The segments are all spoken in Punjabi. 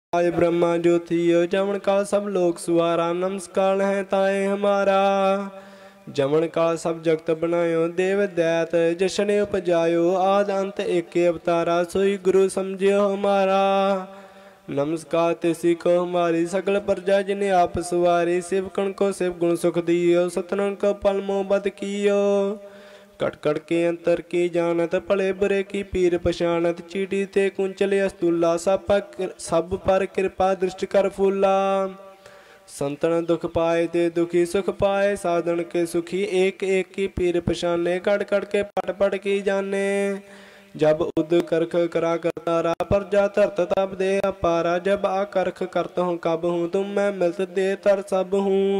आज ब्रह्मा ज्योतियो जमन काल सब लोक सुवारा। नमस्कार है ताए हमारा। जमन काल सब जगत बनायो देव दैत जशन उपजायो। आद अंत एक अवतारा सोई गुरु समझियो हमारा। नमस्कार तिसी को हमारी सकल प्रजा जिन्हें आप सवारी। शिवकण को शिव गुण सुख दियो सतनन को पल मोह बद कियो। कट कट के अंतर की जानत भले बुरे की पीर पछानत। चीटी ते कुंचले अस्तुला सब पर कृपा दृष्टि कर फूला। संतन दुख पाए ते दुखी सुख पाए। साधन के सुखी एक एक की पीर पछाने। कट कट के पट पट की जाने। जब उद करख करा करतारा पर जा धरत तब दे अपारा। जब आ करख करत हूँ कब हूँ तुम मैं मिलत दे तर सब हूँ।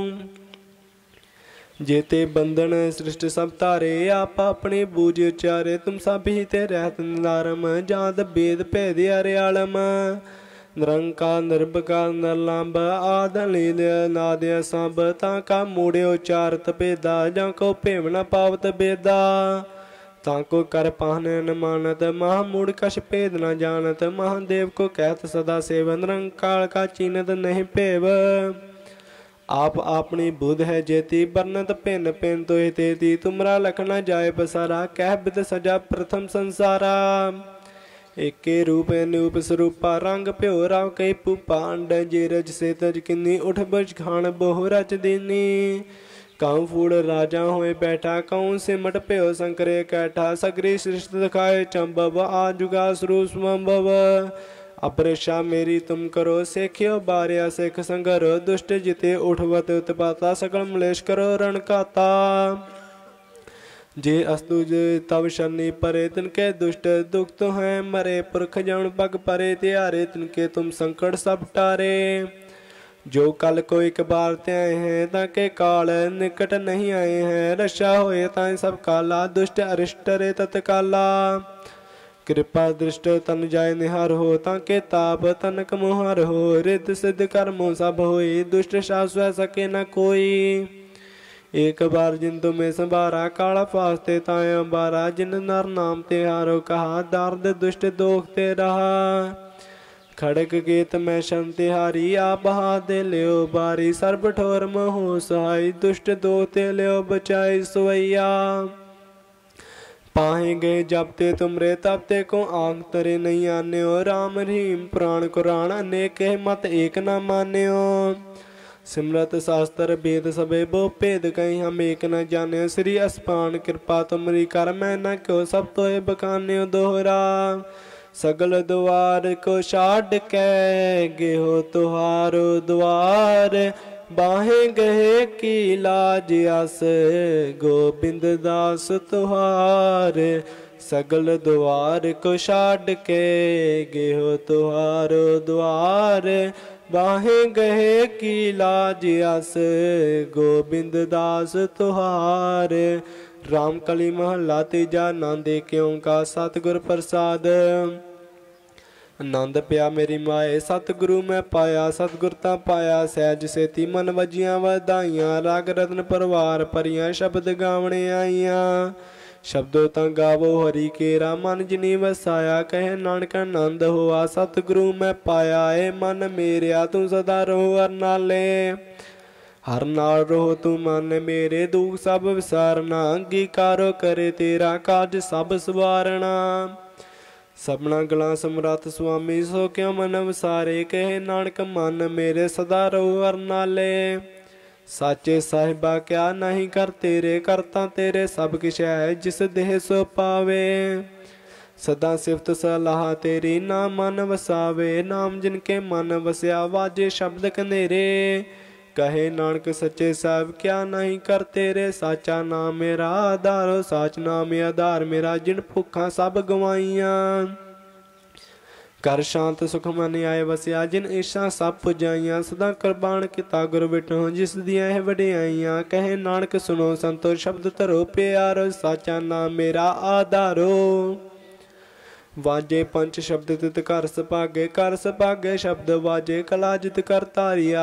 जेते बंधन सृष्ट सब तारे आप अपने बूझ उचारे। तुम सब ही ते रहत निदारम जात भेद भेद अरियालम। निरंकार निर्भकार निर्लंब आद लील नादय सब। ताका मूड़े उचारत भेदा जाको भेव न पावत बेदा। ताको कर पाहन न मानत महामूढ़ कछ भेद न जानत। महादेव को कहत सदा सेव निरंकार का चीनत नहीं भेव। आप अपनी बुध है जेती बरनत भिन्न भिन्न तो तेती। तुमरा लखना जाए बसारा कह बिद सजा प्रथम संसारा। एके रूप अनूप स्वरूपा रंग प्यो राव कई पूपा। अंड जे रज से तज किन्नी उठ बज खान बहु रच दीनी। काऊ फूड़ राजा होए बैठा काऊ सिमट प्यो संकरे कैठा। सगरी सृष्टि दिखाए चंबव आजुगा स्वरूप संभव। अपरेशा मेरी तुम करो सेख्यो बारिया सिख संगरो। दुष्ट जिते उठवत उत्पाता सकल मलेश करो रण काता। जे अस्तु तब शनि परे तिनके दुष्ट दुख तो हैं मरे। पुरख जन पग परे त्यारे तिनके तुम संकट सब टारे। जो कल को एक बार त्याए हैं ताके काल निकट नहीं आए हैं। रक्षा होए ताए सब काला दुष्ट अरिष्ट रे तत्काला। कृपा दृष्ट तन जाय निहार हो ताके ताप तनक मोहर हो। रिद्ध सिद्ध कर्मो सब होई दुष्ट शाश्वत सके न कोई। एक बार जिन तुम्हें संभारा काला फास्ते ताय अंबारा। जिन नर नाम तिहारो कहा दार्द दुष्ट दोख ते रहा। खड़क गेत में शन तिहारी आप हाथ दे लियो बारी। सर्ब ठोर महो सहाय दुष्ट दोख ते लियो बचाई सवैया। पाहे गए जबते तुमरे तबते को आंख तरे नहीं आन्यो। राम रहीम पुराण कुरान अनेक मत एक न मान्यो। सिमरत शास्त्र भेद सबे बो भेद कहीं हम एक न जाने। श्री अस्पान कृपा तुमरी कर मैं न क्यों सब तो बकान्यो दोहरा। सगल द्वार को छाड़ के गेहो तुहारो द्वार। बाहे गहे की लाज आस गोबिंद दास तुहार। सगल द्वार को छाड़ के गेहो तुहारो द्वार। बाहे गहे की लाज आस गोबिंद दास तुहार। राम कली महला तीजा नांदे क्यों का सतगुर प्रसाद। आनंद पिया मेरी माए सतगुरु मैं पाया। सतगुर ता पाया सहज सेती मन वजियां वधाइयां। राग रतन परवार परियां शब्द गावने आईयां। शब्दों ता गावो हरि केरा मन जिनी वसाया। कहे नानक आनंद होआ सतगुरु मैं पाया। ए मन मेरिया तू सदा रहो हर नाले। हर नाल रहो तू मन मेरे दुख सब विसारना। अंगीकारो करे तेरा काज सब सवारना। सबना गला समरथ स्वामी सो क्यों मन वसारे। कहे नानक मन मेरे सदा रहो हर नाले। साचे साहिबा क्या नहीं कर तेरे करता तेरे सब किश है जिस देह सो पावे। सदा सिफत सलाह तेरी ना मन वसावे। नाम जिनके मन वसया वाजे शब्द कनेरे। कहे नानक सच्चे साहिब क्या नहीं कर तेरे। साचा नाम मेरा आधारो साच नाम आधार मेरा। जिन भुखा सब गवाइया कर शांत सुख मन आए वसिया। जिन ईशा सब पुजाइया सदा कुर्बान किता गुर बिठो जिस दिया है वडियाइया। कहे नानक सुनो संतो शब्द धरो प्यारो। साचा नाम मेरा आधारो। वाजे पंच शब्द तित कर सभागे शब्द वाजे कला जित कर तारिया।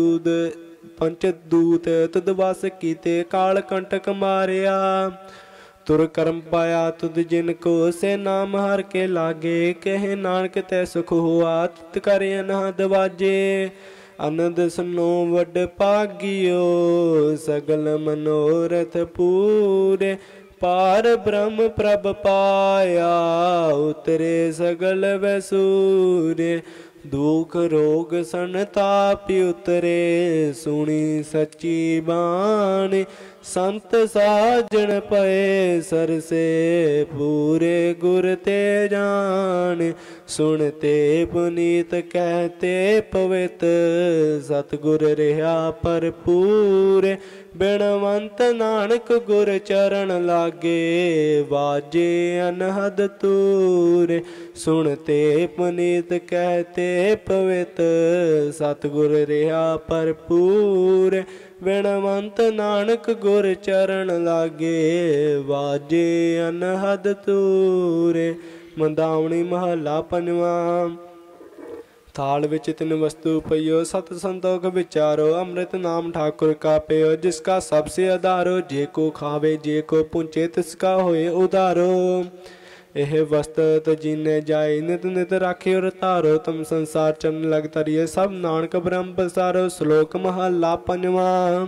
पंच दूत तुद वस कीते काल कंटक मारिया। तुर कर्म पाया तुद जिनको से नाम हर के लागे। कहे नानक तै सुख हुआ तित कर अनहद वाजे। आनंद सुनो वड भागियो सगल मनोरथ पूरे। पार ब्रह्म प्रभ पाया उतरे सगल वैसूरे। दुख रोग संताप उतरे सुनी सच्ची बाणी। संत साजन पए सर से पूरे गुर ते जान। सुनते पुनीत कहते पवित सतगुर रहा भरपूर। बिनवंत नानक गुर चरण लागे वाजे अनहद तूर। सुनते पुनीत कहते पवित सतगुर रहा भरपूर। बिनवंत नानक गुर चरण लागे वाजे अनहद तूरे। मंदावनी महला पंजवा। थाल विच तिन वस्तु पइयो सत संतोख विचारो। अमृत नाम ठाकुर का पेयो जिसका सबसे आधारो। जे को खावे जे को पूछे तिसका होए उधारो। एह वस्तत जीने जाए नित नित राखे और तारो। तुम संसार चरण लग तरिए सब नानक ब्रह्म पसारो। श्लोक महला पंजवा।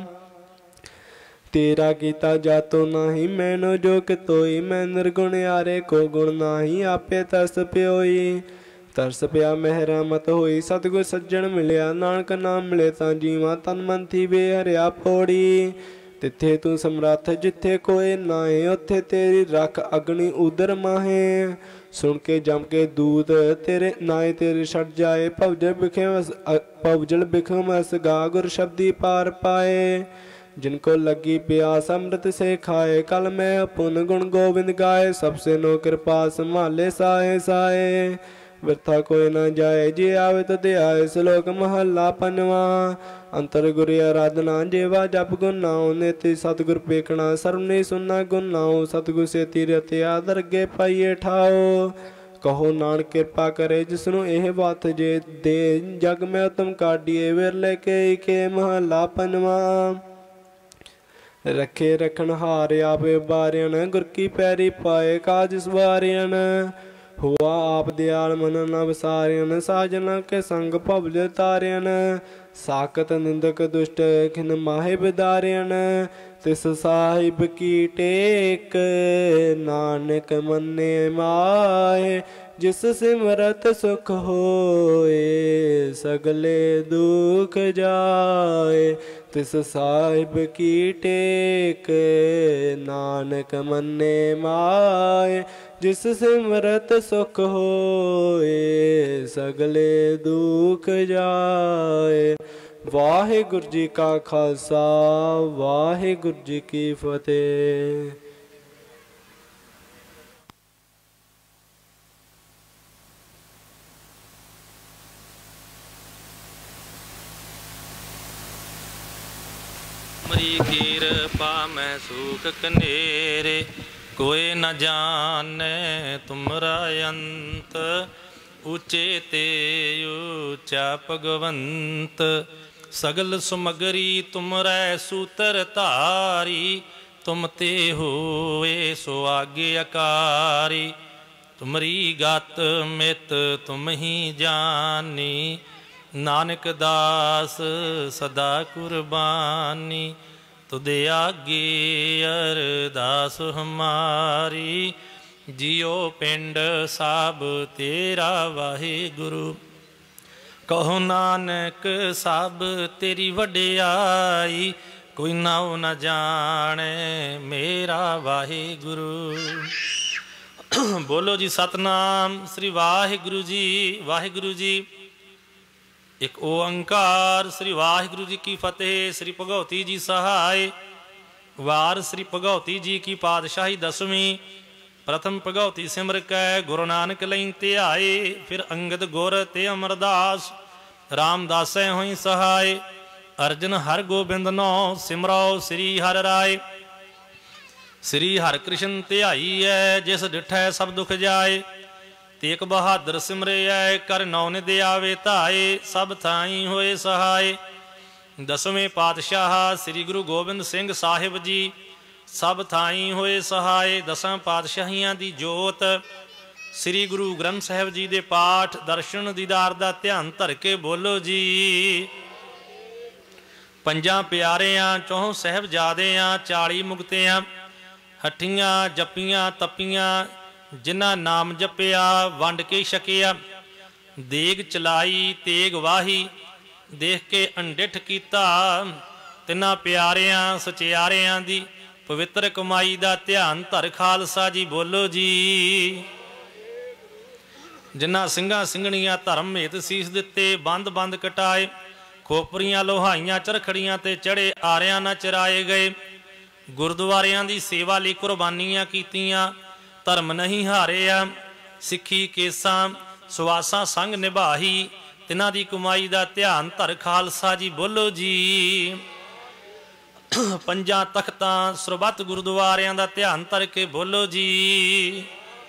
तेरा गीता जातो नाही मैनो जो कि तोई। मैं निर्गुण यारे को गुण नाही आपे तरस प्योई। तरस पिया मेहरा मत होई सतगुर सज्जन मिलिया। नानक नाम मिले तां जीवा तन मन थी बेहरिया पौड़ी। तिथे तू समर्थ जिथे कोई नाहे उथे तेरी रख अग्नि उदर माहे। सुन के जम के दूत तेरे नाए तेरे छड़ जाए। भवजल बिखम अस गा गुर शब्दी पार पाए। जिनको लगी प्यास अमृत से खाए। कल मैं पुन गुण गोविंद गाए। सबसे नो कृपा संभाले साए साए। बिरथा कोई न जाए जे आवे तो दे आए। श्लोक महला पंजवा। अंतर गुर आराधना जेवा जप गुण नाओ। नेति सतगुर पेखना सर्वने सुनना गुण नाओ। सतगुर से तीरथ आदर गे पाइए ठाओ। कहो नानक कृपा करे जिसनु एह बात जे दे। जग में तुम काढ़िए विरले के महला पंजवा। रखे रखन हार आपे बारियन गुर की पैरी पाए काज सवारियन। हुआ आप दयाल मन न विसारियन। साजना के संग भवज तारियन। साकत निंदक दुष्ट खिन माहे बिदारियन। तिस साहिब की टेक नानक मन्ने माहे। जिस सिमरत सुख होए सगले दुख जाए। तिस साहिब की टेक नानक मन्ने माए। जिस सिमरत सुख होए सगले दुख जाए। वाहिगुरु जी का खालसा वाहिगुरु जी की फतेह। कृपा मैं सुख कनेरे। कोई न जाने तुमरा अंत। ऊंचे ते ऊंचा भगवंत। सगल सुमगरी तुमरै सूत्र धारी। तुम ते होए सो आगे अकारी। तुमरी गत मित तुम ही जानी। नानक दास सदा कुर्बानी। तुदे आगे अरदास हमारी। जियो पिंड साब तेरा वाहे गुरु। कहो नानक सब तेरी वडियाई। कोई नाउ न जाने मेरा वाहे गुरु। बोलो जी सतनाम श्री वाहिगुरु जी। वाहिगुरु जी एक ओंकार। श्री वाहिगुरु जी की फतेह। श्री भगवती जी सहाय। वार श्री भगवती जी की पातशाही दसवीं। प्रथम भगवती सिमर कै गुरु नानक लई ध्याए। फिर अंगद गुर ते अमरदास रामदासै होई सहाय। अर्जन हर गोबिंद नौ सिमरो श्री हर राय। श्री हर कृष्ण ध्याई है जिस डिठै सब दुख जाए। तेग बहादुर सिमरे आए कर नौ निध आवे धाए। सब थाई होए सहाय। दसवें पातशाह श्री गुरु गोबिंद सिंह साहिब जी ਸਭ ਥਾਈ ਹੋਏ ਸਹਾਏ। ਦਸਾਂ ਪਾਤਸ਼ਾਹੀਆਂ ਦੀ ਜੋਤ ਸ੍ਰੀ ਗੁਰੂ ਗ੍ਰੰਥ ਸਾਹਿਬ ਜੀ ਦੇ ਪਾਠ ਦਰਸ਼ਨ ਦੀਦਾਰ ਦਾ ਧਿਆਨ ਧਰ ਕੇ ਬੋਲੋ ਜੀ। ਪੰਜਾਂ ਪਿਆਰਿਆਂ, ਚੌਂ ਸਾਹਿਬਜ਼ਾਦਿਆਂ, 40 ਮੁਕਤਿਆਂ, ਹੱਠੀਆਂ ਜੱਪੀਆਂ ਤਪੀਆਂ, ਜਿਨ੍ਹਾਂ ਨਾਮ ਜਪਿਆ ਵੰਡ ਕੇ ਛਕਿਆ। ਦੇਗ ਚਲਾਈ ਤੇਗ ਵਾਹੀ, ਦੇਖ ਕੇ ਅੰਡਿਠ ਕੀਤਾ। ਤਿੰਨਾਂ ਪਿਆਰਿਆਂ ਸਚਿਆਰਿਆਂ ਦੀ ਪਵਿੱਤਰ ਕਮਾਈ ਦਾ ਧਿਆਨ ਧਰ ਖਾਲਸਾ ਜੀ ਬੋਲੋ ਜੀ। ਜਿਨ੍ਹਾਂ ਸਿੰਘਾਂ ਸਿੰਘਣੀਆਂ ਧਰਮ ਹੇਤ ਸੀਸ ਦਿੱਤੇ, ਬੰਦ ਬੰਦ ਕਟਾਏ, ਖੋਪਰੀਆਂ ਲੋਹਾਈਆਂ ਚਰਖੜੀਆਂ ਤੇ ਚੜੇ, ਆਰਿਆਂ ਨਾ ਚਰਾਏ ਗਏ। ਗੁਰਦੁਆਰਿਆਂ ਦੀ ਸੇਵਾ ਲਈ ਕੁਰਬਾਨੀਆਂ ਕੀਤੀਆਂ, ਧਰਮ ਨਹੀਂ ਹਾਰਿਆ। ਸਿੱਖੀ ਕੇਸਾਂ ਸੁਆਸਾਂ ਸੰਗ ਨਿਭਾਹੀ, ਤਿਨਾਂ ਦੀ ਕਮਾਈ ਦਾ ਧਿਆਨ ਧਰ ਖਾਲਸਾ ਜੀ ਬੋਲੋ ਜੀ। ਪੰਜਾਂ ਤਖਤਾਂ ਸਰਬੱਤ ਗੁਰਦੁਆਰਿਆਂ ਦਾ ਧਿਆਨ ਧਰ ਕੇ ਬੋਲੋ ਜੀ।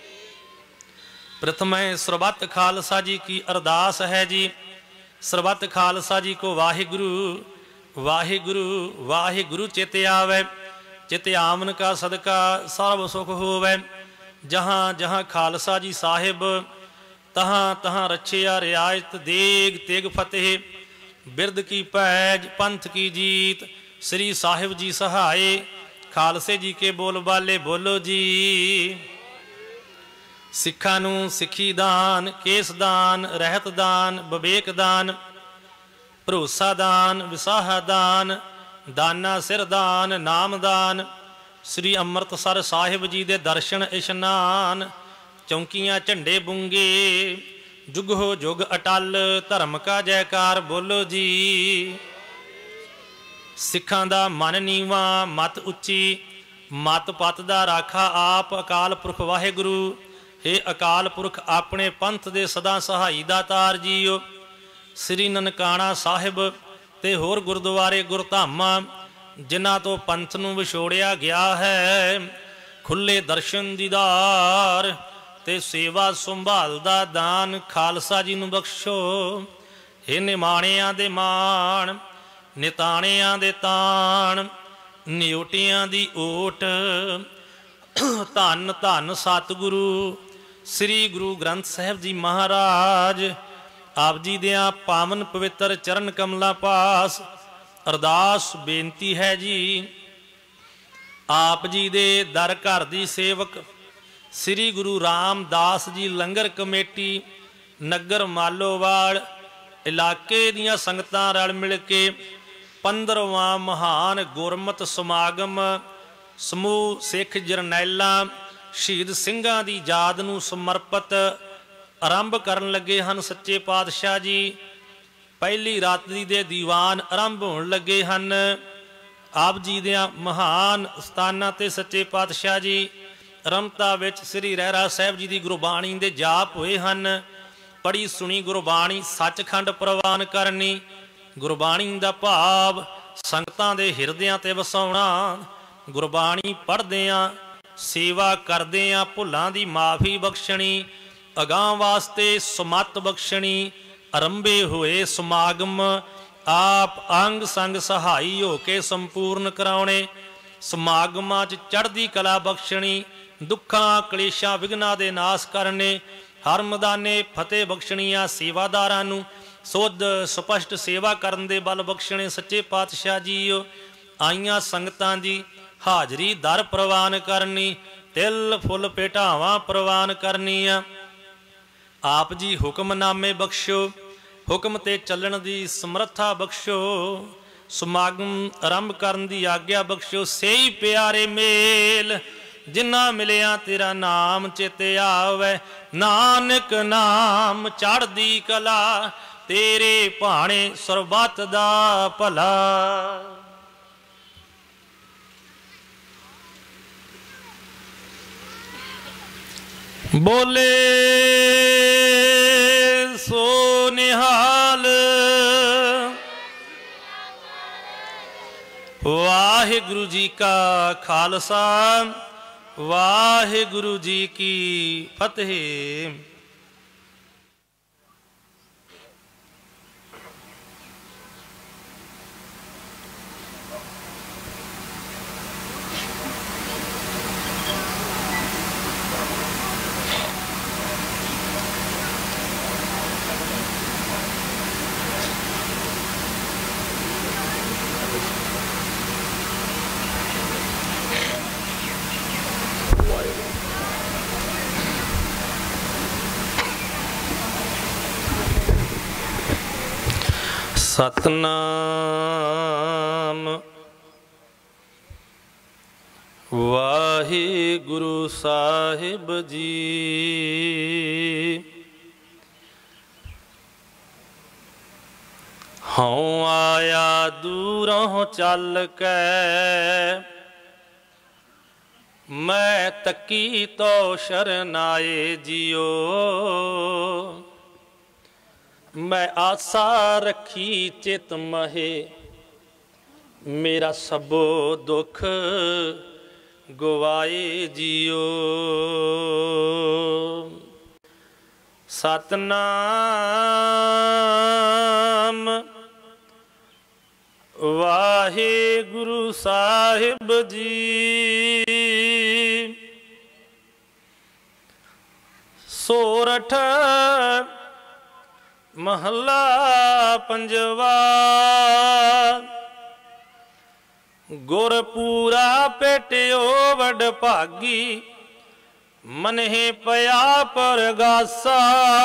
ਪ੍ਰਥਮੇ ਸਰਬੱਤ ਖਾਲਸਾ ਜੀ ਕੀ ਅਰਦਾਸ ਹੈ ਜੀ। ਸਰਬੱਤ ਖਾਲਸਾ ਜੀ ਕੋ ਵਾਹਿਗੁਰੂ ਵਾਹਿਗੁਰੂ ਵਾਹਿਗੁਰੂ ਚਿਤ ਆਵੈ। ਚਿਤ ਆਮਨ ਕਾ ਸਦਕਾ ਸਰਬ ਸੁਖ ਹੋਵੈ। ਜਹਾਂ ਜਹਾਂ ਖਾਲਸਾ ਜੀ ਸਾਹਿਬ, ਤਹਾਂ ਤਹਾਂ ਰਛਿਆ ਰਿਆਇਤ। ਦੇਗ ਤੇਗ ਫਤਿਹ, ਬਿਰਦ ਕੀ ਪੈਜ, ਪੰਥ ਕੀ ਜੀਤ। ਸ੍ਰੀ ਸਾਹਿਬ ਜੀ ਸਹਾਏ, ਖਾਲਸੇ ਜੀ ਕੇ ਬੋਲ ਬਾਲੇ ਬੋਲੋ ਜੀ। ਸਿੱਖਾਂ ਨੂੰ ਸਿੱਖੀ ਦਾਨ, ਕੇਸ ਦਾਨ, ਰਹਿਤ ਦਾਨ, ਵਿਵੇਕ ਦਾਨ, ਭਰੋਸਾ ਦਾਨ, ਵਿਸਾਹਾ ਦਾਨ, ਦਾਨਾ ਸਿਰ ਦਾਨ, ਨਾਮ ਦਾਨ। ਸ੍ਰੀ ਅੰਮ੍ਰਿਤਸਰ ਸਾਹਿਬ ਜੀ ਦੇ ਦਰਸ਼ਨ ਇਸ਼ਨਾਨ। ਚੌਂਕੀਆਂ ਝੰਡੇ ਬੁੰਗੇ, ਜੁਗ ਹੋ ਜੁਗ ਅਟਲ, ਧਰਮ ਕਾ ਜੈਕਾਰ ਬੋਲੋ ਜੀ। ਸਿੱਖਾਂ ਦਾ ਮਨ ਨੀਵਾਂ, ਮਤ ਉੱਚੀ, ਮਤ ਪਤ ਦਾ ਰਾਖਾ ਆਪ ਅਕਾਲ ਪੁਰਖ ਵਾਹਿਗੁਰੂ। ਹੇ ਅਕਾਲ ਪੁਰਖ ਆਪਣੇ ਪੰਥ ਦੇ ਸਦਾ ਸਹਾਈ ਦਾਤਾਰ ਜੀਓ। ਸ੍ਰੀ ਨਨਕਾਣਾ ਸਾਹਿਬ ਤੇ ਹੋਰ ਗੁਰਦੁਆਰੇ ਗੁਰਧਾਮਾਂ, ਜਿਨ੍ਹਾਂ ਤੋਂ ਪੰਥ ਨੂੰ ਵਿਛੋੜਿਆ ਗਿਆ ਹੈ, ਖੁੱਲੇ ਦਰਸ਼ਨ ਦੀਦਾਰ ਤੇ ਸੇਵਾ ਸੰਭਾਲ ਦਾ ਦਾਨ ਖਾਲਸਾ ਜੀ ਨੂੰ ਬਖਸ਼ੋ। ਹੇ ਨਿਮਾਣਿਆਂ ਦੇ ਮਾਣ, ਨਿਤਾਣਿਆਂ ਦੇ ਤਾਣ, ਨਿਉਟਿਆਂ ਦੀ ਓਟ। ਧੰਨ ਧੰਨ ਸਤਿਗੁਰੂ ਸ੍ਰੀ ਗੁਰੂ ਗ੍ਰੰਥ ਸਾਹਿਬ ਜੀ ਮਹਾਰਾਜ। ਆਪ ਜੀ ਦਿਆਂ ਪਾਵਨ ਪਵਿੱਤਰ ਚਰਨ ਕਮਲਾਂ ਪਾਸ ਅਰਦਾਸ ਬੇਨਤੀ ਹੈ ਜੀ। ਆਪ ਜੀ ਦੇ ਦਰ ਘਰ ਦੀ ਸੇਵਕ ਸ੍ਰੀ ਗੁਰੂ ਰਾਮਦਾਸ ਜੀ ਲੰਗਰ ਕਮੇਟੀ ਨਗਰ ਮਾਲੋਵਾਲ ਇਲਾਕੇ ਦੀਆਂ ਸੰਗਤਾਂ ਰਲ ਮਿਲ ਕੇ 15ਵਾਂ ਮਹਾਨ ਗੁਰਮਤਿ ਸਮਾਗਮ ਸਮੂਹ ਸਿੱਖ ਜਰਨੈਲਾਂ ਸ਼ਹੀਦ ਸਿੰਘਾਂ ਦੀ ਯਾਦ ਨੂੰ ਸਮਰਪਿਤ ਆਰੰਭ ਕਰਨ ਲੱਗੇ ਹਨ। ਸੱਚੇ ਪਾਤਸ਼ਾਹ ਜੀ ਪਹਿਲੀ ਰਾਤਰੀ ਦੇ ਦੀਵਾਨ ਆਰੰਭ ਹੋਣ ਲੱਗੇ ਹਨ। ਆਪ ਜੀ ਦਿਆਂ ਮਹਾਨ ਸਥਾਨਾਂ ਤੇ ਸੱਚੇ ਪਾਤਸ਼ਾਹ ਜੀ ਰਮਤਾ ਵਿੱਚ ਸ੍ਰੀ ਰਹਿਰਾ ਸਾਹਿਬ ਜੀ ਦੀ ਗੁਰਬਾਣੀ ਦੇ ਜਾਪ ਹੋਏ ਹਨ। ਪੜੀ ਸੁਣੀ ਗੁਰਬਾਣੀ ਸੱਚਖੰਡ ਪ੍ਰਵਾਨ ਕਰਨੀ, ਗੁਰਬਾਣੀ ਦਾ ਭਾਵ ਸੰਗਤਾਂ ਦੇ ਹਿਰਦਿਆਂ ਤੇ ਵਸਾਉਣਾ। ਗੁਰਬਾਣੀ ਪੜ੍ਹਦਿਆਂ ਸੇਵਾ ਕਰਦਿਆਂ ਭੁੱਲਾਂ ਦੀ ਮਾਫੀ ਬਖਸ਼ਣੀ, ਅਗਾਂਹ ਵਾਸਤੇ ਸਮੱਤ ਬਖਸ਼ਣੀ। ਆਰੰਭੇ ਹੋਏ ਸਮਾਗਮ ਆਪ ਅੰਗ ਸੰਗ ਸਹਾਈ ਹੋ ਕੇ ਸੰਪੂਰਨ ਕਰਾਉਣੇ। ਸਮਾਗਮਾਂ 'ਚ ਚੜ੍ਹਦੀ ਕਲਾ ਬਖਸ਼ਣੀ, ਦੁੱਖਾਂ ਕਲੇਸ਼ਾਂ ਵਿਘਨਾਂ ਦੇ ਨਾਸ ਕਰਨੇ, ਹਰ ਮੈਦਾਨੇ ਫਤਿਹ ਬਖਸ਼ਣੀਆਂ। ਸੇਵਾਦਾਰਾਂ ਨੂੰ ਸੁੱਧ ਸਪਸ਼ਟ ਸੇਵਾ ਕਰਨ ਦੇ ਬਲ ਬਖਸ਼ਣੇ। ਸੱਚੇ ਪਾਤਸ਼ਾਹ ਜੀਓ ਆਈਆਂ ਸੰਗਤਾਂ ਦੀ ਹਾਜ਼ਰੀ ਦਰ ਪ੍ਰਵਾਨ ਕਰਨੀ, ਤਿਲ ਫੁੱਲ ਭੇਟਾਵਾਂ ਪ੍ਰਵਾਨ ਕਰਨੀਆਂ। ਆਪ ਜੀ ਹੁਕਮਨਾਮੇ ਬਖਸ਼ੋ, ਹੁਕਮ ਤੇ ਚੱਲਣ ਦੀ ਸਮਰੱਥਾ ਬਖਸ਼ੋ। ਸਮਾਗਮ ਆਰੰਭ ਕਰਨ ਦੀ ਆਗਿਆ ਬਖਸ਼ੋ। ਸਹੀ ਪਿਆਰੇ ਮੇਲ ਜਿਨ੍ਹਾਂ ਮਿਲਿਆ ਤੇਰਾ ਨਾਮ ਚੇਤੇ ਆਵੇ। ਨਾਨਕ ਨਾਮ ਚੜ੍ਹਦੀ ਕਲਾ, ਤੇਰੇ ਭਾਣੇ ਸਰਬੱਤ ਦਾ ਭਲਾ। ਬੋਲੇ ਸੋ ਨਿਹਾਲ। ਵਾਹਿਗੁਰੂ ਜੀ ਕਾ ਖਾਲਸਾ, ਵਾਹਿਗੁਰੂ ਜੀ ਕੀ ਫਤਿਹ। ਸਤਨਾਮ ਵਾਹਿਗੁਰੂ ਸਾਹਿਬ ਜੀ। ਹਉ ਆਇਆ ਦੂਰੋਂ ਚੱਲ ਕੇ, ਮੈਂ ਤੱਕੀ ਤੋ ਸ਼ਰਨਾਏ ਜਿਉ। ਮੈਂ ਆਸਾ ਰੱਖੀ ਚਿਤ ਮਹੇ, ਮੇਰਾ ਸਭੋ ਦੁੱਖ ਗਵਾਏ ਜਿਉ। ਸਤਨਾਮ ਵਾਹਿਗੁਰੂ ਸਾਹਿਬ ਜੀ। ਸੋਰਠ ਮਹੱਲਾ ਪੰਜਵਾ। ਗੁਰਪੂਰਾ ਭੇਟਿਓ ਵਡ ਭਾਗੀ, ਮਨਹਿ ਪਿਆ ਪਰਗਾਸਾ।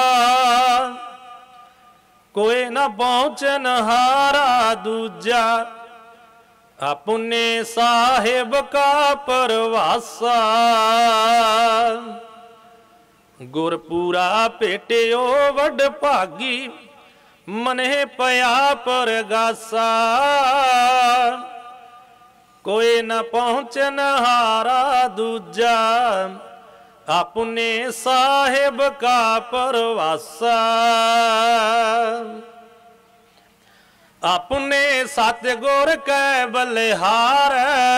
ਕੋਈ ਨਾ ਪਹੁੰਚਨ ਹਾਰਾ ਦੂਜਾ, ਆਪਣੇ ਸਾਹਿਬ ਕਾ ਪਰਵਾਸਾ। ਗੁਰਪੂਰਾ ਭੇਟਿਓ ਵਡ ਭਾਗੀ, ਮਨਹਿ ਪਿਆ ਪਰਗਾਸਾ। ਕੋਈ ਨਾ ਪਹੁੰਚਨ ਹਾਰਾ ਦੂਜਾ, ਆਪਣੇ ਸਾਹਿਬ ਕਾ ਪਰਵਾਸਾ। ਆਪਣੇ ਸਤਿਗੁਰ ਕੈ ਬਲਿਹਾਰ,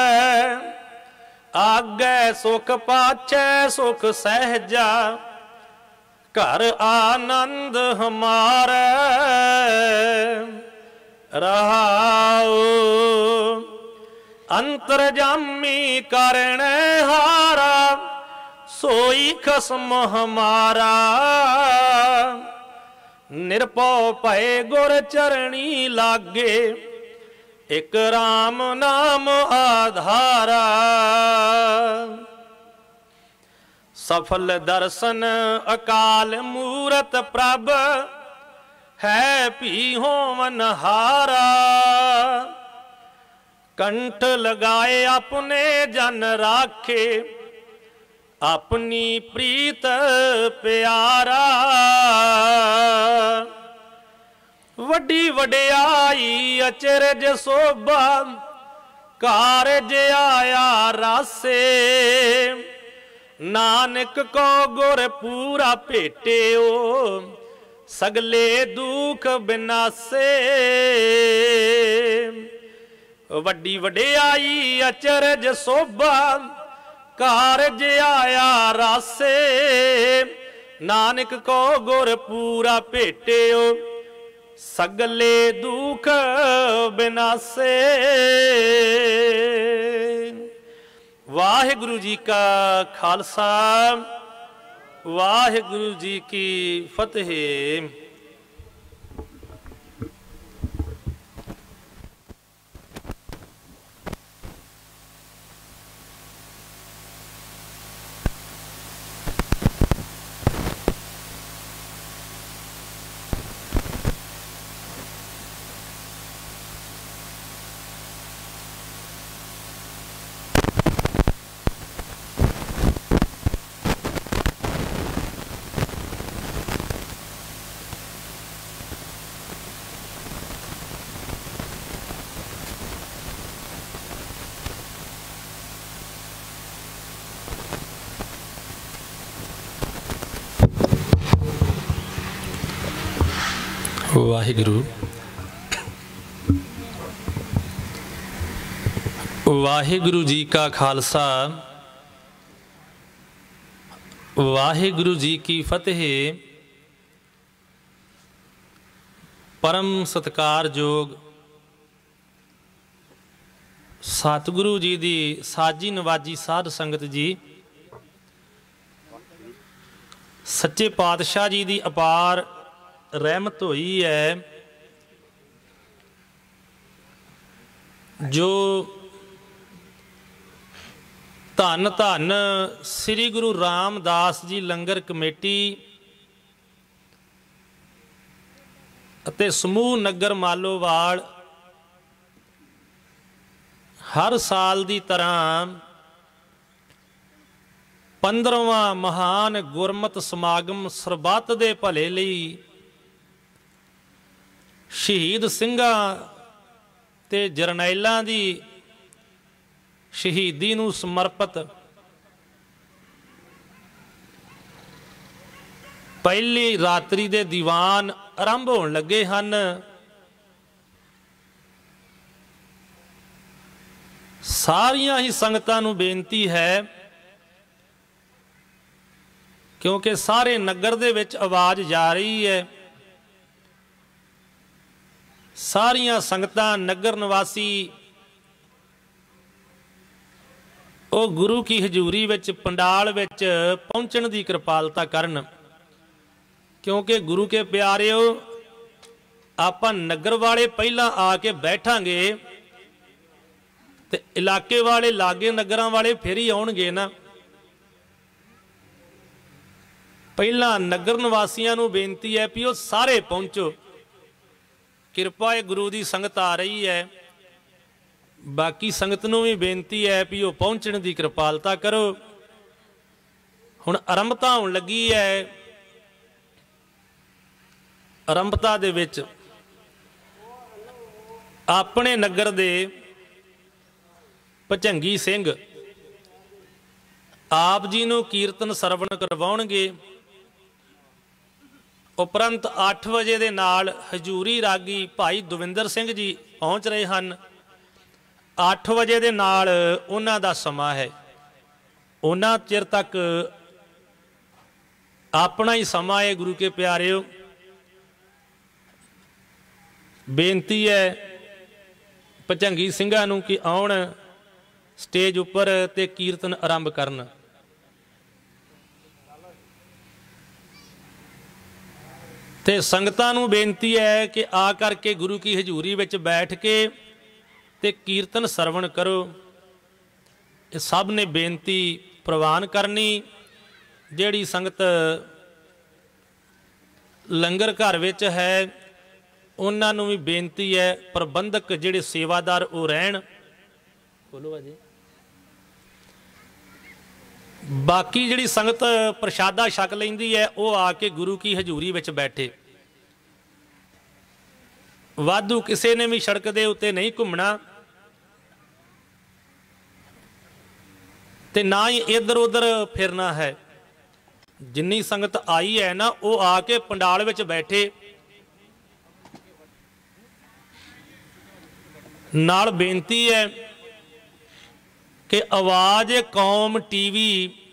ਆਗੇ ਸੁਖ ਪਾਛੈ ਸੁਖ ਸਹਿਜਾ। ਘਰ ਆਨੰਦ ਹਮਾਰੇ ਰਹਾਉ। ਅੰਤਰਜਾਮੀ ਕਰਨੇ ਹਾਰਾ, सोई खसम हमारा। निरपौ भय गुर चरणी लागे, एक राम नाम आधारा। सफल दर्शन अकाल मूरत प्रभ, है भी होवन हारा। कंठ लगाए अपने जन राखे, अपनी प्रीत प्यारा। वड्डी वड्याई अचरज शोभा, कारज आया रासे। नानक को गुर पूरा भेटियो, सगले दुख बिनासे। वड्डी वड्याई अचरज शोभा, कारज आया रासे। नानक को गुर पूरा भेटियो, सगले दुख बिनासे। वाहिगुरु जी का खालसा, वाहिगुरु जी की फतेह। वाहिगुरु वाहिगुरु जी का खालसा, वाहिगुरु जी की फतेह। परम सत्कारयोग सतगुरु जी दी साजी नवाजी साध संगत जी, सच्चे पातशाह जी दी अपार रहमत होई है। जो धन धन श्री गुरु रामदास जी लंगर कमेटी ਅਤੇ ਸਮੂਹ ਨਗਰ ਮਾਲੋਵਾਲ ਹਰ ਸਾਲ ਦੀ ਤਰ੍ਹਾਂ 15ਵਾਂ ਮਹਾਨ ਗੁਰਮਤ ਸਮਾਗਮ ਸਰਬੱਤ ਦੇ ਭਲੇ ਲਈ ਸ਼ਹੀਦ ਸਿੰਘਾਂ ਤੇ ਜਰਨੈਲਾਂ ਦੀ ਸ਼ਹੀਦੀ ਨੂੰ ਸਮਰਪਿਤ ਪਹਿਲੀ ਰਾਤਰੀ ਦੇ ਦੀਵਾਨ ਆਰੰਭ ਹੋਣ ਲੱਗੇ ਹਨ। ਸਾਰੀਆਂ ਹੀ ਸੰਗਤਾਂ ਨੂੰ ਬੇਨਤੀ ਹੈ, ਕਿਉਂਕਿ ਸਾਰੇ ਨਗਰ ਦੇ ਵਿੱਚ ਆਵਾਜ਼ ਜਾ ਰਹੀ ਹੈ, ਸਾਰੀਆਂ ਸੰਗਤਾਂ ਨਗਰ ਨਿਵਾਸੀ ਉਹ ਗੁਰੂ ਕੀ ਹਜ਼ੂਰੀ ਵਿੱਚ ਪੰਡਾਲ ਵਿੱਚ ਪਹੁੰਚਣ ਦੀ ਕਿਰਪਾਲਤਾ ਕਰਨ। ਕਿਉਂਕਿ ਗੁਰੂ ਕੇ ਪਿਆਰਿਓ, ਆਪਾਂ ਨਗਰ ਵਾਲੇ ਪਹਿਲਾਂ ਆ ਕੇ ਬੈਠਾਂਗੇ ਤੇ ਇਲਾਕੇ ਵਾਲੇ ਲਾਗੇ ਨਗਰਾਂ ਵਾਲੇ ਫਿਰ ਹੀ ਆਉਣਗੇ ਨਾ। ਪਹਿਲਾਂ ਨਗਰ ਨਿਵਾਸੀਆਂ ਨੂੰ ਬੇਨਤੀ ਹੈ ਵੀ ਉਹ ਸਾਰੇ ਪਹੁੰਚੋ। ਕਿਰਪਾ ਹੈ, ਗੁਰੂ ਦੀ ਸੰਗਤ ਆ ਰਹੀ ਹੈ, ਬਾਕੀ ਸੰਗਤ ਨੂੰ ਵੀ ਬੇਨਤੀ ਹੈ ਵੀ ਉਹ ਪਹੁੰਚਣ ਦੀ ਕਿਰਪਾਲਤਾ ਕਰੋ। ਹੁਣ ਆਰੰਭਤਾ ਹੋਣ ਲੱਗੀ ਹੈ। ਆਰੰਭਤਾ ਦੇ ਵਿੱਚ ਆਪਣੇ ਨਗਰ ਦੇ ਭਜੰਗੀ ਸਿੰਘ ਆਪ ਜੀ ਨੂੰ ਕੀਰਤਨ ਸਰਵਣ ਕਰਵਾਉਣਗੇ। ਉਪਰੰਤ 8 ਵਜੇ ਦੇ ਨਾਲ ਹਜ਼ੂਰੀ ਰਾਗੀ ਭਾਈ ਦਵਿੰਦਰ ਸਿੰਘ ਜੀ ਪਹੁੰਚ ਰਹੇ ਹਨ। 8 ਵਜੇ ਦੇ ਨਾਲ ਉਹਨਾਂ ਦਾ ਸਮਾਂ ਹੈ। ਉਹਨਾਂ ਚਿਰ ਤੱਕ ਆਪਣਾ ਹੀ ਸਮਾਂ ਹੈ। ਗੁਰੂ ਕੇ ਪਿਆਰਿਓ, ਬੇਨਤੀ ਹੈ ਭਜੰਗੀ ਸਿੰਘਾਂ ਨੂੰ ਕਿ ਆਉਣ ਸਟੇਜ ਉੱਪਰ ਤੇ ਕੀਰਤਨ ਆਰੰਭ ਕਰਨ। ਤੇ ਸੰਗਤਾਂ ਨੂੰ ਬੇਨਤੀ ਹੈ ਕਿ ਆ ਕਰਕੇ ਗੁਰੂ ਕੀ ਹਜ਼ੂਰੀ ਵਿੱਚ ਬੈਠ ਕੇ ਤੇ ਕੀਰਤਨ ਸਰਵਣ ਕਰੋ। ਇਹ ਸਭ ਨੇ ਬੇਨਤੀ ਪ੍ਰਵਾਨ ਕਰਨੀ। ਜਿਹੜੀ ਸੰਗਤ ਲੰਗਰ ਘਰ ਵਿੱਚ ਹੈ ਉਹਨਾਂ ਨੂੰ ਵੀ ਬੇਨਤੀ ਹੈ, ਪ੍ਰਬੰਧਕ ਜਿਹੜੇ ਸੇਵਾਦਾਰ ਉਹ ਰਹਿਣ। ਬੋਲੋ ਅਜੇ। ਬਾਕੀ ਜਿਹੜੀ ਸੰਗਤ ਪ੍ਰਸ਼ਾਦਾ ਛਕ ਲੈਂਦੀ ਹੈ ਉਹ ਆ ਕੇ ਗੁਰੂ ਕੀ ਹਜ਼ੂਰੀ ਵਿੱਚ ਬੈਠੇ। ਵਾਧੂ ਕਿਸੇ ਨੇ ਵੀ ਸੜਕ ਦੇ ਉੱਤੇ ਨਹੀਂ ਘੁੰਮਣਾ ਤੇ ਨਾ ਹੀ ਇੱਧਰ ਉੱਧਰ ਫਿਰਨਾ ਹੈ। ਜਿੰਨੀ ਸੰਗਤ ਆਈ ਹੈ ਨਾ ਉਹ ਆ ਕੇ ਪੰਡਾਲ ਵਿੱਚ ਬੈਠੇ। ਨਾਲ ਬੇਨਤੀ ਹੈ ਕਿ ਆਵਾਜ਼ ਕੌਮ ਟੀਵੀ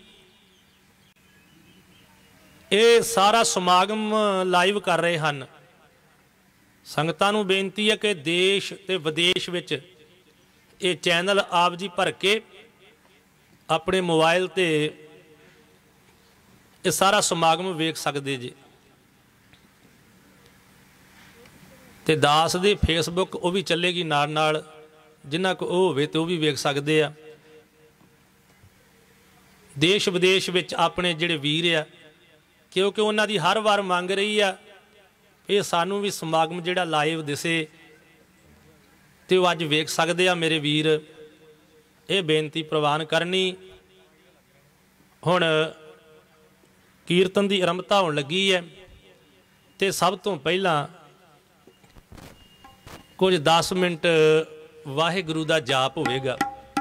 ਇਹ ਸਾਰਾ ਸਮਾਗਮ ਲਾਈਵ ਕਰ ਰਹੇ ਹਨ। ਸੰਗਤਾਂ ਨੂੰ ਬੇਨਤੀ ਹੈ ਕਿ ਦੇਸ਼ ਤੇ ਵਿਦੇਸ਼ ਵਿੱਚ ਇਹ ਚੈਨਲ ਆਪ ਜੀ ਭਰ ਕੇ ਆਪਣੇ ਮੋਬਾਈਲ ਤੇ ਇਹ ਸਾਰਾ ਸਮਾਗਮ ਵੇਖ ਸਕਦੇ ਜੀ। ਤੇ ਦਾਸ ਦੇ ਫੇਸਬੁੱਕ ਉਹ ਵੀ ਚੱਲੇਗੀ ਨਾਲ ਨਾਲ, ਜਿੰਨਾ ਕੋ ਉਹ ਹੋਵੇ ਤੇ ਉਹ ਵੀ ਵੇਖ ਸਕਦੇ ਆ। ਦੇਸ਼ ਵਿਦੇਸ਼ ਵਿੱਚ ਆਪਣੇ ਜਿਹੜੇ ਵੀਰ ਆ, ਕਿਉਂਕਿ ਉਹਨਾਂ ਦੀ ਹਰ ਵਾਰ ਮੰਗ ਰਹੀ ਆ ਇਹ ਸਾਨੂੰ ਵੀ ਸਮਾਗਮ ਜਿਹੜਾ ਲਾਈਵ ਦਿਸੇ ਤੇ ਉਹ ਅੱਜ ਵੇਖ ਸਕਦੇ ਆ ਮੇਰੇ ਵੀਰ। ਇਹ ਬੇਨਤੀ ਪ੍ਰਵਾਨ ਕਰਨੀ। ਹੁਣ ਕੀਰਤਨ ਦੀ ਆਰੰਭਤਾ ਹੋਣ ਲੱਗੀ ਹੈ ਤੇ ਸਭ ਤੋਂ ਪਹਿਲਾਂ ਕੁਝ 10 ਮਿੰਟ ਵਾਹਿਗੁਰੂ ਦਾ ਜਾਪ ਹੋਵੇਗਾ।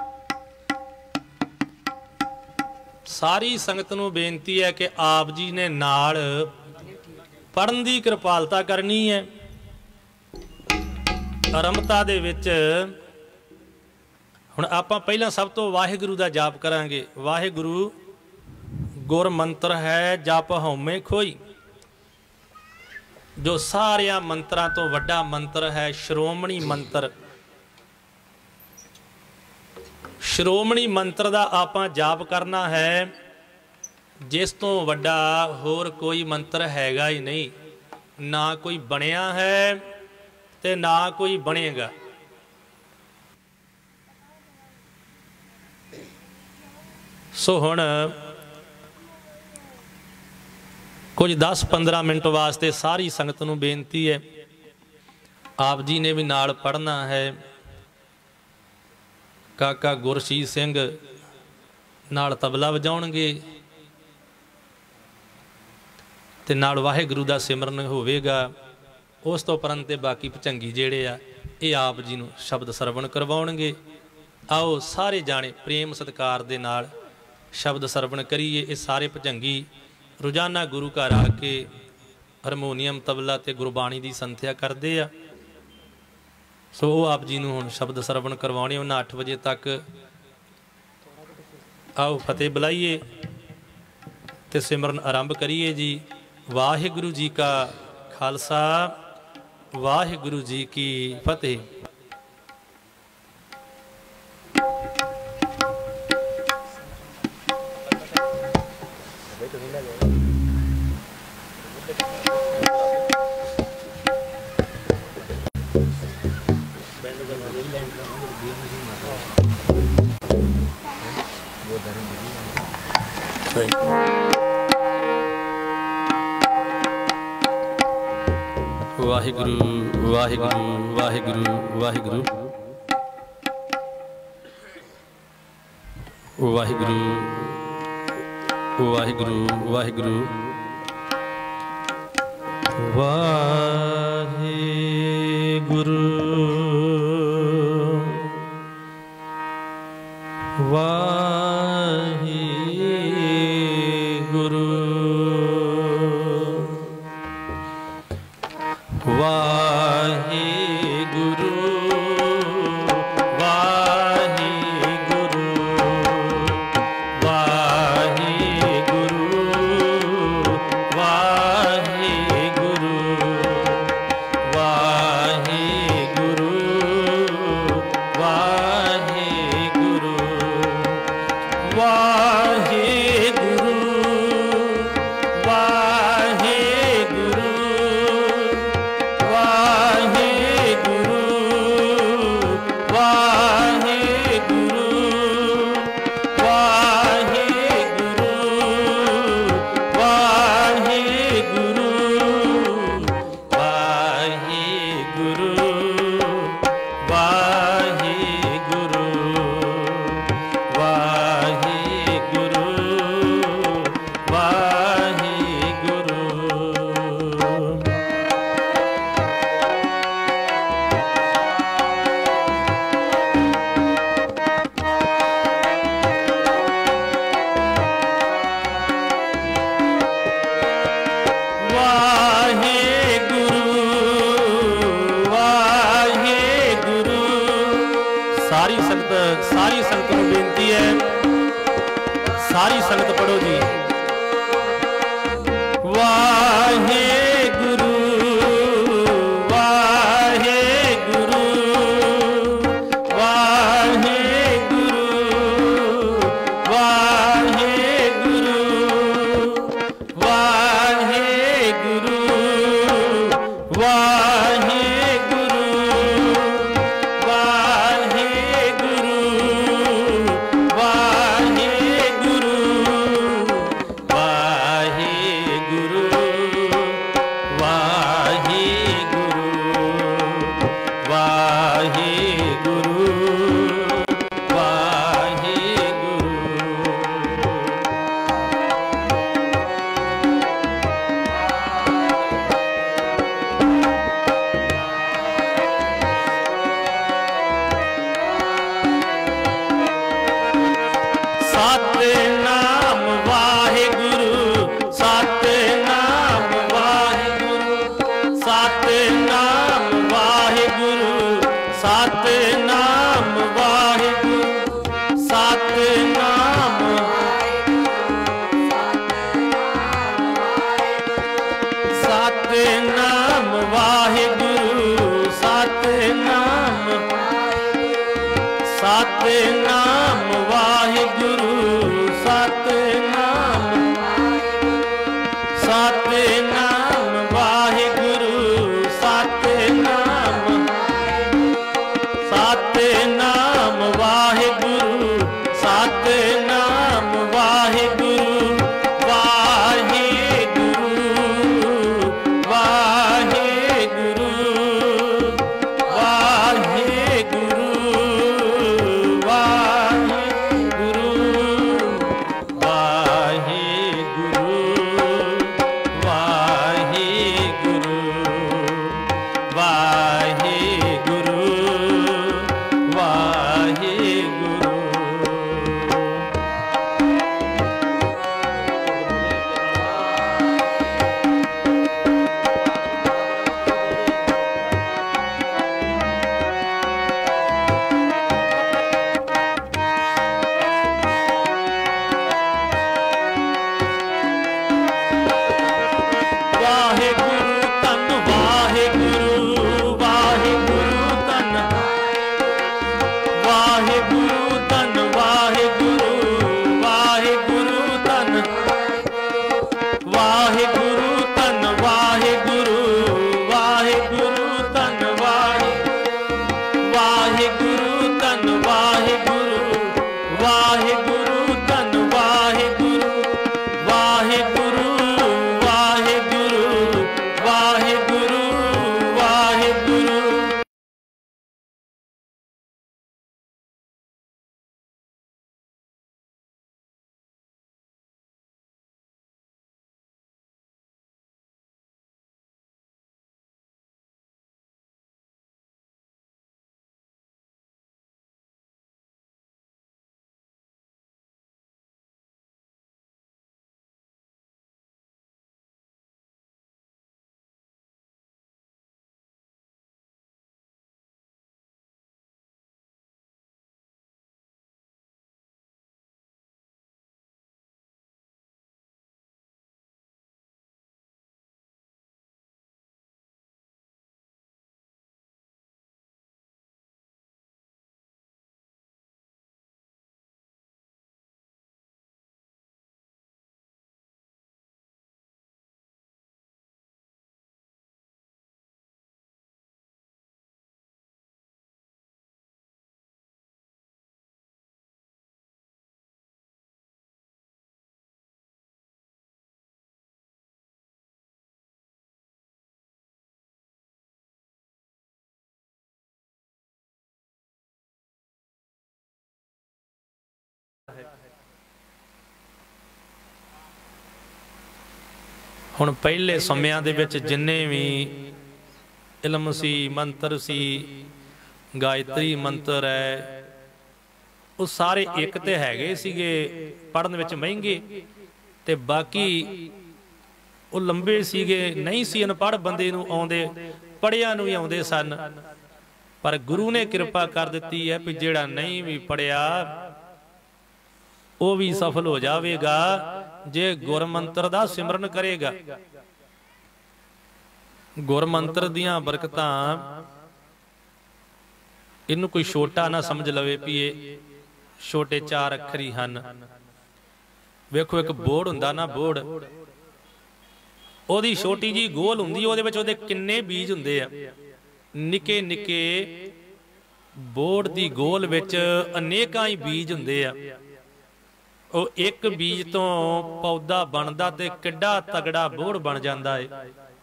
ਸਾਰੀ ਸੰਗਤ ਨੂੰ ਬੇਨਤੀ ਹੈ ਕਿ ਆਪ ਜੀ ਨੇ ਨਾਲ ਪੜ੍ਹਨ ਦੀ ਕਿਰਪਾਲਤਾ ਕਰਨੀ ਹੈ। ਆਰੰਭਤਾ ਦੇ ਵਿੱਚ ਹੁਣ ਆਪਾਂ ਪਹਿਲਾਂ ਸਭ ਤੋਂ ਵਾਹਿਗੁਰੂ ਦਾ ਜਾਪ ਕਰਾਂਗੇ। ਵਾਹਿਗੁਰੂ ਗੁਰ ਮੰਤਰ ਹੈ ਜਪ ਹਉਮੈ ਖੋਈ, ਜੋ ਸਾਰਿਆਂ ਮੰਤਰਾਂ ਤੋਂ ਵੱਡਾ ਮੰਤਰ ਹੈ, ਸ਼੍ਰੋਮਣੀ ਮੰਤਰ। ਸ਼੍ਰੋਮਣੀ ਮੰਤਰ ਦਾ ਆਪਾਂ ਜਾਪ ਕਰਨਾ ਹੈ, ਜਿਸ ਤੋਂ ਵੱਡਾ ਹੋਰ ਕੋਈ ਮੰਤਰ ਹੈਗਾ ਹੀ ਨਹੀਂ। ਨਾ ਕੋਈ ਬਣਿਆ ਹੈ ਤੇ ਨਾ ਕੋਈ ਬਣੇਗਾ। ਸੋ ਹੁਣ ਕੁਝ 10-15 ਮਿੰਟ ਵਾਸਤੇ ਸਾਰੀ ਸੰਗਤ ਨੂੰ ਬੇਨਤੀ ਹੈ ਆਪ ਜੀ ਨੇ ਵੀ ਨਾਲ ਪੜ੍ਹਨਾ ਹੈ। ਕਾਕਾ ਗੁਰਸ਼ੀਤ ਸਿੰਘ ਨਾਲ ਤਬਲਾ ਵਜਾਉਣਗੇ ਤੇ ਨਾਲ ਵਾਹਿਗੁਰੂ ਦਾ ਸਿਮਰਨ ਹੋਵੇਗਾ। ਉਸ ਤੋਂ ਉਪਰੰਤ ਬਾਕੀ ਭੁਜੰਗੀ ਜਿਹੜੇ ਆ ਇਹ ਆਪ ਜੀ ਨੂੰ ਸ਼ਬਦ ਸਰਵਣ ਕਰਵਾਉਣਗੇ। ਆਓ ਸਾਰੇ ਜਾਣੇ ਪ੍ਰੇਮ ਸਤਿਕਾਰ ਦੇ ਨਾਲ ਸ਼ਬਦ ਸਰਵਣ ਕਰੀਏ। ਇਹ ਸਾਰੇ ਭੁਜੰਗੀ ਰੋਜ਼ਾਨਾ ਗੁਰੂ ਘਰ ਆ ਕੇ ਹਾਰਮੋਨੀਅਮ ਤਬਲਾ ਤੇ ਗੁਰਬਾਣੀ ਦੀ ਸੰਥਿਆ ਕਰਦੇ ਆ। ਸੋ ਉਹ ਆਪ ਜੀ ਨੂੰ ਹੁਣ ਸ਼ਬਦ ਸਰਵਣ ਕਰਵਾਉਣੇ ਉਹਨਾਂ 8 ਵਜੇ ਤੱਕ। ਆਓ ਫਤਿਹ ਬੁਲਾਈਏ ਤੇ ਸਿਮਰਨ ਆਰੰਭ ਕਰੀਏ ਜੀ। ਵਾਹਿਗੁਰੂ ਜੀ ਕਾ ਖਾਲਸਾ, ਵਾਹਿਗੁਰੂ ਜੀ ਕੀ ਫਤਿਹ। ਵਾਹਿਗੁਰੂ ਵਾਹਿਗੁਰੂ ਵਾਹਿਗੁਰੂ ਵਾਹਿਗੁਰੂ ਵਾਹਿਗੁਰੂ ਵਾਹਿਗੁਰੂ ਵਾਹਿਗੁਰੂ ਵਾਹਿਗੁਰੂ ਵਾਹਿਗੁਰੂ ਵਾਹਿਗੁਰੂ ਸਾਰੀ ਸੰਗਤ ਨੂੰ ਬੇਨਤੀ ਹੈ, ਸਾਰੀ ਸੰਗਤ ਪੜੋ ਜੀ। ਵਾਹਿਗੁਰੂ ਵਾਹਿਗੁਰੂ ਵਾਹਿਗੁਰੂ ਵਾਹਿਗੁਰੂ ਵਾਹਿਗੁਰੂ ਸਤਿਨਾਮ ਵਾਹਿਗੁਰੂ ਸਤਿਨਾਮ ਹੁਣ ਪਹਿਲੇ ਸਮਿਆਂ ਦੇ ਵਿੱਚ ਜਿੰਨੇ ਵੀ ਇਲਮ ਸੀ, ਮੰਤਰ ਸੀ, ਗਾਇਤਰੀ ਮੰਤਰ ਹੈ, ਉਹ ਸਾਰੇ ਇੱਕ ਤੇ ਹੈਗੇ ਸੀਗੇ, ਪੜ੍ਹਨ ਵਿੱਚ ਮਹਿੰਗੇ, ਤੇ ਬਾਕੀ ਉਹ ਲੰਬੇ ਸੀਗੇ, ਨਹੀਂ ਸੀ ਅਨਪੜ੍ਹ ਬੰਦੇ ਨੂੰ ਆਉਂਦੇ, ਪੜ੍ਹਿਆ ਨੂੰ ਵੀ ਆਉਂਦੇ ਸਨ। ਪਰ ਗੁਰੂ ਨੇ ਕਿਰਪਾ ਕਰ ਦਿੱਤੀ ਹੈ ਵੀ ਜਿਹੜਾ ਨਹੀਂ ਵੀ ਪੜ੍ਹਿਆ ਉਹ ਵੀ ਸਫਲ ਹੋ ਜਾਵੇਗਾ ਜੇ ਗੁਰਮੰਤਰ ਦਾ ਸਿਮਰਨ ਕਰੇਗਾ। ਗੁਰਮੰਤਰ ਦੀਆਂ ਬਰਕਤਾਂ ਇਹਨੂੰ ਕੋਈ ਛੋਟਾ ਨਾ ਸਮਝ ਲਵੇ ਵੀ ਇਹ ਛੋਟੇ 4 ਅੱਖਰ ਹੀ ਹਨ। ਵੇਖੋ ਇੱਕ ਬੋੜ ਹੁੰਦਾ ਨਾ, ਬੋੜ, ਉਹਦੀ ਛੋਟੀ ਜੀ ਗੋਲ ਹੁੰਦੀ, ਉਹਦੇ ਵਿੱਚ ਉਹਦੇ ਕਿੰਨੇ ਬੀਜ ਹੁੰਦੇ ਆ, ਨਿੱਕੇ ਨਿੱਕੇ ਬੋੜ ਦੀ ਗੋਲ ਵਿੱਚ ਅਨੇਕਾਂ ਹੀ ਬੀਜ ਹੁੰਦੇ ਆ। ਉਹ ਇੱਕ ਬੀਜ ਤੋਂ ਪੌਦਾ ਬਣਦਾ ਤੇ ਕਿੱਡਾ ਤਗੜਾ ਬੋੜ ਬਣ ਜਾਂਦਾ ਏ।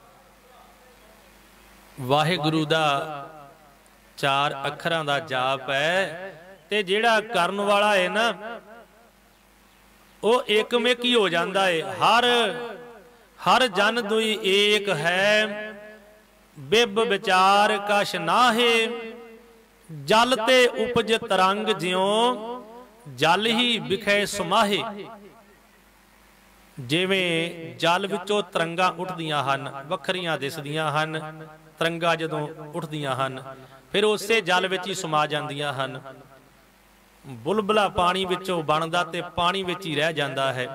ਵਾਹਿਗੁਰੂ ਦਾ 4 ਅੱਖਰਾਂ ਦਾ ਜਾਪ ਹੈ, ਤੇ ਜਿਹੜਾ ਕਰਨ ਵਾਲਾ ਹੈ ਨਾ ਉਹ ਏਕਮਿਕ ਹੀ ਹੋ ਜਾਂਦਾ ਏ। ਹਰ ਜਨ ਦੁਈ ਏਕ ਹੈ, ਬਿਬ ਵਿਚਾਰ ਕਛ ਨਾਹੇ, ਜਲ ਤੇ ਉਪਜ ਤਰੰਗ ਜਿਉ ਜਲ ਹੀ ਵਿਖੇ ਸਮਾਹੇ। ਜਿਵੇਂ ਜਲ ਵਿੱਚੋਂ ਤਰੰਗਾਂ ਉੱਠਦੀਆਂ ਹਨ, ਵੱਖਰੀਆਂ ਦਿਸਦੀਆਂ ਹਨ, ਤਰੰਗਾਂ ਜਦੋਂ ਉੱਠਦੀਆਂ ਹਨ ਫਿਰ ਉਸੇ ਜਲ ਵਿੱਚ ਹੀ ਸਮਾ ਜਾਂਦੀਆਂ ਹਨ। ਬੁਲਬੁਲਾ ਪਾਣੀ ਵਿੱਚੋਂ ਬਣਦਾ ਤੇ ਪਾਣੀ ਵਿੱਚ ਹੀ ਰਹਿ ਜਾਂਦਾ ਹੈ।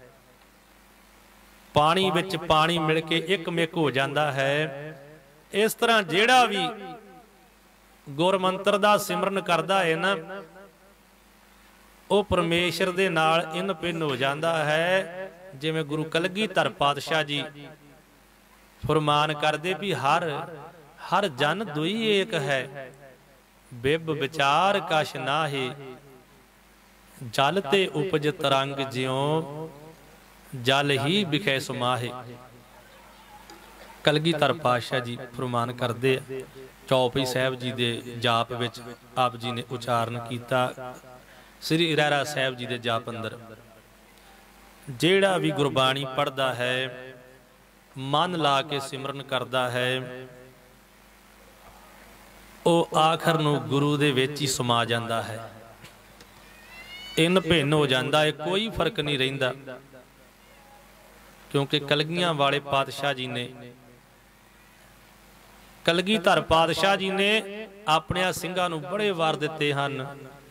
ਪਾਣੀ ਵਿੱਚ ਪਾਣੀ ਮਿਲ ਕੇ ਇੱਕਮਿਕ ਹੋ ਜਾਂਦਾ ਹੈ। ਇਸ ਤਰ੍ਹਾਂ ਜਿਹੜਾ ਵੀ ਗੁਰਮੰਤਰ ਦਾ ਸਿਮਰਨ ਕਰਦਾ ਹੈ ਨਾ, ਉਹ ਪਰਮੇਸ਼ਰ ਦੇ ਨਾਲ ਇਨ ਪਿੰਨ ਹੋ ਜਾਂਦਾ ਹੈ। ਜਿਵੇਂ ਗੁਰੂ ਕਲਗੀਧਰ ਪਾਤਸ਼ਾਹ ਜੀ ਫਰਮਾਨ ਕਰਦੇ ਵੀ ਹਰ ਜਨ ਦੁਈ ਏਕ ਹੈ, ਬਿਬ ਵਿਚਾਰ ਕਛ ਨਾਹੀ, ਜਲ ਤੇ ਉਪਜ ਤਰੰਗ ਜਿਉ ਜਲ ਹੀ ਵਿਖੇ ਸਮਾਹੇ। ਕਲਗੀਧਰ ਪਾਤਸ਼ਾਹ ਜੀ ਫਰਮਾਨ ਕਰਦੇ ਆ। ਚੌਪਈ ਸਾਹਿਬ ਜੀ ਦੇ ਜਾਪ ਵਿੱਚ ਆਪ ਜੀ ਨੇ ਉਚਾਰਨ ਕੀਤਾ, ਸ੍ਰੀ ਰਹਿਰਾ ਸਾਹਿਬ ਜੀ ਦੇ ਜਾਪ ਅੰਦਰ ਜਿਹੜਾ ਵੀ ਗੁਰਬਾਣੀ ਪੜ੍ਹਦਾ ਹੈ, ਮਨ ਲਾ ਕੇ ਸਿਮਰਨ ਕਰਦਾ ਹੈ, ਉਹ ਆਖਰ ਨੂੰ ਗੁਰੂ ਦੇ ਵਿੱਚ ਹੀ ਸਮਾ ਜਾਂਦਾ ਹੈ। ਇਨ ਭਿੰਨ ਹੋ ਜਾਂਦਾ ਹੈ, ਕੋਈ ਫਰਕ ਨਹੀਂ ਰਹਿੰਦਾ। ਕਿਉਂਕਿ ਕਲਗੀਆਂ ਵਾਲੇ ਪਾਤਸ਼ਾਹ ਜੀ ਨੇ, ਕਲਗੀਧਰ ਪਾਤਸ਼ਾਹ ਜੀ ਨੇ ਆਪਣੇ ਸਿੰਘਾਂ ਨੂੰ ਬੜੇ ਵਾਰ ਦਿੱਤੇ ਹਨ।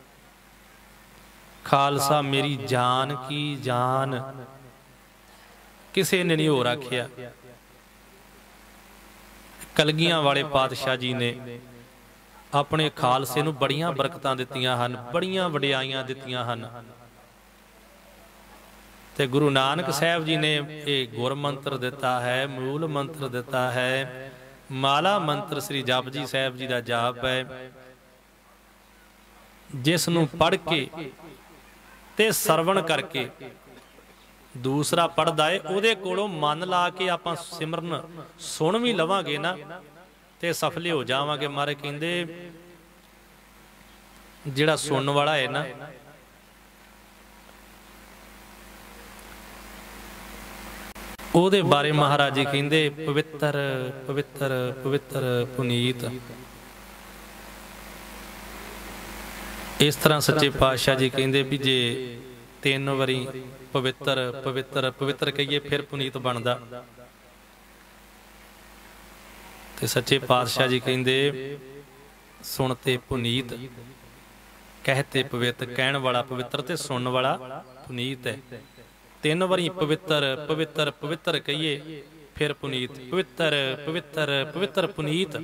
ਖਾਲਸਾ ਮੇਰੀ ਜਾਨ ਕੀ ਜਾਨ, ਕਿਸੇ ਨੇ ਨਹੀਂ ਹੋਰ ਆਖਿਆ। ਕਲਗੀਆਂ ਵਾਲੇ ਪਾਤਸ਼ਾਹ ਜੀ ਨੇ ਆਪਣੇ ਖਾਲਸੇ ਨੂੰ ਬੜੀਆਂ ਬਰਕਤਾਂ ਦਿੱਤੀਆਂ ਹਨ, ਬੜੀਆਂ ਵਡਿਆਈਆਂ ਦਿੱਤੀਆਂ ਹਨ। ਤੇ ਗੁਰੂ ਨਾਨਕ ਸਾਹਿਬ ਜੀ ਨੇ ਇਹ ਗੁਰਮੰਤਰ ਦਿੱਤਾ ਹੈ, ਮੂਲ ਮੰਤਰ ਦਿੱਤਾ ਹੈ। ਮਾਲਾ ਮੰਤਰ ਸ੍ਰੀ ਜਪਜੀ ਸਾਹਿਬ ਜੀ ਦਾ ਜਾਪ ਹੈ, ਜਿਸ ਨੂੰ ਪੜ੍ਹ ਕੇ ਤੇ ਸਰਵਣ ਕਰਕੇ ਦੂਸਰਾ ਪੜ੍ਹਦਾ ਏ, ਉਹਦੇ ਕੋਲੋਂ ਮਨ ਲਾ ਕੇ ਆਪਾਂ ਸਿਮਰਨ ਸੁਣ ਵੀ ਲਵਾਂਗੇ ਨਾ ਤੇ ਸਫਲੇ ਹੋ ਜਾਵਾਂਗੇ। ਮਹਾਰਾਜ ਕਹਿੰਦੇ ਜਿਹੜਾ ਸੁਣਨ ਵਾਲਾ ਹੈ ਨਾ, ਉਹਦੇ ਬਾਰੇ ਮਹਾਰਾਜ ਜੀ ਕਹਿੰਦੇ ਪਵਿੱਤਰ ਪਵਿੱਤਰ ਪਵਿੱਤਰ ਪੁਨੀਤ। ਇਸ ਤਰ੍ਹਾਂ ਸੱਚੇ ਪਾਤਸ਼ਾਹ ਜੀ ਕਹਿੰਦੇ ਵੀ ਜੇ 3 ਵਾਰੀ ਪਵਿੱਤਰ ਪਵਿੱਤਰ ਪਵਿੱਤਰ ਕਹੀਏ ਫਿਰ ਪੁਨੀਤ ਬਣਦਾ। ਤੇ ਸੱਚੇ ਪਾਤਸ਼ਾਹ ਜੀ ਕਹਿੰਦੇ ਸੁਣ ਤੇ ਪੁਨੀਤ, ਕਹਿਤੇ ਪਵਿੱਤ, ਕਹਿਣ ਵਾਲਾ ਪਵਿੱਤਰ ਤੇ ਸੁਣਨ ਵਾਲਾ ਪੁਨੀਤ ਹੈ। 3 ਵਾਰੀ ਪਵਿੱਤਰ ਪਵਿੱਤਰ ਪਵਿੱਤਰ ਕਹੀਏ ਫਿਰ ਪੁਨੀਤ, ਪਵਿੱਤਰ ਪਵਿੱਤਰ ਪਵਿੱਤਰ ਪੁਨੀਤ।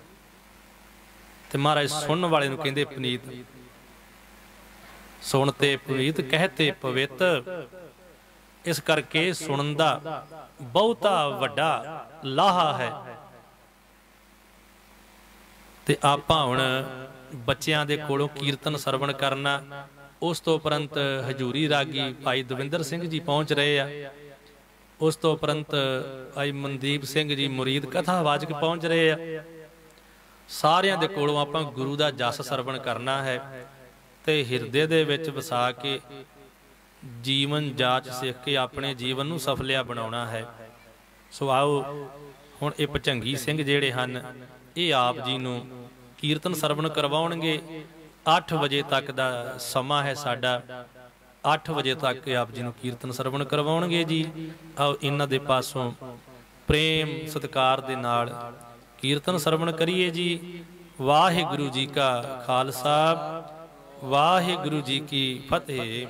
ਤੇ ਮਹਾਰਾਜ ਸੁਣਨ ਵਾਲੇ ਨੂੰ ਕਹਿੰਦੇ ਪੁਨੀਤ। ਸੁਣ ਤੇ ਪੁਨੀਤ, ਕਹਿਤੇ ਪਵਿੱਤ। ਇਸ ਕਰਕੇ ਸੁਣਨ ਦਾ ਬਹੁਤਾ ਵੱਡਾ ਲਾਹਾ ਹੈ। ਤੇ ਆਪਾਂ ਹੁਣ ਬੱਚਿਆਂ ਦੇ ਕੋਲੋਂ ਕੀਰਤਨ ਸਰਵਣ ਕਰਨਾ, ਉਸ ਤੋਂ ਉਪਰੰਤ ਹਜੂਰੀ ਰਾਗੀ ਭਾਈ ਦਵਿੰਦਰ ਸਿੰਘ ਜੀ ਪਹੁੰਚ ਰਹੇ ਆ, ਉਸ ਤੋਂ ਉਪਰੰਤ ਭਾਈ ਮਨਦੀਪ ਸਿੰਘ ਜੀ ਮੁਰੀਦ ਕਥਾਵਾਚਕ ਪਹੁੰਚ ਰਹੇ ਆ। ਸਾਰਿਆਂ ਦੇ ਕੋਲੋਂ ਆਪਾਂ ਗੁਰੂ ਦਾ ਜਸ ਸਰਵਣ ਕਰਨਾ ਹੈ ਤੇ ਹਿਰਦੇ ਦੇ ਵਿੱਚ ਵਸਾ ਕੇ ਜੀਵਨ ਜਾਚ ਸਿੱਖ ਕੇ ਆਪਣੇ ਜੀਵਨ ਨੂੰ ਸਫਲਿਆ ਬਣਾਉਣਾ ਹੈ। ਸੋ ਆਓ ਹੁਣ ਇਹ ਭੁਜੰਗੀ ਸਿੰਘ ਜਿਹੜੇ ਹਨ ਇਹ ਆਪ ਜੀ ਨੂੰ ਕੀਰਤਨ ਸਰਵਣ ਕਰਵਾਉਣਗੇ। 8 ਵਜੇ ਤੱਕ ਦਾ ਸਮਾਂ ਹੈ ਸਾਡਾ। 8 ਵਜੇ ਤੱਕ ਆਪ ਜੀ ਨੂੰ ਕੀਰਤਨ ਸਰਵਣ ਕਰਵਾਉਣਗੇ ਜੀ। ਆਓ ਇਹਨਾਂ ਦੇ ਪਾਸੋਂ ਪ੍ਰੇਮ ਸਤਿਕਾਰ ਦੇ ਨਾਲ ਕੀਰਤਨ ਸਰਵਣ ਕਰੀਏ ਜੀ। ਵਾਹਿਗੁਰੂ ਜੀ ਕਾ ਖਾਲਸਾ, ਵਾਹਿਗੁਰੂ ਜੀ ਕੀ ਫਤਿਹ।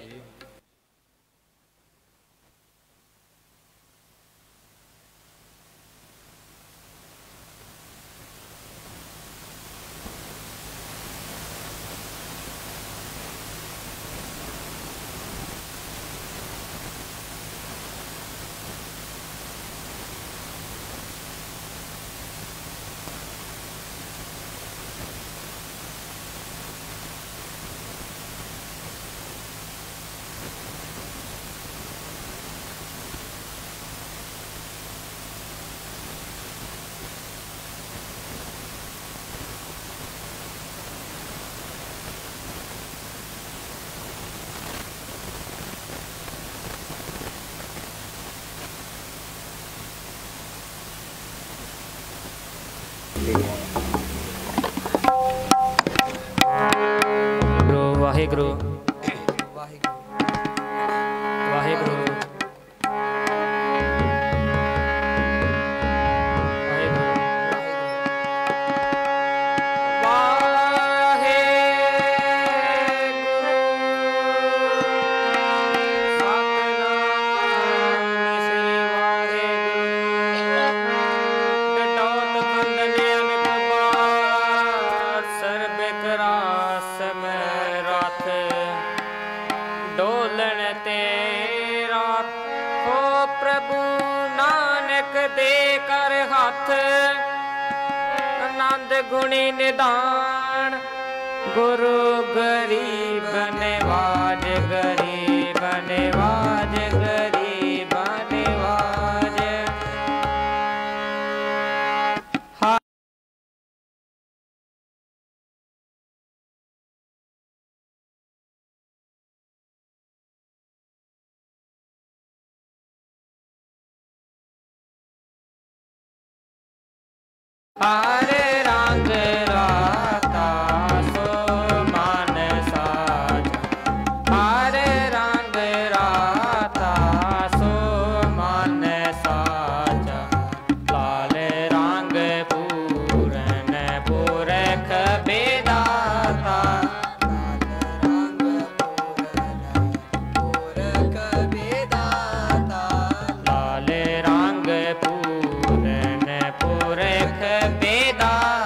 ਵਾਹਿਗੁਰੂ ਵਾਹਿਗੁਰੂ गुणी निदान गुरु गरीब नवाज, गरीब नवाज, गरीब नवाज। हरे रंग राता सो मान साज, हरे रंग राता सो मान साज। लाल रंग पूरन पुरख बेदाता, लाल रंग पूरन पुरख बेदाता। लाल रंग पूरन पुरख बेदाता।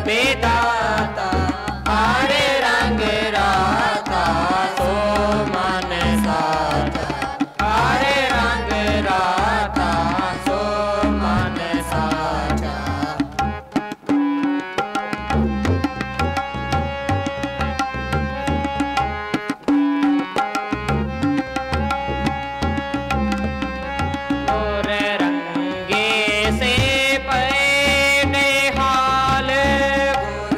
विधाता हरे रंग राता सो मन साजा हरे रंग राता सो मन साजा और रंगे से पे निहाल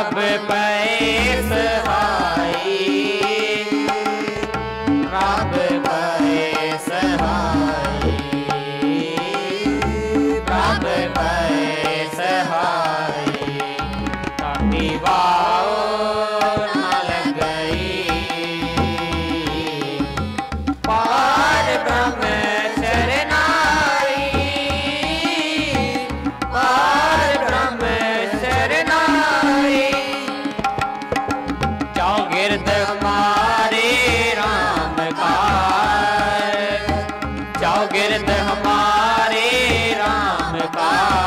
प्रभ पै सहाई, प्रभ पै सहाई, प्रभ पै सहाई। ताती वाओ न लग गई, पार ब्रह्म शरणाई, पार ब्रह्म शरणाई। चौगिर्द हमारे राम का, चौगिर्द हमारे राम का,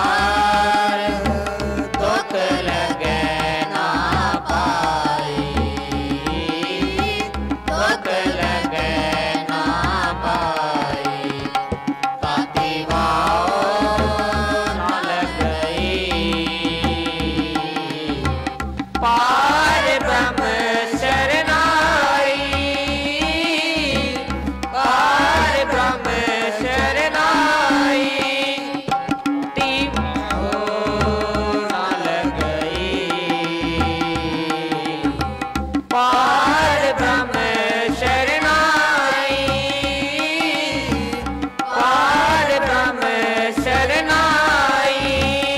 दुख लगे ना पाई, दुख लगे ना पाई। ताती वाओ न लग गई, पार ब्रह्म शरणाई, पार ब्रह्म शरणाई। न लग गई, पार ब्रह्म शरणाई, पार ब्रह्म शरणाई,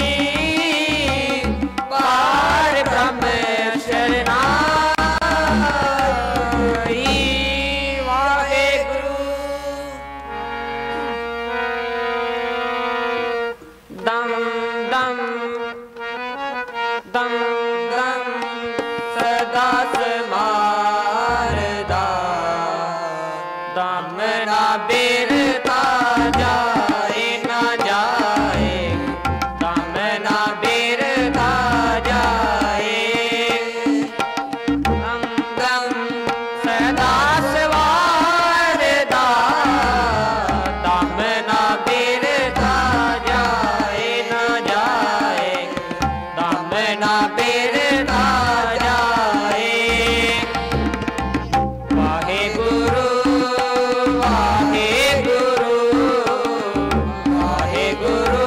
पार ब्रह्म शरणाई। वाहेगुरु। दम दम दम दम सदा समारदा, दम ना बेरता जाए ना जाए, दम ना बेरता जाए। दम दम सदा समारदा, दम ना बेरता जाए ना जाए, दम ना बेरता जाए। वाहेगुरु वाहेगुरु वाहेगुरु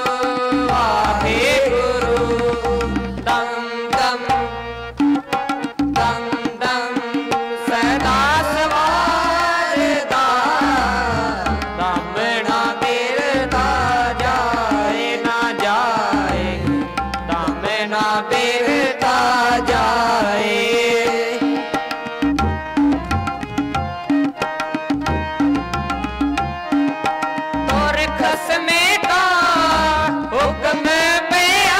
वाहेगुरु। दम दम दम दम सदा समारदा, दम ना बेरता जाए ना जाए, दम ना बेरता जाए। तोर खसमे का हुक्म पिया,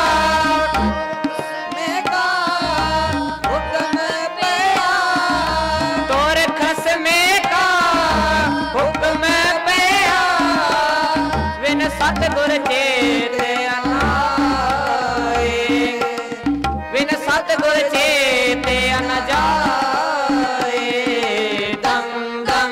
खसमे का हुक्म पिया, तोर खसमे का हुक्म पिया। बिन सतगुर चेत अनाए, बिन सतगुर चेत न जाए। दम दम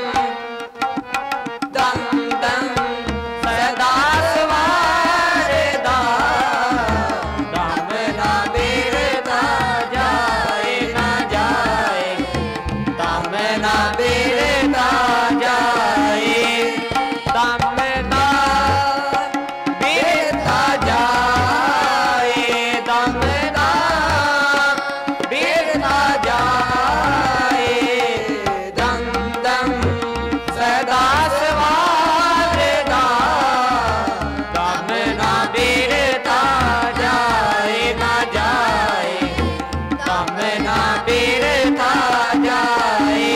दम दम सदा समारदा, दम ना बेरता जाए ना जाए, दम ना बेरता जाए, दम ना बेरता जाए, दम ना बेरता जाए। दम दम सदा समारदा, दम ना बेरता जाए ना जाए, दम ना बेरता जाए।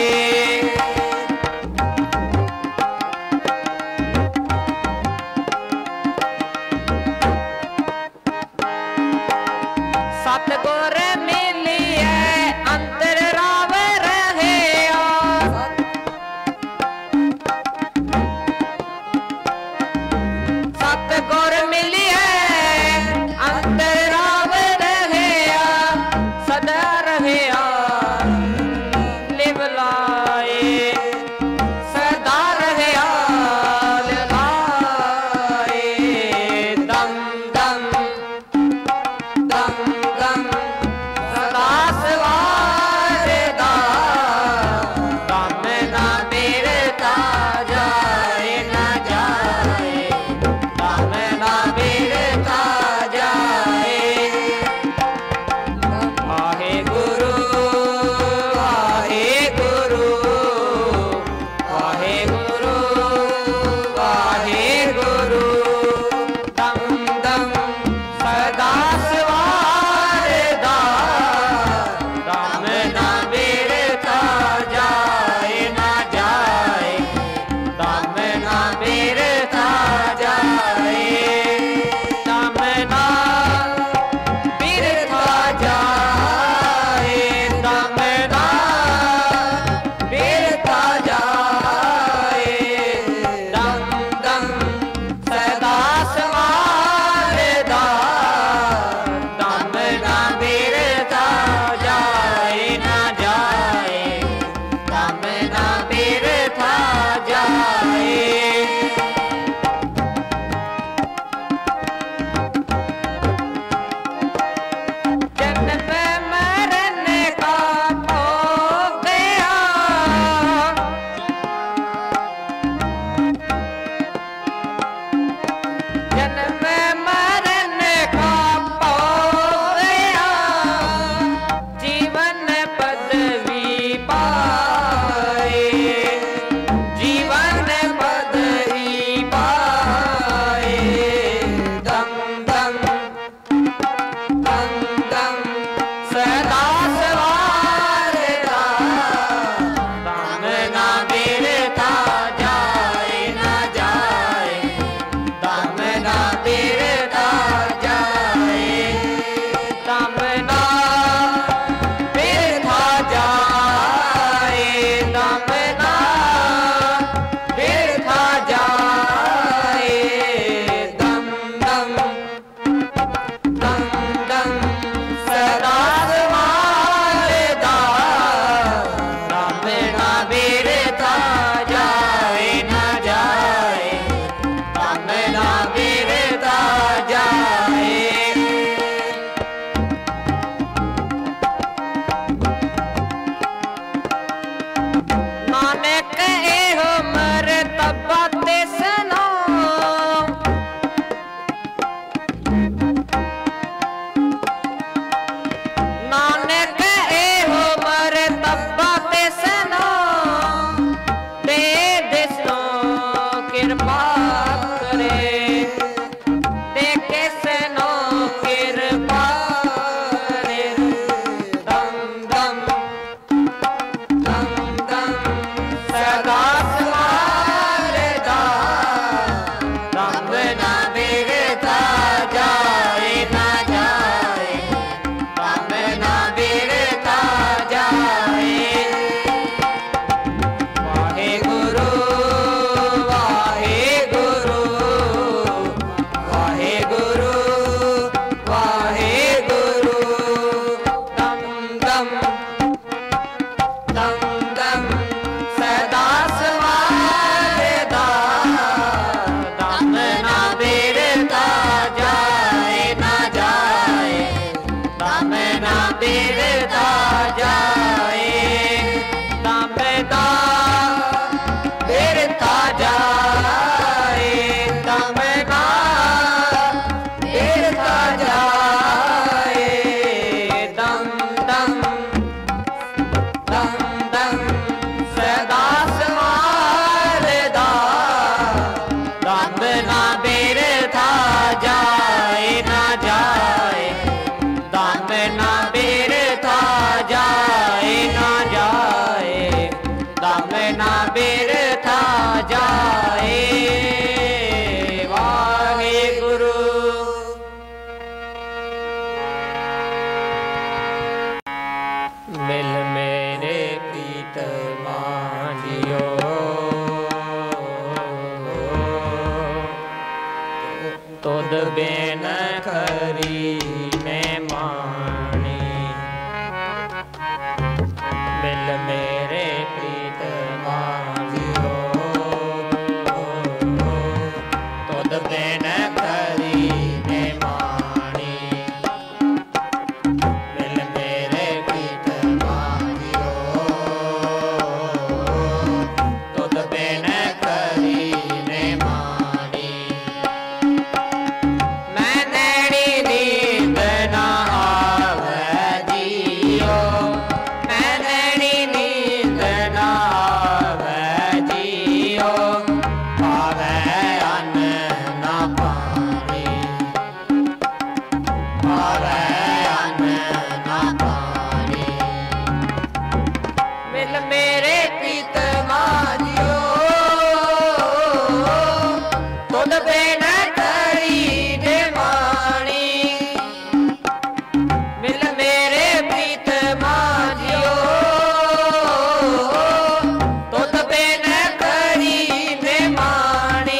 सतगुर मिलिए अंतर राव रहिया, सतगुर मिलिए अंतर राव रहिया, सदा रहिया लिव लाए, सदा रहिया लिव लाए। दम दम दम दम करी ने मानी। मिल मेरे प्रीत मानियो तुद बिन करी ने मानी। मिल मेरे प्रीत मानियो तुद बिन करी ने मानी। मैं नैनी नींद ना आवे जियो, मैं नैनी नींद ना आवे जियो, पावे अन्न ना पानी, पावे अन्न ना पानी। मिल मेरे प्रीत मानियो तुद बिन करी ने मानी। मिल मेरे प्रीत मानियो तुद बिन करी ने मानी।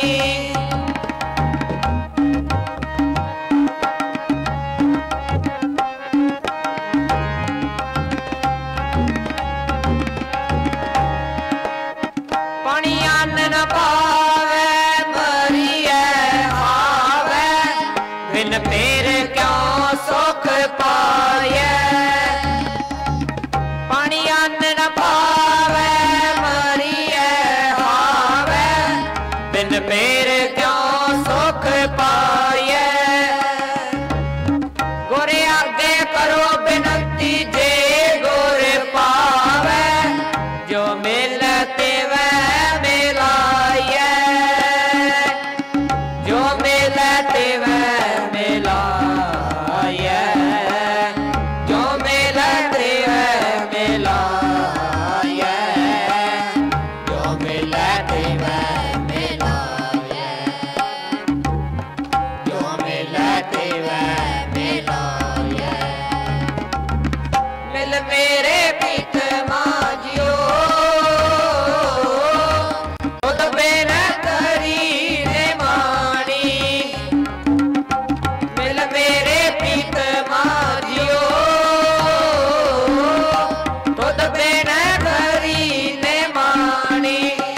पानी अन्न न पावे मरिए आवे, बिन पेर क्यों सुख पाए। पानी अन्न न पावे मरिए आवे, बिन पेर क्यों सुख पाए। गोरे आगे करो बिनती जे गोर पावे, जो मिलते वह मिलाए, जो मिलते वह मिलाए, जो मिलते वह मिलाए, जो मिलते वह मिलाए, जो मिलते वह मिलाए। मिल मेरे प्रीत मानियो तुद बिन करी ने मानी। मिल मेरे प्रीत मानियो तुद बिन करी ने मानी।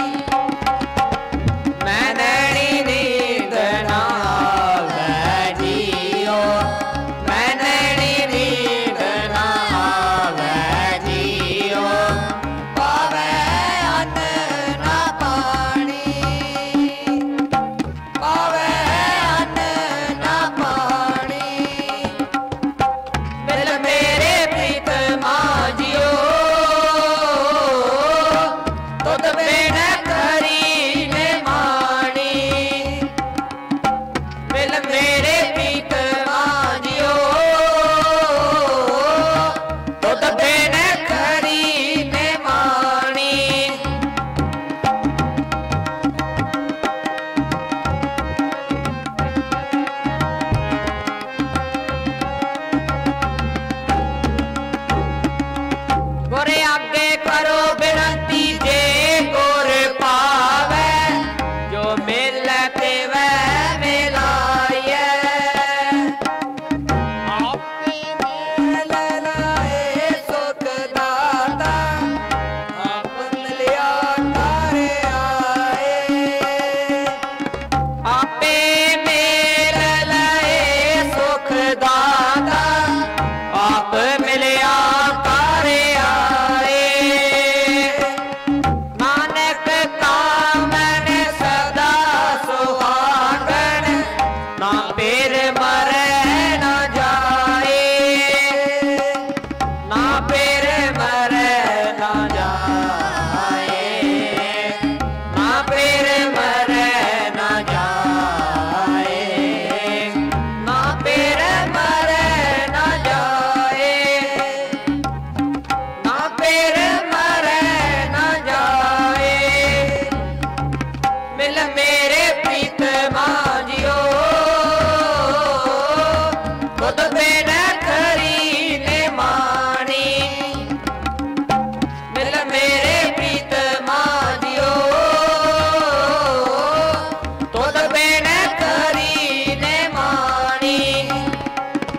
मैं नैनी नींद ना आवे जियो, मैं नैनी नींद ना आवे जियो, पावे अन्न ना पानी, पावे अन्न ना पानी। मिल मेरे प्रीत मानियो तुद बिन करी ने मानी। मिल मेरे प्रीत मानियो तुद बिन करी ने मानी। गोरे आगे करो बिनती जे गोर पावे, जो मिलते वह मिलाए। आपे मिल लाए सुख दाता, आप मिलिया तारे आए। आपे मिल लाए सुख दाता, आप मिलिया तारे आए। नानक कामन सदा सुहागन, ना पेर मरे ना जाए, ना पेर मरे ना जाए, ना पेर मरे ना जाए, ना पेर मरे ना जाए, ना पेर मरे ना जाए। मिल मेरे प्रीत मानियो तुद बिन करी ने मानी। मिल मेरे प्रीत मानियो तुद बिन करी ने मानी।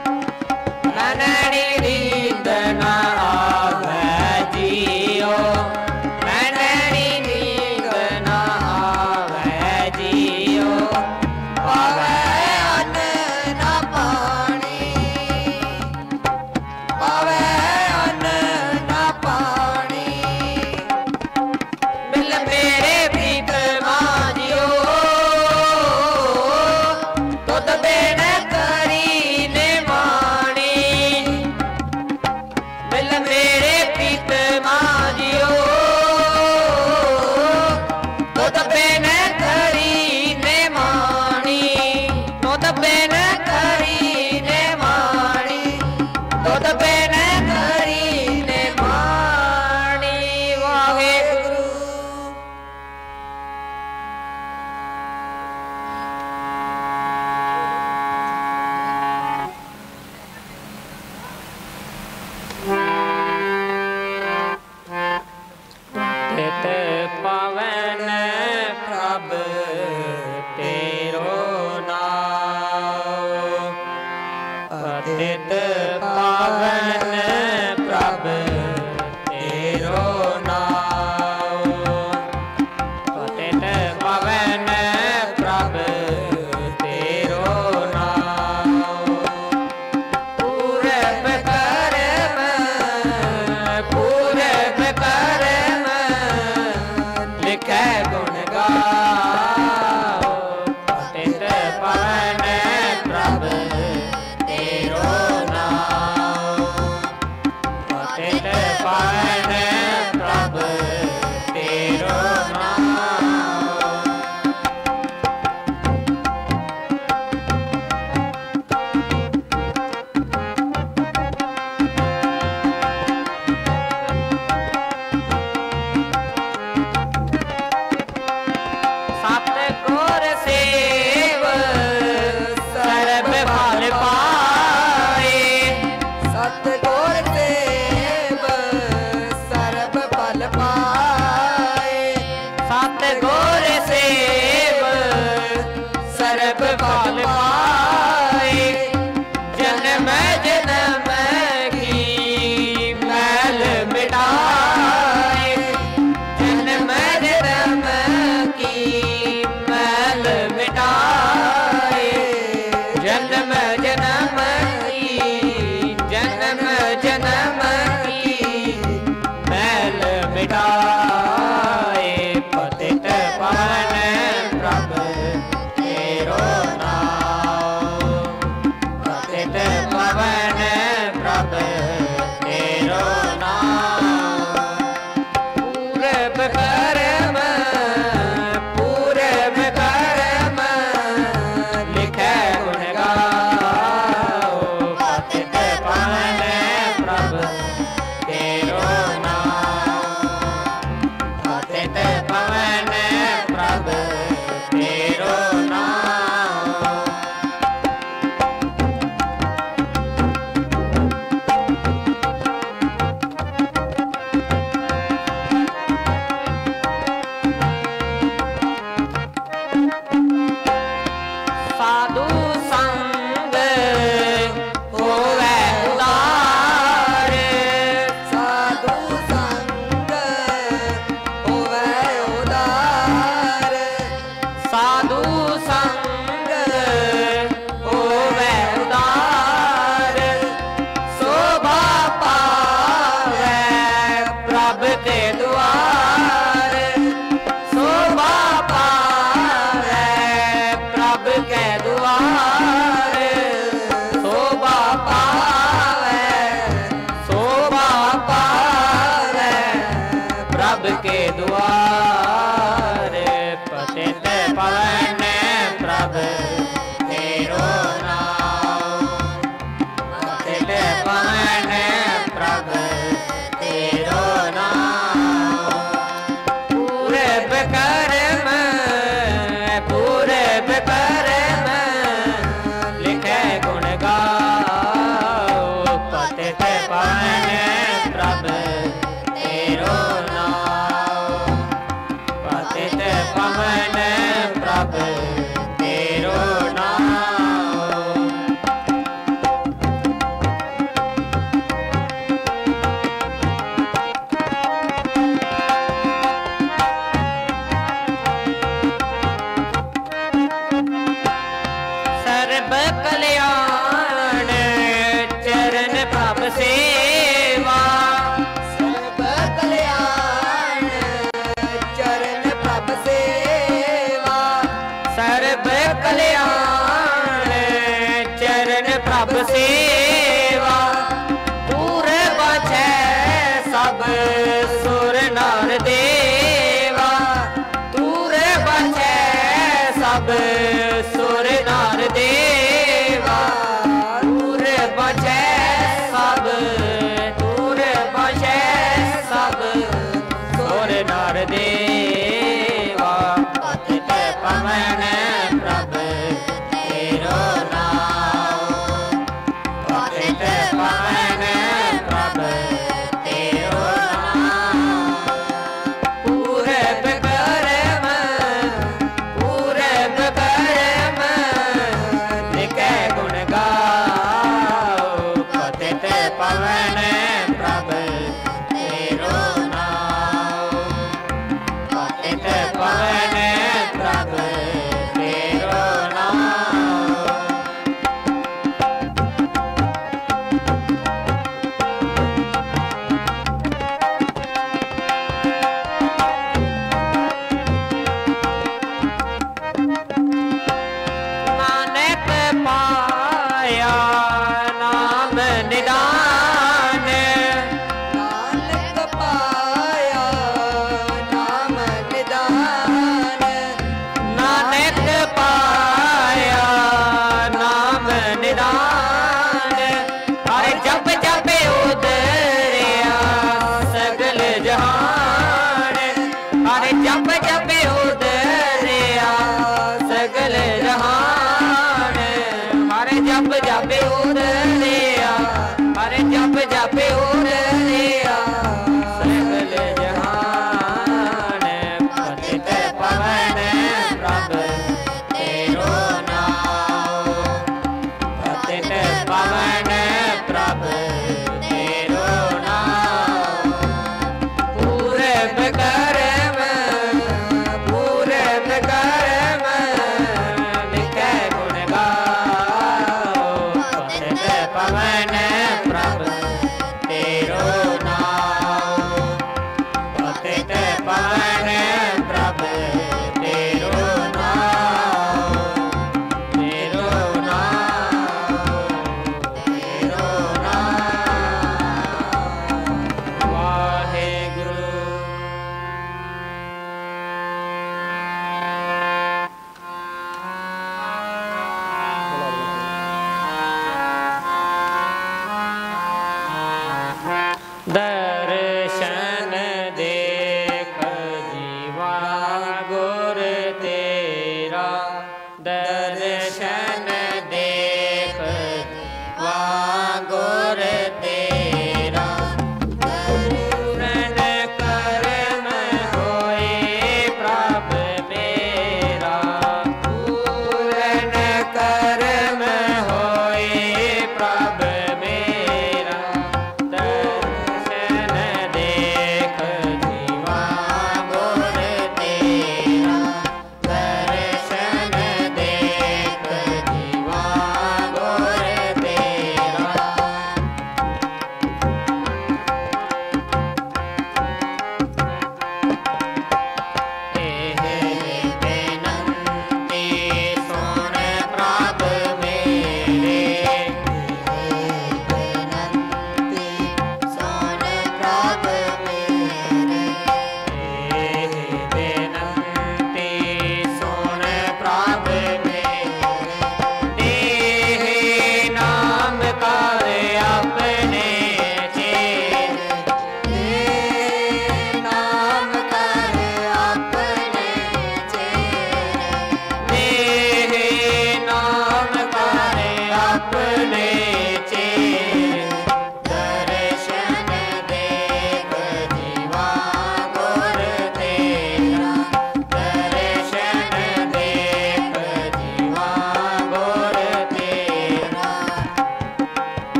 पतित पावन प्रभ तेरो नाम। पतित पावन प्रभ तेरो नाम। पूरब कर्म लिखै गुण गाओ। पतित पावन प्रभ तेरो नाम। पतित पावन प्रभ तेरो नाम। सतगुर सेव सर्ब फल पाए। सतगुर सेव सर्ब फल पाए। सतगुर सेव सर्ब फल पाए। जन्म जन्म की मैल मिटाए। जन्म जन्म की मैल मिटाए। जन्म जन्म की जन्म जन्म की मैल मिटाए। पतित पावन प्रभ तेरो नाम। पतित पावन प्रभ तेरो नाम। पूरब कर्म लिखै गुण गाओ। पतित पावन प्रभ तेरो नाम। पतित पावन प्रभ तेरो नाम। साधु संग होवै उदार। साधु संग होवै उदार। साधु संग होवै उदार। शोभा पावै प्रभ के द्वार। शोभा पावै प्रभ के द्वार। शोभा पावै प्रभ के द्वार। पतित पावन प्रभ तेरो नाम। पतित पावन प्रभ तेरो नाम। पूरब कर्म लिखै गुण गाओ। पतित पावन प्रभ तेरो नाम। पतित पावन प्रभ तेरो नाम। सर्ब कल्याण चरण प्रभ सेवा। सर्ब कल्याण चरण प्रभ सेवा। सर्ब कल्याण चरण प्रभ सेवा। पूर बचै सब सुर नर देवा। दूर बचै सब सुर नर देवा। दूर बचै सब दूर बचै सब सुर नर देवा। पतित पावन प्रभ तेरो नाम। पतित पावन प्रभ तेरो नाम। पूरब कर्म लिखै गुण गाओ। पवन प्रभ तेरो नाम पतित पवन प्रभ तेरो नाम नानक पाया नाम निदान नानक पाया नाम निदान नानक पाया नाम निदान हर जप जपे उदरिया सगल जहान हर जप जपे उदरिया सगल जहान हर जप जपे उदरिया हर जप जपे उदरिया सगल जहान पतित पवन प्रभ तेरो नाम पतित पवन प्रभ तेरो नाम पूरब करम निकै गुण गाओ पतित पवन प्रभ तेरो नाम पतित पवन प्रभ तेरो नाम तेरो नाम तेरो नाम वाहेगुरु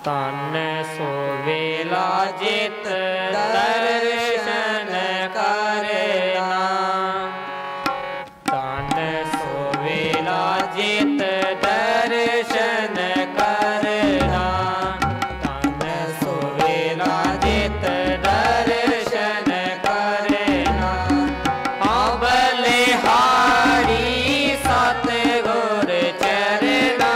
तन सुवेला जित दर्शन करना तन सुवेला जित दर्शन करना तन सुवेला जित दर्शन करना बलिहारी सतगुर चरना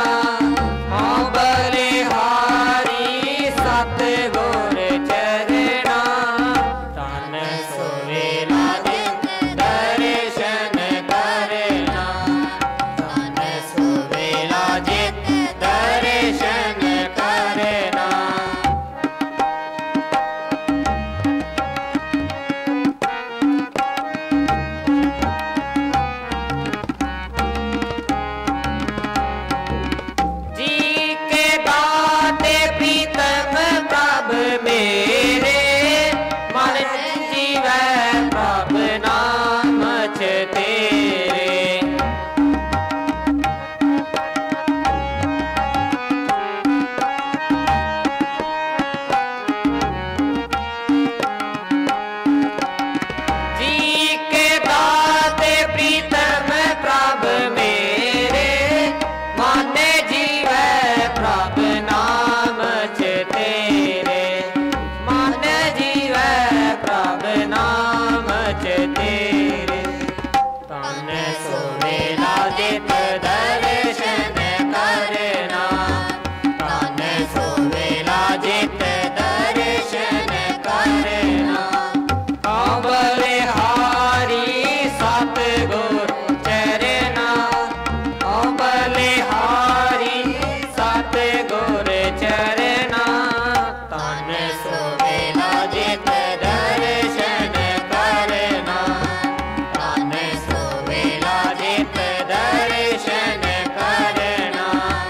बलिहारी सतगुर चरना तन सुवेला जित दर्शन करना तन सुवेला जित दर्शन करना जी के दाते प्रीतम प्रभ मेरे मन जीवै प्रभ नाम च तेरे जी के दाते प्रीतम प्रभ मेरे मन जीवै प्रभ नाम च तेरे मन जीवै प्रभ नाम च तेरे तन सुवेला जित दर्शन करना तन सुवेला जित दर्शन करना बलिहारी सतगुर चरना बलिहारी सतगुर चरना तन सुवेला जित दर्शन करना तन सुवेला जित दर्शन करना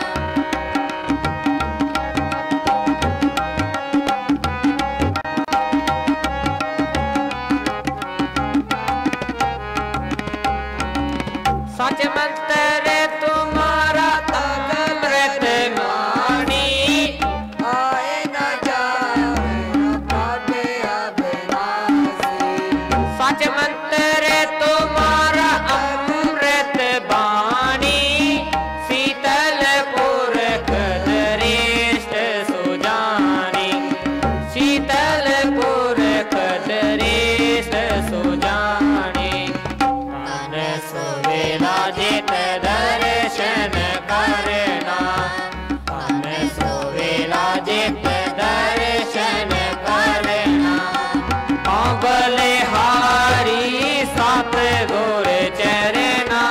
सच मंत्र तुम्हारा तब मृत मानी आए न जाए पापे अविनाशी सच मंत्र तुम्हारा अमृत बाणी शीतल पुरख दरिष्ट सुजानी शीतल पुरख दरिष्ट सुजानी तन सुवेला जित दर्शन करना तन सुवेला जित दर्शन करना बलिहारी सतगुर चरना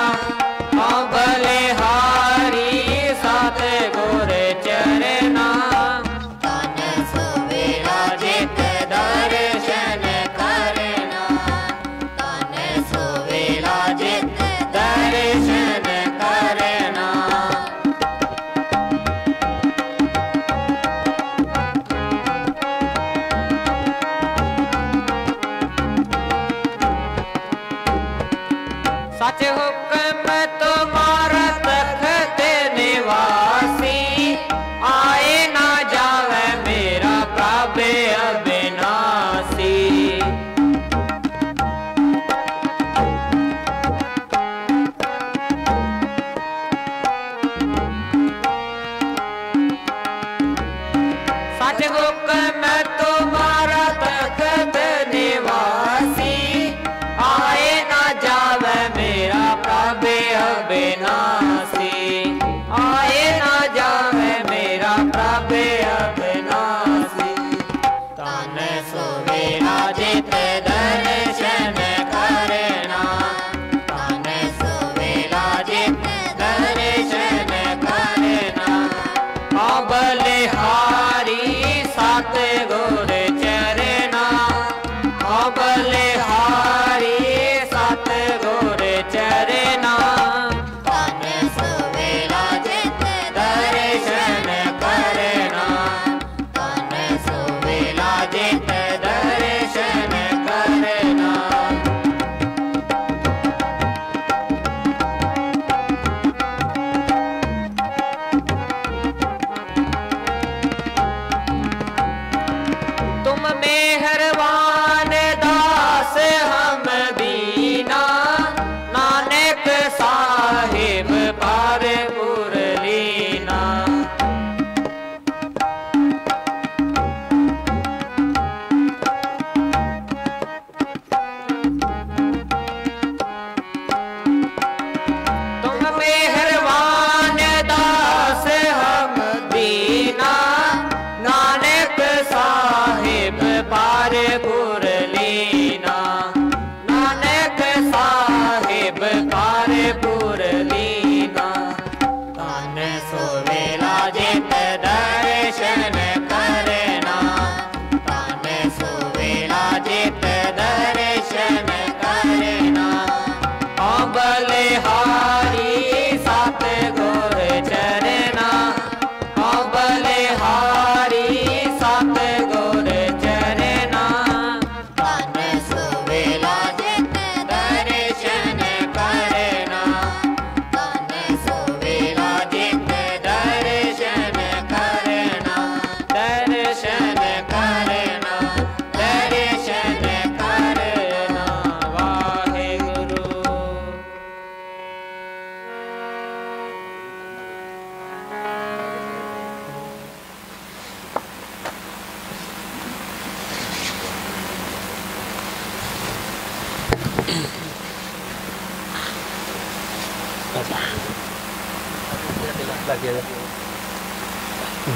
बलिहारी सतगुर चरना तन सुवेला जित दर्शन करना तन सुवेला जित दर्शन करना सच हुक्म तुम्हारा तख्त निवासी आए ना जावे मेरा प्रभ अविनाशी सच हुक्म तुम्हारा तख्त निवासी आए ना जावे मेरा प्रभ अविनाशी आए ना जावे मेरा प्रभ अविनाशी तन सुवेला जित दर्शन करना तन सुवेला जित दर्शन करना बलिहारी सतगुर चरना बलिहारी सतगुर चरना तन सुवेला जित दर्शन करना तन सुवेला जित दर्शन करना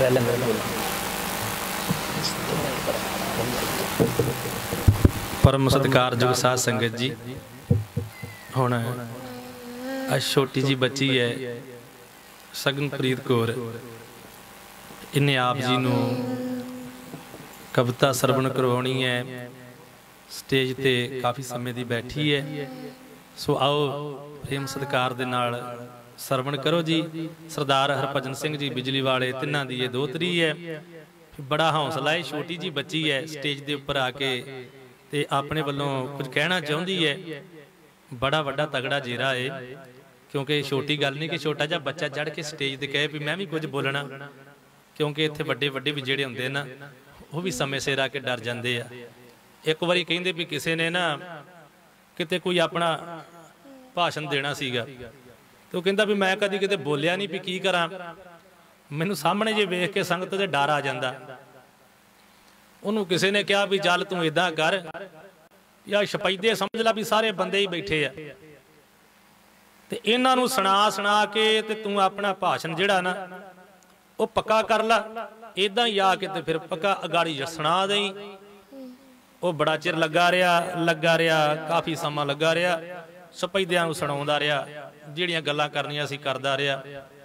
परम सत्कारयोग साध संगत जी, हुण आ छोटी जी बच्ची है सगनप्रीत कौर, इन्हें आप जी नूं कविता सरवण करवाउणी है। स्टेज ते काफ़ी समय दी बैठी है, सो आओ प्रेम सत्कार दे नाल सरवण करो जी। सरदार हरभजन सिंह जी बिजली वाले तिन्हां दी ये दोहतरी है। बड़ा हौसला है, छोटी जी बच्ची है स्टेज के उपर आके ते अपने वालों कुछ कहना चाहती है। बड़ा वड्डा तगड़ा जेरा है, क्योंकि छोटी गल नहीं कि छोटा जिहा बच्चा चढ़ के स्टेज ते कहे भी मैं भी कुछ बोलना, क्योंकि इत्थे वड्डे वड्डे भी जिहड़े हुंदे ना वो भी समय सिर आके डर जाते आ। एक बारी कहिंदे भी किसी ने ना किते कोई अपना भाषण देना सीगा, तो कहंदा भी मैं कदी किते बोलिया नहीं भी की करा, मैनू सामने जे वेख के संगत ते डर आ जांदा। उन्होंने किसी ने कहा भी चल तू इदां कर, या शपैदे समझ ला भी सारे बंदे ही बैठे आ ते इन्हां नूं सुना सुना के ते तू अपना भाषण जिहड़ा ना वो पक्का कर ला, इदां ही आके ते फिर पक्का अगाड़ी सुना देई। वो बड़ा चिर लगा रहा काफ़ी समा लगा रहा, शपैदियां नूं सुणाउंदा रहा, जिहड़ियां गल्लां करनियां सी करदा रहा।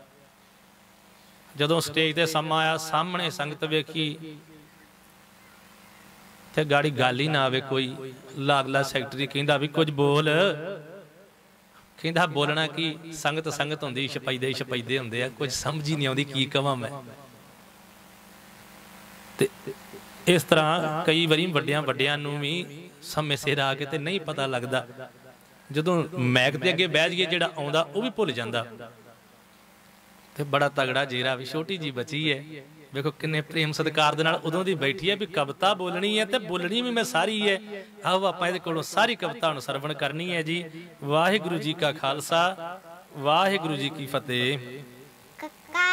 जदों स्टेज ते समा आया, सामने संगत वेखी ते गाड़ी गल ही ना आवे कोई। लागला सैकटरी कहंदा भी कुछ बोल, कहंदा बोलना की, संगत संगत हुंदी, शपैदे शपैदे हुंदे आ, कुछ समझ ही नहीं आउंदी की कहां मैं। ते इस तरह कई बारी वड्डियां वड्डियां नूं भी समय सिर आके ते नहीं पता लगदा, जदों मैक ते अगे बैठ गए जिहड़ा आउंदा वो भी भुल जांदा। ते बड़ा तगड़ा जेरा भी छोटी जी बची है, देखो किन्ने प्रेम सत्कार दे नाल उदों दी बैठी है भी कविता बोलनी है ते बोलनी भी मैं सारी है। आओ आपां इहदे कोलों सारी कविता हुण सरवण करनी है जी। वाहिगुरू जी का खालसा, वाहिगुरू जी की फतेह। कक्का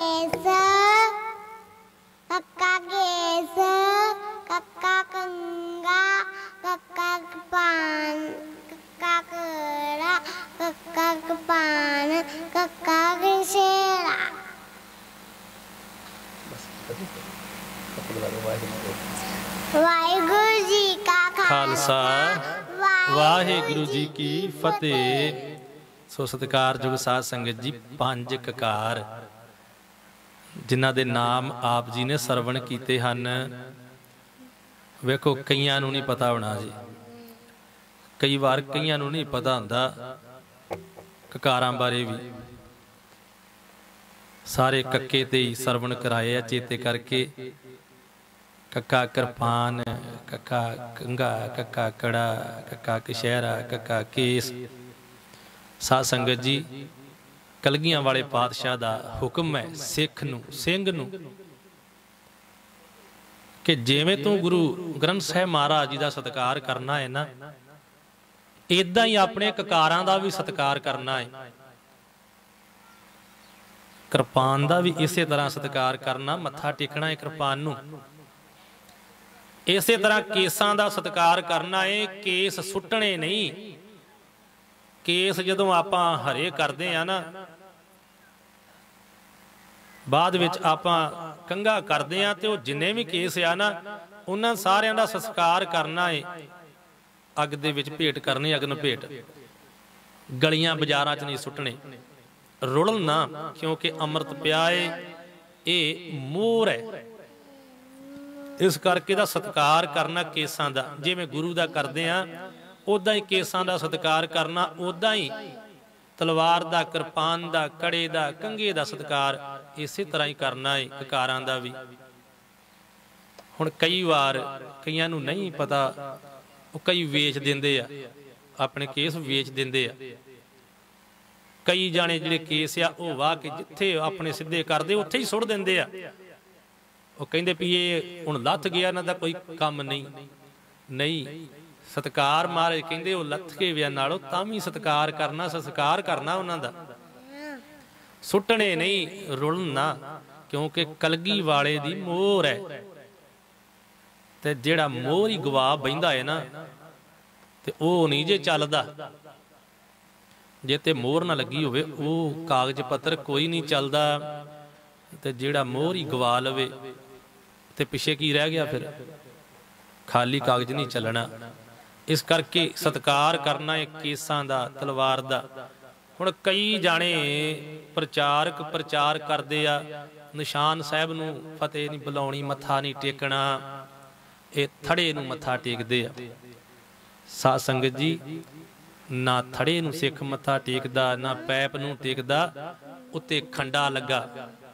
गेस, कक्का कंगा, कक्का कपान, कक्का कड़ा, कक्का कपान, कक्का गशेरा। वाहिगुरू जी का खालसा, वाहिगुरू जी की फतेह। सो सत्कारयोग साध संगत जी, 5 ककार जिन्हां दे नाम आप जी ने सरवण कीते हन। वेखो कईयां नूं नहीं पता होना जी, कई बार कईयां नूं नहीं पता हुंदा ककारां बारे भी। सारे कक्के ते ही सरवण कराए चेते करके। कक्का किरपान, कक्का कंगा, कक्का कड़ा, कक्का कशहरा, कक्का केस। साध संगत जी, कलगियां वाले पातशाह दा हुक्म है सिख नूं, सिंह नूं, कि जिवें तू गुरु ग्रंथ साहिब महाराज जी दा सत्कार करना है ना, इदां ही अपने ककारां दा भी सत्कार करना है। किरपान दा भी इसे तरह सत्कार करना, मत्था टेकना है किरपान नूं। इसे तरह केसां दा सत्कार करना है, केस सुट्टने नहीं। केस जदों आपां हरे करदे आ ना, बाद विच आपां कंघा करदे आ ते ओह जिन्ने भी केस आ ना, उन्हां सारियां दा संस्कार करना है। अग दे विच भेट करनी, अग नूं भेट। गलियां बाजारां च नहीं सुट्टने, रुलना, क्योंकि अमृत पिया है, ये मोर है। इस करके दा सत्कार करना केसां दा, जिवें गुरु दा करदे आ उदां ही केसां दा सत्कार करना, उदां ही तलवार दा, किरपान दा, कड़े दा, कंघे दा सत्कार इसे तरह ही करना है ककारां दा भी। हुण कई वार कईयां नूं नहीं पता, वो कई वेच दिंदे आ, अपने केस वेच दिंदे आ। कई जाने जिहड़े केस आ वो वाह के जिथे अपने सिद्धे करदे उत्थे ही सुट दिंदे आ। वो कहिंदे भी ये हुण लथ गया, इन्हां दा कोई काम नहीं। सत्कार महाराज कहिंदे वो लथ के विया नालों तां भी सत्कार करना, संस्कार करना उन्हां दा, सुट्टने नहीं, रुलना, क्योंकि कलगी वाले दी मोहर है। ते जिहड़ा मोहर ही गवा बहिंदा है ना, ते ओह नहीं जे चलदा। जे ते मोहर ना लगी होवे, ओह कागज पत्तर कोई नहीं चलदा। ਤੇ ਜਿਹੜਾ ਮੋਹਰ ਹੀ ਗਵਾ ਲਵੇ ਤੇ ਪਿੱਛੇ ਕੀ ਰਹਿ ਗਿਆ? ਫਿਰ ਖਾਲੀ ਕਾਗਜ਼ ਨਹੀਂ ਚੱਲਣਾ। ਇਸ ਕਰਕੇ ਸਤਿਕਾਰ ਕਰਨਾ ਇਹ ਕੇਸਾਂ ਦਾ, ਤਲਵਾਰ ਦਾ। ਹੁਣ ਕਈ ਜਾਣੇ ਪ੍ਰਚਾਰਕ ਪ੍ਰਚਾਰ ਕਰਦੇ ਆ, ਨਿਸ਼ਾਨ ਸਾਹਿਬ ਨੂੰ ਫਤਿਹ ਨਹੀਂ ਬੁਲਾਉਣੀ, ਮੱਥਾ ਨਹੀਂ ਟੇਕਣਾ, ਇਹ ਥੜੇ ਨੂੰ ਮੱਥਾ ਟੇਕਦੇ ਆ। ਸਾਧ ਸੰਗਤ ਜੀ, ਨਾ ਥੜੇ ਨੂੰ ਸਿੱਖ ਮੱਥਾ ਟੇਕਦਾ, ਨਾ ਪੈਪ ਨੂੰ ਟੇਕਦਾ। ਉੱਤੇ ਖੰਡਾ ਲੱਗਾ,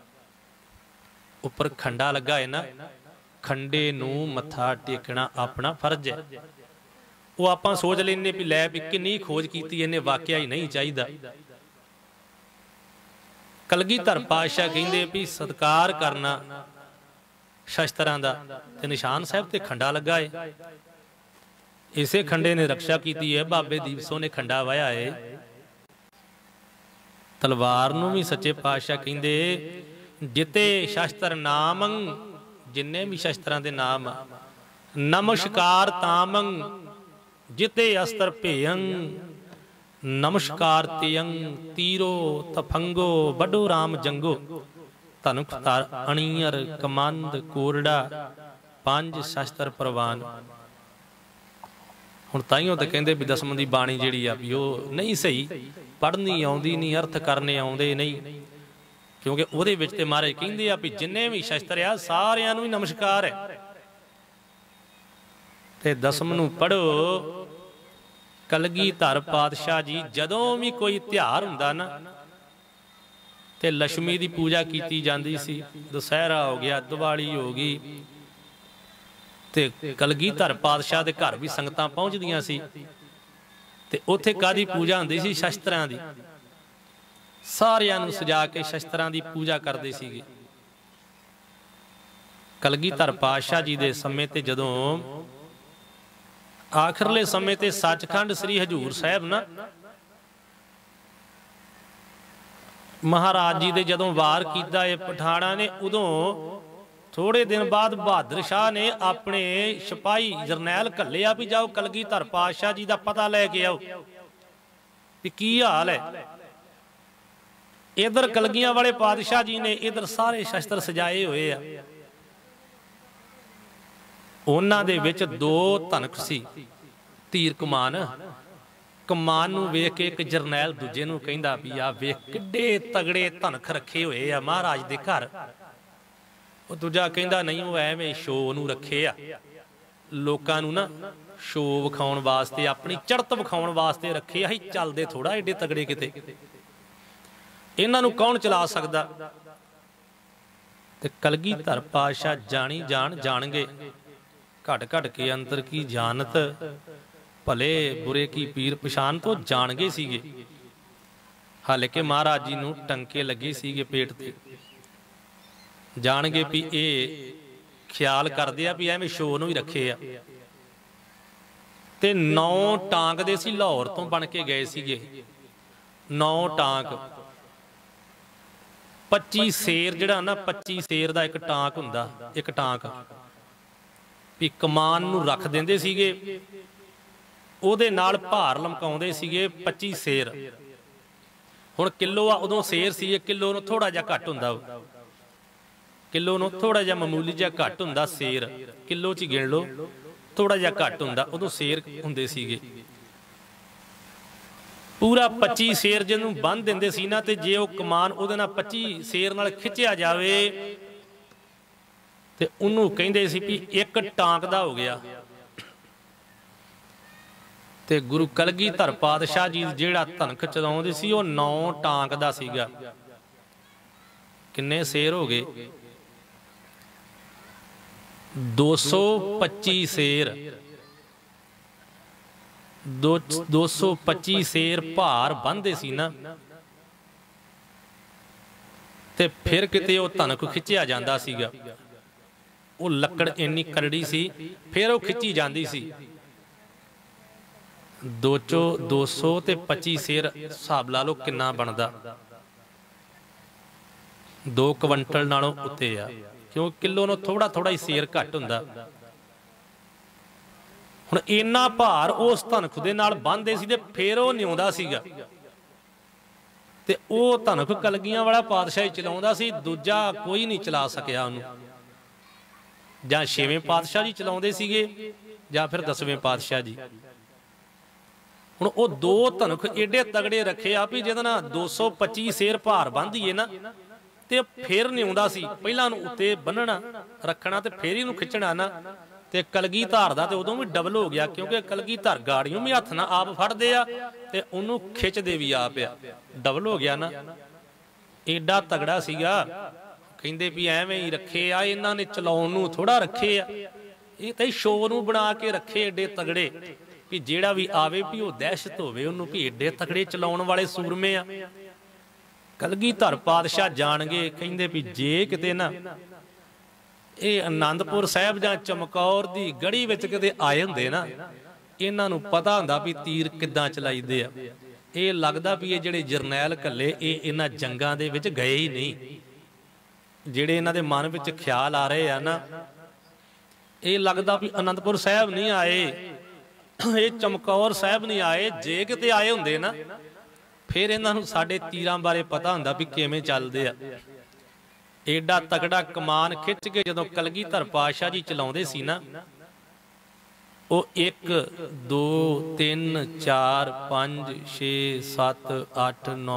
ਉੱਪਰ ਖੰਡਾ ਲੱਗਾ ਹੈ ਨਾ, ਖੰਡੇ ਨੂੰ ਮੱਥਾ ਟੇਕਣਾ ਆਪਣਾ ਫਰਜ਼ ਹੈ। ਉਹ ਆਪਾਂ ਸੋਚ ਲੈਂਦੇ ਵੀ ਲੈ ਵੀ ਕਿੰਨੀ ਖੋਜ ਕੀਤੀ ਇਹਨੇ, ਵਾਕਿਆ ਹੀ ਨਹੀਂ ਚਾਹੀਦਾ। ਕਲਗੀਧਰ ਪਾਤਸ਼ਾਹ ਕਹਿੰਦੇ ਵੀ ਸਤਿਕਾਰ ਕਰਨਾ ਸ਼ਸਤਰਾਂ ਦਾ, ਤੇ ਨਿਸ਼ਾਨ ਸਾਹਿਬ ਤੇ ਖੰਡਾ ਲੱਗਾ ਹੈ। ਇਸੇ ਖੰਡੇ ਨੇ ਰਕਸ਼ਾ ਕੀਤੀ ਹੈ। ਬਾਬੇ ਦੀਪ ਸਿੰਘ ਨੇ ਖੰਡਾ ਵਾਹਿਆ ਹੈ। ਤਲਵਾਰ ਨੂੰ ਵੀ ਸੱਚੇ ਪਾਤਸ਼ਾਹ ਕਹਿੰਦੇ ਜਿਤੇ ਸ਼ਸਤਰ ਨਾਮੰ, ਜਿੰਨੇ ਵੀ ਸ਼ਸਤਰਾਂ ਦੇ ਨਾਮ, ਨਮਸਕਾਰ ਤਾਮੰ ਜਿਤੇ ਅਸਤਰ ਭੇਯੰ, ਨਮਸਕਾਰ ਤੇਯੰ ਤੀਰੋ ਤਫੰਗੋ ਵੱਡੋ ਰਾਮ ਜੰਗੋ, ਧਨੁਖ ਧਾਰ ਅਣੀਅਰ ਕਮੰਦ ਕੋਰੜਾ, ਪੰਜ ਸ਼ਸਤਰ ਪ੍ਰਵਾਨ। ਹੁਣ ਤਾਈਓ ਤਾਂ ਕਹਿੰਦੇ ਵੀ ਦਸਮ ਦੀ ਬਾਣੀ ਜਿਹੜੀ ਆ ਵੀ ਉਹ ਨਹੀਂ ਸਹੀ, ਪੜ੍ਹਨੀ ਆਉਂਦੀ ਨਹੀਂ, ਅਰਥ ਕਰਨੇ ਆਉਂਦੇ ਨਹੀਂ। ਕਿਉਂਕਿ ਉਹਦੇ ਵਿੱਚ ਤੇ ਮਹਾਰਾਜ ਕਹਿੰਦੇ ਆ ਵੀ ਜਿੰਨੇ ਵੀ ਸ਼ਸਤਰ ਆ ਸਾਰਿਆਂ ਨੂੰ ਹੀ ਨਮਸਕਾਰ ਹੈ। ਤੇ ਦਸਮ ਨੂੰ ਪੜ੍ਹੋ। ਕਲਗੀਧਰ ਪਾਤਸ਼ਾਹ ਜੀ ਜਦੋਂ ਵੀ ਕੋਈ ਤਿਉਹਾਰ ਹੁੰਦਾ ਨਾ, ਤੇ ਲక్ష్ਮੀ ਦੀ ਪੂਜਾ ਕੀਤੀ ਜਾਂਦੀ ਸੀ। ਦੁਸਹਿਰਾ ਹੋ ਗਿਆ, ਦੀਵਾਲੀ ਹੋ ਗਈ, ਤੇ ਕਲਗੀਧਰ ਪਾਤਸ਼ਾਹ ਦੇ ਘਰ ਵੀ ਸੰਗਤਾਂ ਪਹੁੰਚਦੀਆਂ ਸੀ। ਤੇ ਉੱਥੇ ਕਾਹਦੀ ਪੂਜਾ ਹੁੰਦੀ ਸੀ? ਸ਼ਸਤਰਾਂ ਦੀ। ਸਾਰਿਆਂ ਨੂੰ ਸਜਾ ਕੇ ਸ਼ਸਤਰਾਂ ਦੀ ਪੂਜਾ ਕਰਦੇ ਸੀਗੇ। ਕਲਗੀਧਰ ਪਾਤਸ਼ਾਹ ਜੀ ਦੇ ਸਮੇਂ ਤੇ ਜਦੋਂ ਆਖਰਲੇ ਸਮੇਂ ਤੇ ਸੱਚਖੰਡ ਸ੍ਰੀ ਹਜੂਰ ਸਾਹਿਬ ਨਾ, ਮਹਾਰਾਜ ਜੀ ਦੇ ਜਦੋਂ ਵਾਰ ਕੀਤਾ ਇਹ ਪਠਾਣਾ ਨੇ, ਉਦੋਂ ਥੋੜੇ ਦਿਨ ਬਾਅਦ ਬਹਾਦਰ ਸ਼ਾਹ ਨੇ ਆਪਣੇ ਸਿਪਾਹੀ ਜਰਨੈਲ ਘੱਲਿਆ ਵੀ ਜਾਓ ਕਲਗੀਧਰ ਪਾਤਸ਼ਾਹ ਜੀ ਦਾ ਪਤਾ ਲੈ ਕੇ ਆਓ ਵੀ ਕੀ ਹਾਲ ਹੈ। ਇਧਰ ਕਲਗੀਆਂ ਵਾਲੇ ਪਾਤਸ਼ਾਹ ਜੀ ਨੇ ਇਧਰ ਸਾਰੇ ਸ਼ਸਤਰ ਸਜਾਏ ਹੋਏ ਆ। ਉਹਨਾਂ ਦੇ ਵਿੱਚ ਦੋ ਧਨਕ ਸੀ, ਤੀਰ ਕਮਾਨ। ਕਮਾਨ ਨੂੰ ਵੇਖ ਕੇ ਇੱਕ ਜਰਨੈਲ ਦੂਜੇ ਨੂੰ ਕਹਿੰਦਾ ਵੀ ਆ ਵੇਖ ਕਿੱਡੇ ਤਗੜੇ ਧਨਕ ਰੱਖੇ ਹੋਏ ਆ ਮਹਾਰਾਜ ਦੇ ਘਰ। ਉਹ ਦੂਜਾ ਕਹਿੰਦਾ ਨਹੀਂ, ਉਹ ਐਵੇਂ ਸ਼ੋਅ ਨੂੰ ਰੱਖੇ ਆ, ਲੋਕਾਂ ਨੂੰ ਨਾ ਸ਼ੋਅ ਵਿਖਾਉਣ ਵਾਸਤੇ, ਆਪਣੀ ਚੜ੍ਹਤ ਵਿਖਾਉਣ ਵਾਸਤੇ ਰੱਖੇ ਆ, ਚੱਲਦੇ ਥੋੜਾ ਏਡੇ ਤਗੜੇ ਕਿਤੇ, ਇਹਨਾਂ ਨੂੰ ਕੌਣ ਚਲਾ ਸਕਦਾ। ਤੇ ਕਲਗੀਧਰ ਪਾਤਸ਼ਾਹ ਜਾਣੀ ਜਾਣਗੇ, ਘਟ ਘਟ ਕੇ ਅੰਦਰ ਕੀ ਜਾਣਤ, ਭਲੇ ਬੁਰੇ ਕੀ ਪੀਰ ਪਛਾਣ ਤੋਂ ਜਾਣ ਗਏ ਸੀਗੇ। ਹਾਲੇ ਕਿ ਮਹਾਰਾਜ ਜੀ ਨੂੰ ਟੰਕੇ ਲੱਗੇ ਸੀਗੇ ਪੇਟ ਤੇ, ਜਾਣਗੇ ਵੀ ਇਹ ਖਿਆਲ ਕਰਦੇ ਆ ਵੀ ਐਵੇਂ ਸ਼ੋਅ ਨੂੰ ਹੀ ਰੱਖੇ ਆ। ਤੇ 9 ਟਾਂਕ ਦੇ ਸੀ, ਲਾਹੌਰ ਤੋਂ ਬਣ ਕੇ ਗਏ ਸੀਗੇ 9 ਟਾਂਕ। 25 ਸ਼ੇਰ ਜਿਹੜਾ ਨਾ, 25 ਸ਼ੇਰ ਦਾ ਇੱਕ ਟਾਂਕ ਹੁੰਦਾ, ਇੱਕ ਟਾਂਕ ਵੀ ਕਮਾਨ ਨੂੰ ਰੱਖ ਦਿੰਦੇ ਸੀਗੇ, ਉਹਦੇ ਨਾਲ ਭਾਰ ਲਮਕਾਉਂਦੇ ਸੀਗੇ 25 ਸ਼ੇਰ। ਹੁਣ ਕਿਲੋ ਆ, ਉਦੋਂ ਸ਼ੇਰ ਸੀ, 1 ਕਿਲੋ ਨੂੰ ਥੋੜਾ ਜਿਹਾ ਘੱਟ ਹੁੰਦਾ, ਕਿਲੋ ਨੂੰ ਥੋੜਾ ਜਿਹਾ ਮਾਮੂਲੀ ਜਿਹਾ ਘੱਟ ਹੁੰਦਾ ਸ਼ੇਰ, ਕਿਲੋ 'ਚ ਗਿਣ ਲਓ, ਥੋੜਾ ਜਿਹਾ ਘੱਟ ਹੁੰਦਾ, ਉਦੋਂ ਸ਼ੇਰ ਹੁੰਦੇ ਸੀਗੇ। ਪੂਰਾ 25 ਸ਼ੇਰ ਜਿਹਨੂੰ ਬੰਨ੍ਹ ਦਿੰਦੇ ਸੀ ਨਾ, ਤੇ ਜੇ ਉਹ ਕਮਾਨ ਉਹਦੇ ਨਾਲ 25 ਸ਼ੇਰ ਨਾਲ ਖਿੱਚਿਆ ਜਾਵੇ ਤੇ ਉਹਨੂੰ ਕਹਿੰਦੇ ਸੀ ਵੀ ਇੱਕ ਟਾਂਕ ਦਾ ਹੋ ਗਿਆ। ਤੇ ਗੁਰੂ ਕਲਗੀਧਰ ਪਾਤਸ਼ਾਹ ਜੀ ਜਿਹੜਾ ਧਨਕ ਚਲਾਉਂਦੇ ਸੀ ਉਹ 9 ਟਾਂਕ ਦਾ ਸੀਗਾ। ਕਿੰਨੇ ਸ਼ੇਰ ਹੋ ਗਏ? 225 ਸ਼ੇਰ। 225 ਸ਼ੇਰ ਭਾਰ ਬੰਨ੍ਹਦੇ ਸੀ ਨਾ, ਤੇ ਫਿਰ ਕਿਤੇ ਉਹ ਧਨਕ ਖਿੱਚਿਆ ਜਾਂਦਾ ਸੀਗਾ। ਉਹ ਲੱਕੜ ਇੰਨੀ ਕਰੜੀ ਸੀ, ਫਿਰ ਉਹ ਖਿੱਚੀ ਜਾਂਦੀ ਸੀ। 200 ਤੇ 25 ਸ਼ੇਰ ਹਿਸਾਬ ਲਾ ਲਓ ਕਿੰਨਾ ਬਣਦਾ, 2 ਕੁਇੰਟਲ ਨਾਲੋਂ ਉੱਤੇ ਆ, ਕਿਉਂ ਕਿਲੋ ਨੂੰ ਥੋੜਾ ਥੋੜਾ ਹੀ ਸ਼ੇਰ ਘੱਟ ਹੁੰਦਾ। ਹੁਣ ਇੰਨਾ ਭਾਰ ਉਸ ਧਨਖ ਦੇ ਨਾਲ ਬੰਨ੍ਹਦੇ ਸੀ ਤੇ ਫਿਰ ਉਹ ਨਿਉਂਦਾ ਸੀਗਾ। ਤੇ ਉਹ ਧਨਖ ਕਲਗੀਆਂ ਵਾਲਾ ਪਾਤਸ਼ਾਹ ਹੀ ਚਲਾਉਂਦਾ ਸੀ, ਦੂਜਾ ਕੋਈ ਨਹੀਂ ਚਲਾ ਸਕਿਆ ਉਹਨੂੰ। ਜਾਂ 6ਵੇਂ ਪਾਤਸ਼ਾਹ ਜੀ ਚਲਾਉਂਦੇ ਸੀਗੇ ਜਾਂ ਫਿਰ 10ਵੇਂ ਪਾਤਸ਼ਾਹ ਜੀ। ਹੁਣ ਉਹ 2 ਧਨਖ ਏਡੇ ਤਗੜੇ ਰੱਖੇ ਆ ਵੀ ਜਿਹਦੇ ਨਾਲ 225 ਸੇਰ ਭਾਰ ਬੰਨ੍ਹਦੀਏ ਨਾ ਤੇ ਫੇਰ ਨਹੀਂ ਆਉਂਦਾ ਸੀ। ਪਹਿਲਾਂ ਨੂੰ ਉੱਤੇ ਬੰਨਣਾ ਰੱਖਣਾ ਤੇ ਫੇਰ ਇਹਨੂੰ ਖਿੱਚਣਾ ਨਾ। ਤੇ ਕਲਗੀਧਰ ਦਾ ਤੇ ਉਦੋਂ ਵੀ ਡਬਲ ਹੋ ਗਿਆ, ਕਿਉਂਕਿ ਕਲਗੀਧਰ ਗਾੜੀਆਂ ਵੀ ਹੱਥ ਨਾਲ ਆਪ ਫੜਦੇ ਆ ਤੇ ਉਹਨੂੰ ਖਿੱਚਦੇ ਵੀ ਆਪ ਆ, ਡਬਲ ਹੋ ਗਿਆ ਨਾ। ਏਡਾ ਤਗੜਾ ਸੀਗਾ, ਕਹਿੰਦੇ ਵੀ ਐਵੇਂ ਹੀ ਰੱਖੇ ਆ, ਇਹਨਾਂ ਨੇ ਚਲਾਉਣ ਨੂੰ ਥੋੜਾ ਰੱਖੇ ਆ, ਇਹ ਤਾਂ ਸ਼ੋਅ ਨੂੰ ਬਣਾ ਕੇ ਰੱਖੇ ਏਡੇ ਤਗੜੇ ਵੀ ਜਿਹੜਾ ਵੀ ਆਵੇ ਵੀ ਉਹ ਦਹਿਸ਼ਤ ਹੋਵੇ ਉਹਨੂੰ, ਵੀ ਏਡੇ ਤਗੜੇ ਚਲਾਉਣ ਵਾਲੇ ਸੂਰਮੇ ਆ। ਕਲਗੀਧਰ ਪਾਤਸ਼ਾਹ ਜਾਣ ਗਏ, ਕਹਿੰਦੇ ਵੀ ਜੇ ਕਿਤੇ ਨਾ ਇਹ ਆਨੰਦਪੁਰ ਸਾਹਿਬ ਜਾਂ ਚਮਕੌਰ ਦੀ ਗੜੀ ਵਿੱਚ ਕਿਤੇ ਆਏ ਹੁੰਦੇ ਨਾ, ਇਹਨਾਂ ਨੂੰ ਪਤਾ ਹੁੰਦਾ ਵੀ ਤੀਰ ਕਿੱਦਾਂ ਚਲਾਈਦੇ ਆ। ਇਹ ਲੱਗਦਾ ਵੀ ਇਹ ਜਿਹੜੇ ਜਰਨੈਲ ਘੱਲੇ ਇਹ ਇਹਨਾਂ ਜੰਗਾਂ ਦੇ ਵਿੱਚ ਗਏ ਹੀ ਨਹੀਂ। ਜਿਹੜੇ ਇਹਨਾਂ ਦੇ ਮਨ ਵਿੱਚ ਖਿਆਲ ਆ ਰਹੇ ਆ ਨਾ, ਇਹ ਲੱਗਦਾ ਵੀ ਆਨੰਦਪੁਰ ਸਾਹਿਬ ਨਹੀਂ ਆਏ, ਇਹ ਚਮਕੌਰ ਸਾਹਿਬ ਨਹੀਂ ਆਏ। ਜੇ ਕਿਤੇ ਆਏ ਹੁੰਦੇ ਨਾ ਫਿਰ ਇਹਨਾਂ ਨੂੰ ਸਾਡੇ ਤੀਰਾਂ ਬਾਰੇ ਪਤਾ ਹੁੰਦਾ ਵੀ ਕਿਵੇਂ ਚੱਲਦੇ ਆ। ਏਡਾ ਤਕੜਾ ਕਮਾਨ ਖਿੱਚ ਕੇ ਜਦੋਂ ਕਲਗੀਧਰ ਪਾਤਸ਼ਾਹ ਜੀ ਚਲਾਉਂਦੇ ਸੀ ਨਾ, ਉਹ 1 2 3 4 5 6 7 8 9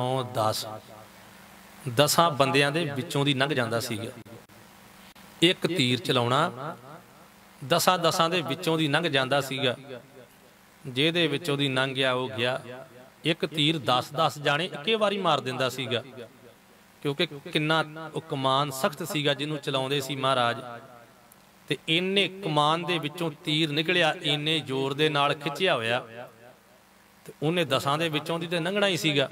10 ਬੰਦਿਆਂ ਦੇ ਵਿੱਚੋਂ ਦੀ ਲੰਘ ਜਾਂਦਾ ਸੀਗਾ। ਇੱਕ ਤੀਰ ਚਲਾਉਣਾ 10 ਦੇ ਵਿੱਚੋਂ ਦੀ ਲੰਘ ਜਾਂਦਾ ਸੀਗਾ। ਜਿਹਦੇ ਵਿੱਚੋਂ ਦੀ ਲੰਘ ਗਿਆ ਉਹ ਗਿਆ। ਇੱਕ ਤੀਰ 10 ਜਾਣੇ ਇੱਕੇ ਵਾਰੀ ਮਾਰ ਦਿੰਦਾ ਸੀਗਾ, ਕਿਉਂਕਿ ਕਿੰਨਾ ਉਹ ਕਮਾਨ ਸਖਤ ਸੀਗਾ ਜਿਹਨੂੰ ਚਲਾਉਂਦੇ ਸੀ ਮਹਾਰਾਜ। ਤੇ ਇੰਨੇ ਕਮਾਨ ਦੇ ਵਿੱਚੋਂ ਤੀਰ ਨਿਕਲਿਆ, ਇੰਨੇ ਜ਼ੋਰ ਦੇ ਨਾਲ ਖਿੱਚਿਆ ਹੋਇਆ, ਤੇ ਉਹਨੇ 10 ਦੇ ਵਿੱਚੋਂ ਦੀ ਤੇ ਲੰਘਣਾ ਹੀ ਸੀਗਾ।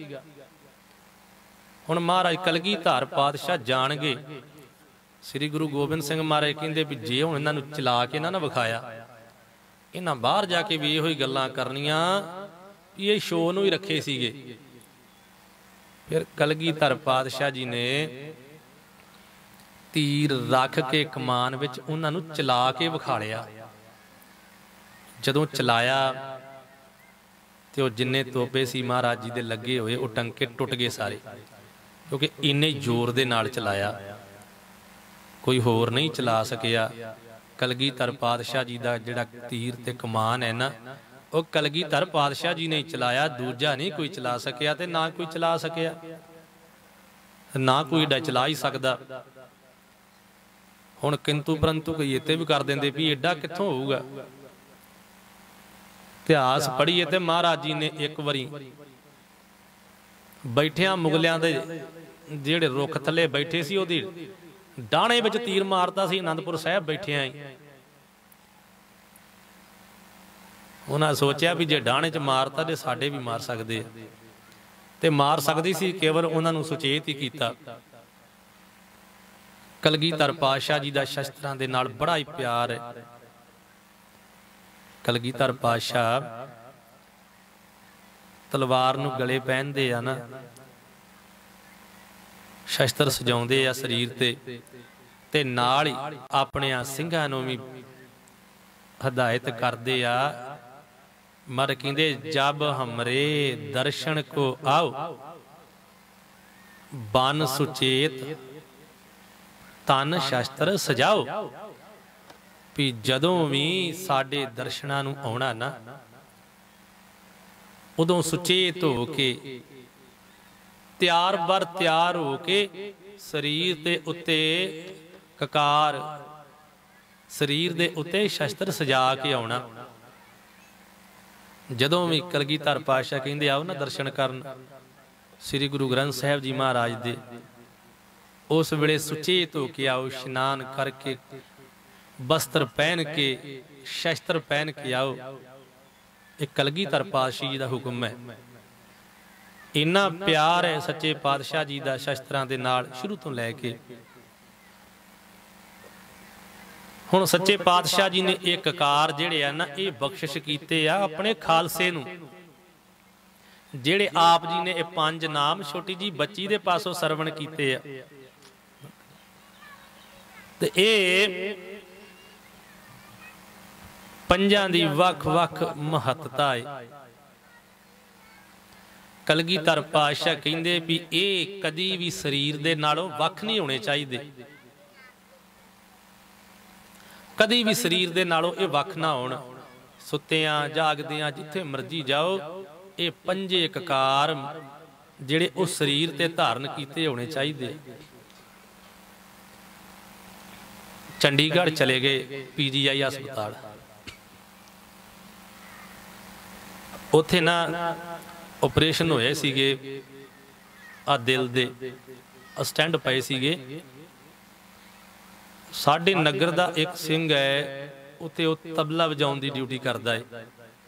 ਹੁਣ ਮਹਾਰਾਜ ਕਲਗੀਧਰ ਪਾਤਸ਼ਾਹ ਜਾਣਗੇ, ਸ੍ਰੀ ਗੁਰੂ ਗੋਬਿੰਦ ਸਿੰਘ ਮਹਾਰਾਜ ਕਹਿੰਦੇ ਵੀ ਜੇ ਹੁਣ ਇਹਨਾਂ ਨੂੰ ਚਲਾ ਕੇ ਨਾ ਵਿਖਾਇਆ, ਇਹਨਾਂ ਬਾਹਰ ਜਾ ਕੇ ਵੀ ਇਹੋ ਹੀ ਗੱਲਾਂ ਕਰਨੀਆਂ ਵੀ ਇਹ ਸ਼ੋਅ ਨੂੰ ਹੀ ਰੱਖੇ ਸੀਗੇ। ਫਿਰ ਕਲਗੀਧਰ ਪਾਤਸ਼ਾਹ ਜੀ ਨੇ ਤੀਰ ਰੱਖ ਕੇ ਕਮਾਨ ਵਿੱਚ ਉਹਨਾਂ ਨੂੰ ਚਲਾ ਕੇ ਵਿਖਾਲਿਆ। ਜਦੋਂ ਚਲਾਇਆ ਤੇ ਉਹ ਜਿੰਨੇ ਤੋਪੇ ਸੀ ਮਹਾਰਾਜ ਜੀ ਦੇ ਲੱਗੇ ਹੋਏ ਉਹ ਟੰਕੇ ਟੁੱਟ ਗਏ ਸਾਰੇ, ਕਿਉਂਕਿ ਇੰਨੇ ਜ਼ੋਰ ਦੇ ਨਾਲ ਚਲਾਇਆ, ਕੋਈ ਹੋਰ ਨਹੀਂ ਚਲਾ ਸਕਿਆ। ਕਲਗੀਧਰ ਪਾਤਸ਼ਾਹ ਜੀ ਦਾ ਜਿਹੜਾ ਤੀਰ ਤੇ ਕਮਾਨ ਹੈ ਨਾ, ਉਹ ਕਲਗੀਧਰ ਪਾਤਸ਼ਾਹ ਜੀ ਨੇ ਚਲਾਇਆ, ਦੂਜਾ ਨਹੀਂ ਕੋਈ ਚਲਾ ਸਕਿਆ ਤੇ ਨਾ ਕੋਈ ਚਲਾ ਸਕਿਆ, ਨਾ ਕੋਈ ਏਡਾ ਚਲਾ ਹੀ ਸਕਦਾ। ਹੁਣ ਕਿੰਤੂ ਪਰੰਤੂ ਕੋਈ ਇੱਥੇ ਵੀ ਕਰ ਦਿੰਦੇ ਵੀ ਏਡਾ ਕਿੱਥੋਂ ਹੋਊਗਾ। ਇਤਿਹਾਸ ਪੜ੍ਹੀਏ ਤੇ ਮਹਾਰਾਜ ਜੀ ਨੇ ਇੱਕ ਵਾਰੀ ਬੈਠਿਆਂ ਮੁਗਲਿਆਂ ਦੇ ਜਿਹੜੇ ਰੁੱਖ ਥੱਲੇ ਬੈਠੇ ਸੀ ਉਹਦੀ ਡਾਣੇ ਵਿੱਚ ਤੀਰ ਮਾਰਤਾ ਸੀ। ਆਨੰਦਪੁਰ ਸਾਹਿਬ ਬੈਠਿਆਂ ਹੀ ਉਹਨਾਂ ਸੋਚਿਆ ਵੀ ਜੇ ਡਾਣੇ 'ਚ ਮਾਰਤਾ ਤੇ ਸਾਡੇ ਵੀ ਮਾਰ ਸਕਦੇ ਆ, ਤੇ ਮਾਰ ਸਕਦੀ ਸੀ, ਕੇਵਲ ਉਹਨਾਂ ਨੂੰ ਸੁਚੇਤ ਹੀ ਕੀਤਾ। ਕਲਗੀਧਰ ਪਾਤਸ਼ਾਹ ਜੀ ਦਾ ਸ਼ਸਤਰਾਂ ਦੇ ਨਾਲ ਬੜਾ ਹੀ ਪਿਆਰ ਹੈ। ਕਲਗੀਧਰ ਪਾਤਸ਼ਾਹ ਤਲਵਾਰ ਨੂੰ ਗਲੇ ਪਹਿਨਦੇ ਆ ਨਾ, ਸ਼ਸਤਰ ਸਜਾਉਂਦੇ ਆ ਸਰੀਰ ਤੇ ਨਾਲ ਹੀ ਆਪਣੇ ਸਿੰਘਾਂ ਨੂੰ ਵੀ ਹਦਾਇਤ ਕਰਦੇ ਆ। ਮਰ ਕਹਿੰਦੇ ਜਬ ਹਮਰੇ ਦਰਸ਼ਨ ਕੋ ਆਓ ਬਨ ਸੁਚੇਤ ਤਨ ਸ਼ਸਤਰ ਸਜਾਓ, ਵੀ ਜਦੋਂ ਵੀ ਸਾਡੇ ਦਰਸ਼ਨਾਂ ਨੂੰ ਆਉਣਾ ਨਾ, ਉਦੋਂ ਸੁਚੇਤ ਹੋ ਕੇ ਤਿਆਰ ਬਰ ਤਿਆਰ ਹੋ ਕੇ ਸਰੀਰ ਦੇ ਉੱਤੇ ਕਕਾਰ, ਸਰੀਰ ਦੇ ਉੱਤੇ ਸ਼ਸਤਰ ਸਜਾ ਕੇ ਆਉਣਾ। ਜਦੋਂ ਵੀ ਕਲਗੀਧਰ ਪਾਤਸ਼ਾਹ ਕਹਿੰਦੇ ਆਓ ਨਾ ਦਰਸ਼ਨ ਕਰਨ ਸ੍ਰੀ ਗੁਰੂ ਗ੍ਰੰਥ ਸਾਹਿਬ ਜੀ ਮਹਾਰਾਜ ਦੇ, ਉਸ ਵੇਲੇ ਸੁਚੇਤ ਹੋ ਕੇ ਆਓ, ਇਸ਼ਨਾਨ ਕਰਕੇ ਬਸਤਰ ਪਹਿਨ ਕੇ ਸ਼ਸਤਰ ਪਹਿਨ ਕੇ ਆਓ। ਇਹ ਕਲਗੀਧਰ ਪਾਤਸ਼ਾਹ ਜੀ ਦਾ ਹੁਕਮ ਹੈ। ਇੰਨਾ ਪਿਆਰ ਹੈ ਸੱਚੇ ਪਾਤਸ਼ਾਹ ਜੀ ਦਾ ਸ਼ਸਤਰਾਂ ਦੇ ਨਾਲ ਸ਼ੁਰੂ ਤੋਂ ਲੈ ਕੇ। ਹੁਣ ਸੱਚੇ ਪਾਤਸ਼ਾਹ ਜੀ ਨੇ ਇਹ ਕਕਾਰ ਜਿਹੜੇ ਆ ਨਾ, ਇਹ ਬਖਸ਼ਿਸ਼ ਕੀਤੇ ਆ ਆਪਣੇ ਖਾਲਸੇ ਨੂੰ। ਜਿਹੜੇ ਆਪ ਜੀ ਨੇ ਇਹ 5 ਨਾਮ ਛੋਟੀ ਜੀ ਬੱਚੀ ਦੇ ਪਾਸੋਂ ਸਰਵਣ ਕੀਤੇ ਆ, ਤੇ ਇਹ ਪੰਜਾਂ ਦੀ ਵੱਖ-ਵੱਖ ਮਹੱਤਤਾ ਹੈ। ਕਲਗੀਧਰ ਪਾਤਸ਼ਾਹ ਕਹਿੰਦੇ ਵੀ ਇਹ ਕਦੀ ਵੀ ਸਰੀਰ ਦੇ ਨਾਲੋਂ ਵੱਖ ਨਹੀਂ ਹੋਣੇ ਚਾਹੀਦੇ, ਕਦੀ ਵੀ ਸਰੀਰ ਦੇ ਨਾਲੋਂ ਇਹ ਵੱਖ ਨਾ ਹੋਣ। ਸੁੱਤਿਆਂ ਜਾਗਦਿਆਂ ਜਿੱਥੇ ਮਰਜੀ ਜਾਓ, ਇਹ ਪੰਜੇ ਕਕਾਰ ਜਿਹੜੇ ਉਹ ਸਰੀਰ ਤੇ ਧਾਰਨ ਕੀਤੇ ਹੋਣੇ ਚਾਹੀਦੇ। ਚੰਡੀਗੜ੍ਹ ਚਲੇ ਗਏ PGI ਹਸਪਤਾਲ, ਉੱਥੇ ਨਾ ਆਪਰੇਸ਼ਨ ਹੋਏ ਸੀਗੇ, ਆ ਦਿਲ ਦੇ ਸਟੈਂਡ ਪਏ ਸੀਗੇ। ਸਾਡੇ ਨਗਰ ਦਾ ਇੱਕ ਸਿੰਘ ਹੈ, ਉੱਥੇ ਉਹ ਤਬਲਾ ਵਜਾਉਣ ਦੀ ਡਿਊਟੀ ਕਰਦਾ ਹੈ।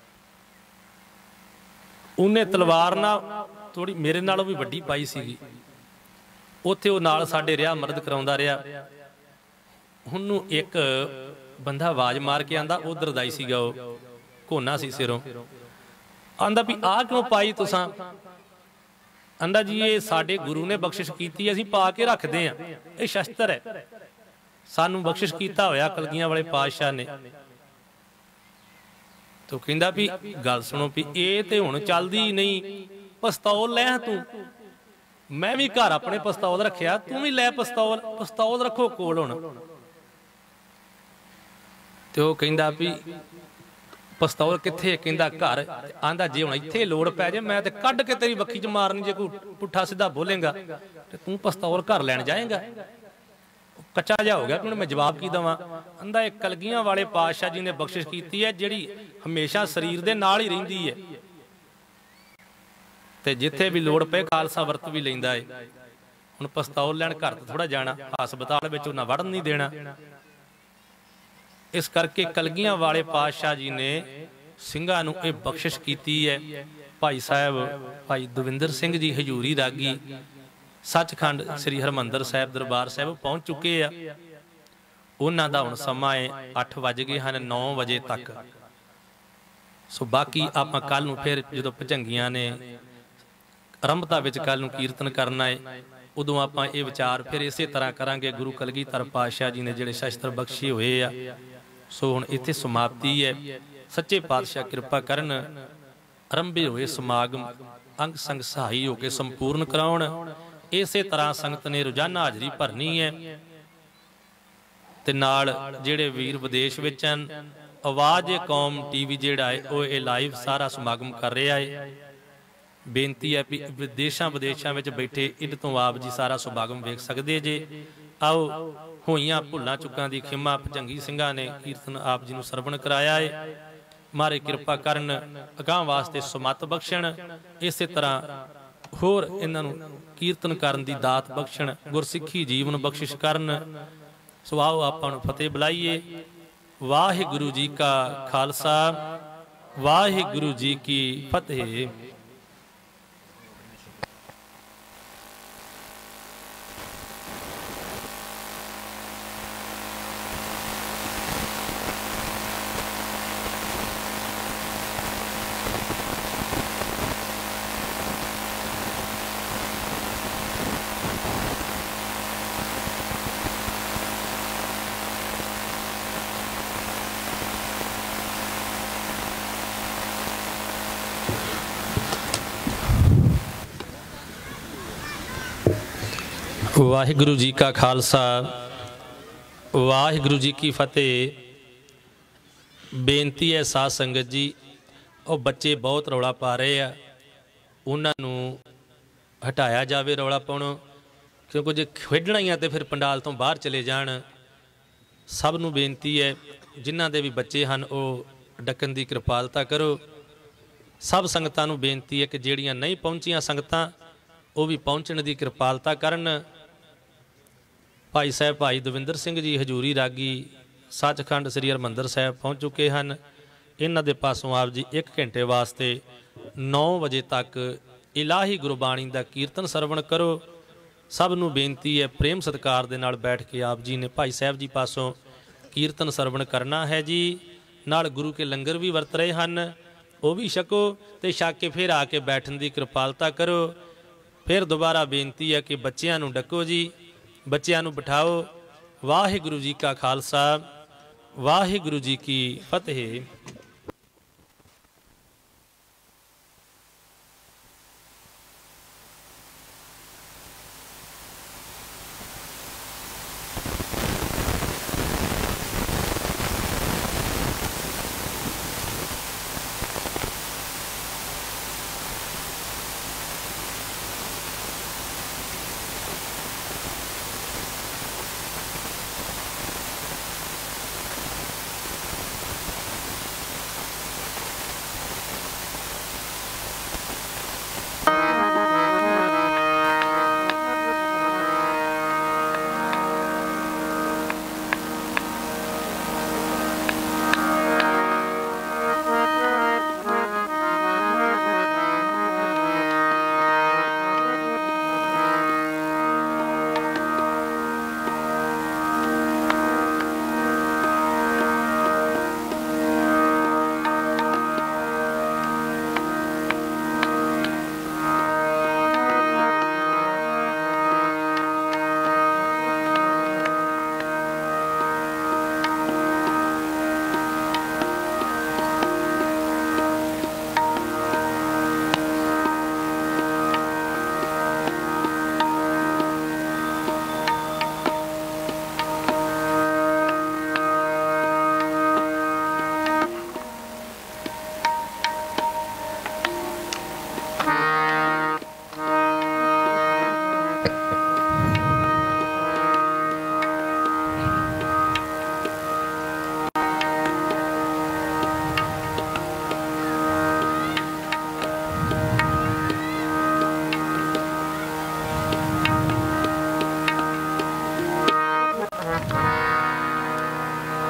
ਉਹਨੇ ਤਲਵਾਰ ਨਾਲ ਥੋੜੀ ਮੇਰੇ ਨਾਲੋਂ ਵੀ ਵੱਡੀ ਪਾਈ ਸੀਗੀ, ਉੱਥੇ ਉਹ ਨਾਲ ਸਾਡੇ ਰਿਹਾ, ਮਦਦ ਕਰਾਉਂਦਾ ਰਿਹਾ। ਉਹਨੂੰ ਇੱਕ ਬੰਦਾ ਆਵਾਜ਼ ਮਾਰ ਕੇ ਆਂਦਾ, ਉਧਰ ਦਾ ਹੀ ਸੀਗਾ, ਉਹ ਘੋਨਾ ਸੀ ਸਿਰੋਂ। ਆਂਦਾ ਵੀ ਆਹ ਕਿਉਂ ਪਾਈ ਤੁਸਾਂ? ਆਂਦਾ ਜੀ ਇਹ ਸਾਡੇ ਗੁਰੂ ਨੇ ਬਖਸ਼ਿਸ਼ ਕੀਤੀ, ਅਸੀਂ ਪਾ ਕੇ ਰੱਖਦੇ ਆ, ਇਹ ਸ਼ਸਤਰ ਹੈ, ਸਾਨੂੰ ਬਖਸ਼ਿਸ਼ ਕੀਤਾ ਹੋਇਆ ਕਲਗੀਆਂ ਵਾਲੇ ਪਾਤਸ਼ਾਹ ਨੇ। ਤੋ ਕਹਿੰਦਾ ਵੀ ਗੱਲ ਸੁਣੋ ਵੀ ਇਹ ਤੇ ਹੁਣ ਚੱਲਦੀ ਨਹੀਂ, ਪਿਸਤੌਲ ਲੈ ਤੂੰ। ਮੈਂ ਵੀ ਘਰ ਆਪਣੇ ਪਿਸਤੌਲ ਰੱਖਿਆ, ਤੂੰ ਵੀ ਲੈ ਪਿਸਤੌਲ, ਪਿਸਤੌਲ ਰੱਖੋ ਕੋਲ ਹੁਣ। ਤੇ ਉਹ ਕਹਿੰਦਾ ਵੀ ਪਿਸਤੌਲ ਕਿੱਥੇ? ਕਹਿੰਦਾ ਘਰ। ਆਂਦਾ ਜੇ ਹੁਣ ਇੱਥੇ ਲੋੜ ਪੈ ਜੇ ਮੈਂ ਤੇ ਕੱਢ ਕੇ ਤੇਰੀ ਵੱਖੀ 'ਚ ਮਾਰਨੀ, ਜੇ ਕੋਈ ਪੁੱਠਾ ਸਿੱਧਾ ਬੋਲੇਗਾ ਤੇ ਤੂੰ ਪਿਸਤੌਲ ਘਰ ਲੈਣ ਜਾਏਗਾ। ਕੱਚਾ ਜਿਹਾ ਹੋ ਗਿਆ ਕਿ ਹੁਣ ਮੈਂ ਜਵਾਬ ਕੀ ਦੇਵਾਂ। ਆਂਦਾ ਇਹ ਕਲਗੀਆਂ ਵਾਲੇ ਪਾਤਸ਼ਾਹ ਜੀ ਨੇ ਬਖਸ਼ਿਸ਼ ਕੀਤੀ ਹੈ, ਜਿਹੜੀ ਹਮੇਸ਼ਾ ਸਰੀਰ ਦੇ ਨਾਲ ਹੀ ਰਹਿੰਦੀ ਹੈ, ਤੇ ਜਿੱਥੇ ਵੀ ਲੋੜ ਪਏ ਖਾਲਸਾ ਵਰਤ ਵੀ ਲੈਂਦਾ ਹੈ। ਹੁਣ ਪਿਸਤੌਲ ਲੈਣ ਘਰ ਤੋਂ ਥੋੜਾ ਜਾਣਾ, ਹਸਪਤਾਲ ਵਿੱਚ ਉਹਨਾਂ ਵੜਨ ਨਹੀਂ ਦੇਣਾ। ਇਸ ਕਰਕੇ ਕਲਗੀਆਂ ਵਾਲੇ ਪਾਤਸ਼ਾਹ ਜੀ ਨੇ ਸਿੰਘਾਂ ਨੂੰ ਇਹ ਬਖਸ਼ਿਸ਼ ਕੀਤੀ ਹੈ। ਭਾਈ ਸਾਹਿਬ ਭਾਈ ਦਵਿੰਦਰ ਸਿੰਘ ਜੀ ਹਜੂਰੀ ਰਾਗੀ ਸੱਚਖੰਡ ਸ੍ਰੀ ਹਰਿਮੰਦਰ ਸਾਹਿਬ ਦਰਬਾਰ ਸਾਹਿਬ ਪਹੁੰਚ ਚੁੱਕੇ ਆ। ਉਹਨਾਂ ਦਾ ਹੁਣ ਸਮਾਂ ਹੈ 8 ਵੱਜ ਗਏ ਹਨ, 9 ਵਜੇ ਤੱਕ। ਸੋ ਬਾਕੀ ਆਪਾਂ ਕੱਲ ਨੂੰ ਫਿਰ ਜਦੋਂ ਭਜੰਗੀਆਂ ਨੇ ਆਰੰਭਤਾ ਵਿੱਚ ਕੱਲ ਨੂੰ ਕੀਰਤਨ ਕਰਨਾ ਹੈ, ਉਦੋਂ ਆਪਾਂ ਇਹ ਵਿਚਾਰ ਫਿਰ ਇਸੇ ਤਰ੍ਹਾਂ ਕਰਾਂਗੇ। ਗੁਰੂ ਕਲਗੀਧਰ ਪਾਤਸ਼ਾਹ ਜੀ ਨੇ ਜਿਹੜੇ ਸ਼ਸਤਰ ਬਖਸ਼ੇ ਹੋਏ ਆ। ਸੋ ਹੁਣ ਇੱਥੇ ਸਮਾਪਤੀ ਹੈ। ਸੱਚੇ ਪਾਤਸ਼ਾਹ ਕਿਰਪਾ ਕਰਨ, ਆਰੰਭੇ ਹੋਏ ਸਮਾਗਮ ਅੰਗ ਸੰਗ ਸਹਾਈ ਹੋ ਕੇ ਸੰਪੂਰਨ ਕਰਾਉਣ। ਇਸੇ ਤਰ੍ਹਾਂ ਸੰਗਤ ਨੇ ਰੋਜ਼ਾਨਾ ਹਾਜ਼ਰੀ ਭਰਨੀ ਹੈ। ਤੇ ਨਾਲ ਜਿਹੜੇ ਵੀਰ ਵਿਦੇਸ਼ ਵਿੱਚ ਹਨ, ਆਵਾਜ਼ ਕੌਮ ਟੀਵੀ ਜਿਹੜਾ ਹੈ ਉਹ ਇਹ ਲਾਈਵ ਸਾਰਾ ਸਮਾਗਮ ਕਰ ਰਿਹਾ ਹੈ। ਬੇਨਤੀ ਹੈ ਵੀ ਵਿਦੇਸ਼ਾਂ ਵਿੱਚ ਬੈਠੇ ਇੱਡ ਤੋਂ ਆਪ ਜੀ ਸਾਰਾ ਸਮਾਗਮ ਵੇਖ ਸਕਦੇ ਜੇ। ਆਓ ਹੋਈਆਂ ਭੁੱਲਾਂ ਚੁੱਕਾਂ ਦੀ ਖਿਮਾ ਭਜੰਗੀ ਸਿੰਘਾਂ ਨੇ ਕੀਰਤਨ ਆਪ ਜੀ ਨੂੰ ਸਰਵਣ ਕਰਾਇਆ ਹੈ। ਮਾਰੇ ਕਿਰਪਾ ਕਰਨ, ਅਗਾਂਹ ਵਾਸਤੇ ਸਮੱਤ ਬਖਸ਼ਣ, ਇਸੇ ਤਰ੍ਹਾਂ ਹੋਰ ਇਹਨਾਂ ਨੂੰ ਕੀਰਤਨ ਕਰਨ ਦੀ ਦਾਤ ਬਖਸ਼ਣ, ਗੁਰਸਿੱਖੀ ਜੀਵਨ ਬਖਸ਼ਿਸ਼ ਕਰਨ। ਸੋ ਆਓ ਆਪਾਂ ਨੂੰ ਫਤਿਹ ਬੁਲਾਈਏ। ਵਾਹਿਗੁਰੂ ਜੀ ਕਾ ਖਾਲਸਾ, ਵਾਹਿਗੁਰੂ ਜੀ ਕੀ ਫਤਿਹ। ਵਾਹਿਗੁਰੂ ਜੀ ਕਾ ਖਾਲਸਾ, ਵਾਹਿਗੁਰੂ ਜੀ ਕੀ ਫਤਿਹ। ਬੇਨਤੀ ਹੈ ਸਾਧ ਸੰਗਤ ਜੀ, ਉਹ ਬੱਚੇ ਬਹੁਤ ਰੌਲਾ ਪਾ ਰਹੇ ਆ, ਉਹਨਾਂ ਨੂੰ ਹਟਾਇਆ ਜਾਵੇ ਰੌਲਾ ਪਾਉਣੋਂ, ਕਿਉਂਕਿ ਜੇ ਖੇਡਣਾ ਹੀ ਆ ਤੇ ਫਿਰ ਪੰਡਾਲ ਤੋਂ ਬਾਹਰ ਚਲੇ ਜਾਣ। ਸਭ ਨੂੰ ਬੇਨਤੀ ਹੈ, ਜਿਨ੍ਹਾਂ ਦੇ ਵੀ ਬੱਚੇ ਹਨ ਉਹ ਡੱਕਣ ਦੀ ਕਿਰਪਾਲਤਾ ਕਰੋ। ਸਭ ਸੰਗਤਾਂ ਨੂੰ ਬੇਨਤੀ ਹੈ ਕਿ ਜਿਹੜੀਆਂ ਨਹੀਂ ਪਹੁੰਚੀਆਂ ਸੰਗਤਾਂ ਉਹ ਵੀ ਪਹੁੰਚਣ ਦੀ ਕਿਰਪਾਲਤਾ ਕਰਨ। ਭਾਈ ਸਾਹਿਬ ਭਾਈ ਦਵਿੰਦਰ ਸਿੰਘ ਜੀ ਹਜੂਰੀ ਰਾਗੀ ਸੱਚਖੰਡ ਸ੍ਰੀ ਹਰਿਮੰਦਰ ਸਾਹਿਬ ਪਹੁੰਚ ਚੁੱਕੇ ਹਨ। ਇਹਨਾਂ ਦੇ ਪਾਸੋਂ ਆਪ ਜੀ 1 ਘੰਟੇ ਵਾਸਤੇ 9 ਵਜੇ ਤੱਕ ਇਲਾਹੀ ਗੁਰਬਾਣੀ ਦਾ ਕੀਰਤਨ ਸਰਵਣ ਕਰੋ। ਸਭ ਨੂੰ ਬੇਨਤੀ ਹੈ, ਪ੍ਰੇਮ ਸਤਿਕਾਰ ਦੇ ਨਾਲ ਬੈਠ ਕੇ ਆਪ ਜੀ ਨੇ ਭਾਈ ਸਾਹਿਬ ਜੀ ਪਾਸੋਂ ਕੀਰਤਨ ਸਰਵਣ ਕਰਨਾ ਹੈ ਜੀ। ਨਾਲ ਗੁਰੂ ਕੇ ਲੰਗਰ ਵੀ ਵਰਤ ਰਹੇ ਹਨ, ਉਹ ਵੀ ਛਕੋ ਤੇ ਛਕ ਕੇ ਫਿਰ ਆ ਕੇ ਬੈਠਣ ਦੀ ਕਿਰਪਾਲਤਾ ਕਰੋ। ਫਿਰ ਦੁਬਾਰਾ ਬੇਨਤੀ ਹੈ ਕਿ ਬੱਚਿਆਂ ਨੂੰ ਡੱਕੋ ਜੀ, ਬੱਚਿਆਂ ਨੂੰ ਬਿਠਾਓ। ਵਾਹਿਗੁਰੂ ਜੀ ਕਾ ਖਾਲਸਾ, ਵਾਹਿਗੁਰੂ ਜੀ ਕੀ ਫਤਿਹ।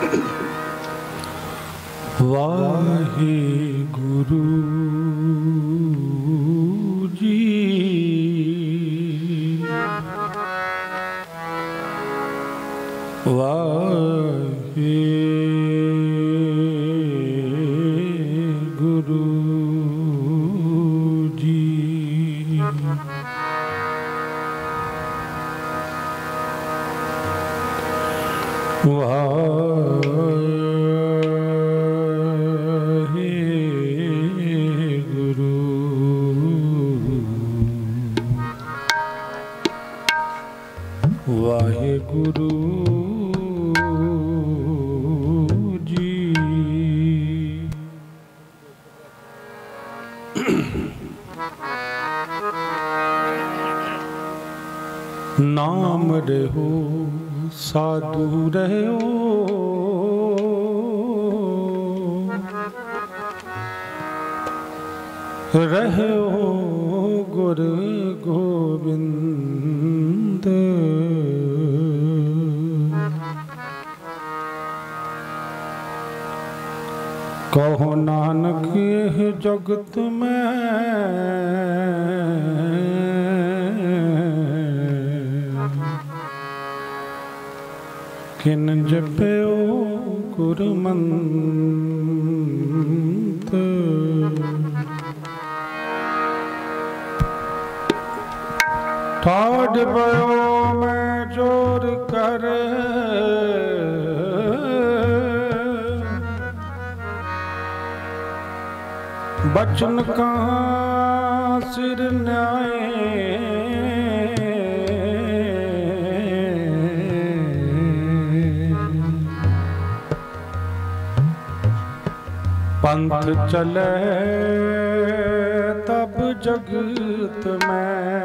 ਵਾਹਿਗੁਰੂ ਜੀ ਵਾਹਿਗੁਰੂ ਜੀ ਵਾਹਿਗੁਰੂ ਜੀ ਨਾਮ ਰਹੋ ਸਾਧੂ ਰਹਿਓ ਰਹਿਓ ਗੁਰ ਗੋਬਿੰਦ ਕਹੋ ਨਾਨਕ ਇਹ ਜਗਤ ਮੈਂ ਕਿਨ ਜਪਿਓ ਗੁਰਮੰਤ ਠਾੜ ਪਇਓ ਮੈਂ ਜੋਰ ਕਰ ਬਚਨ ਕਹਾਂ ਸਿਰ ਨਿਆਏ पंथ चले तब जगत में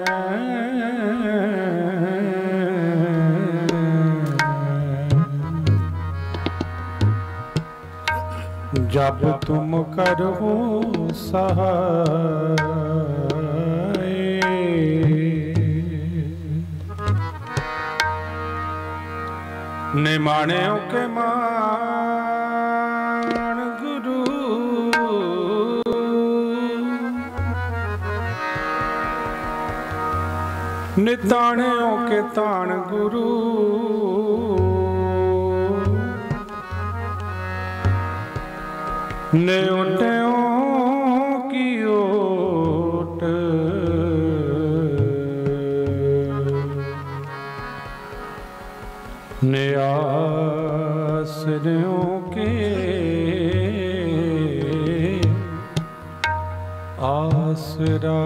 जब तुम करो सहाय निमाणियों के मान गुरु निताणियों के ताण गुरु न्योटियों की ओट नियासरियों के आसरा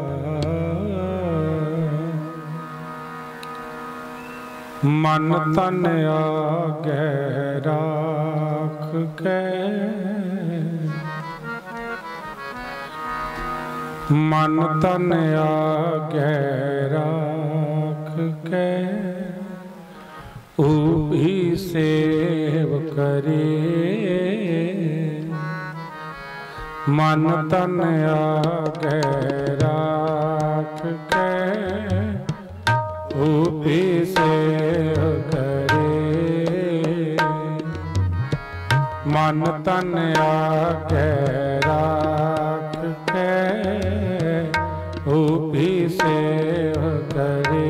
मन तन आगे राख के मन तन आगे राख के ऊही सेव करे मन तन आगे राख के ऊही सेव करे मन तन आगे राख के ऊही सेव करे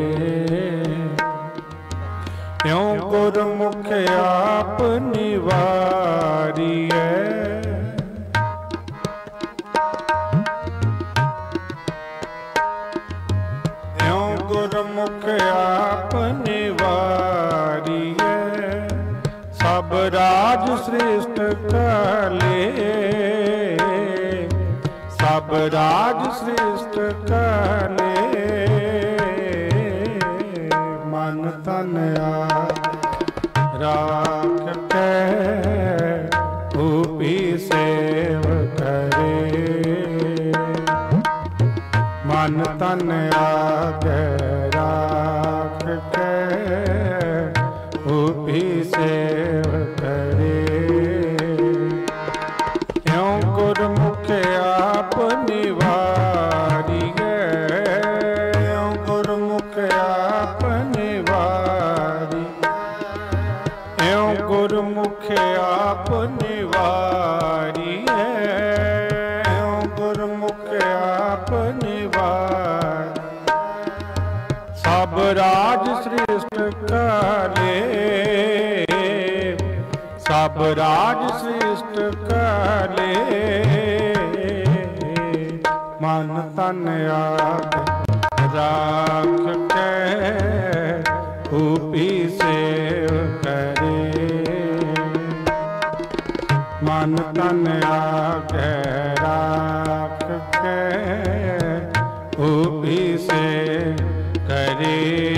यों गुरमुख आप निवारिए यों गुरमुख आप निवारिए सब राज श्रेष्ठ काले सब राज श्रेष्ठ काले मन तन राख के ऊपी सेव करे मन तन आगे राख के ऊपी सेव करे यों गुरमुख आप निवारिए यों गुरमुख आप निवारी एं गुरमुख आप निवारिए, गुरमुख आप निवार। सब राज सृष्ट काले, सब राज सृष्ट काले, मन तन आग राख के ऊपी सेव करे। मन तन आग राख के ऊपी से करे।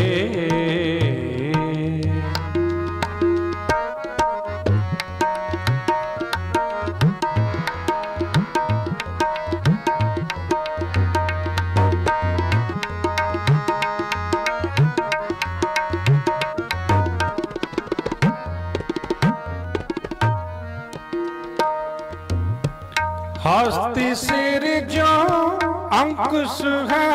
हस्ती सिर जो अंकुश है,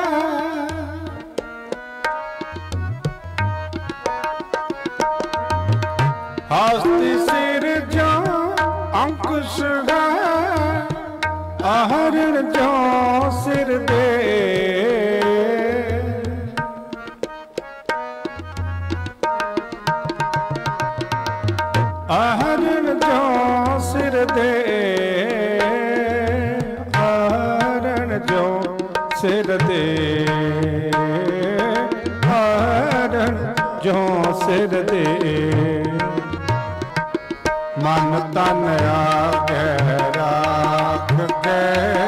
हस्ती सिर जो अंकुश है, आहरण जो सिर दे। आहरण जो सिर दे, सिर दे, हरण जो सिर दे। मन तन आगे राख के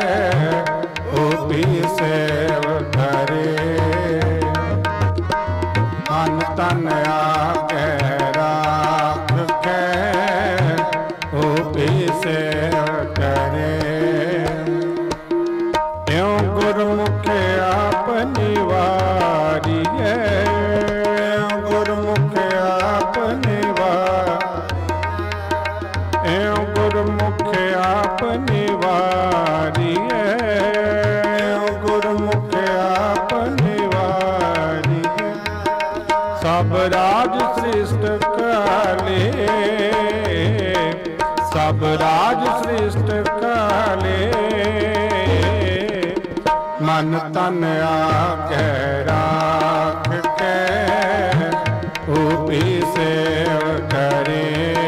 ऊपी सेव करे। मन तन आगे राख के ऊपी सेव करे। गुरमुख आप निवारिए, गुरमुख आप निवार। गुरमुख आप निवारिए, गुरमुख आप निवारिए। सब राज सृष्ट काले, सब राज सृष्ट काले, मन तन आगे राख के ऊपी सेव करे।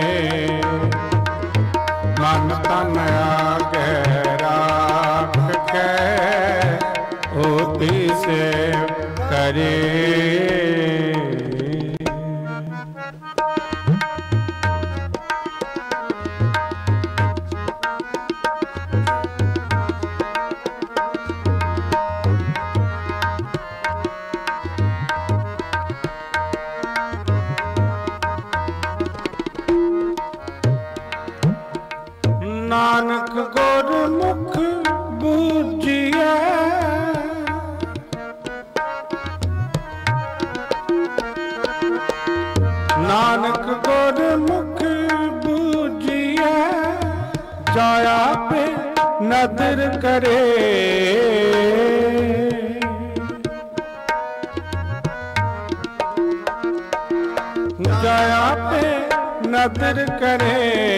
मन तन आगे राख के ऊपी सेव करे। नानक गुरमुख बूझिए, नानक गुरमुख बूझिए, जाया पे नदर करे। जाया पे नदर करे,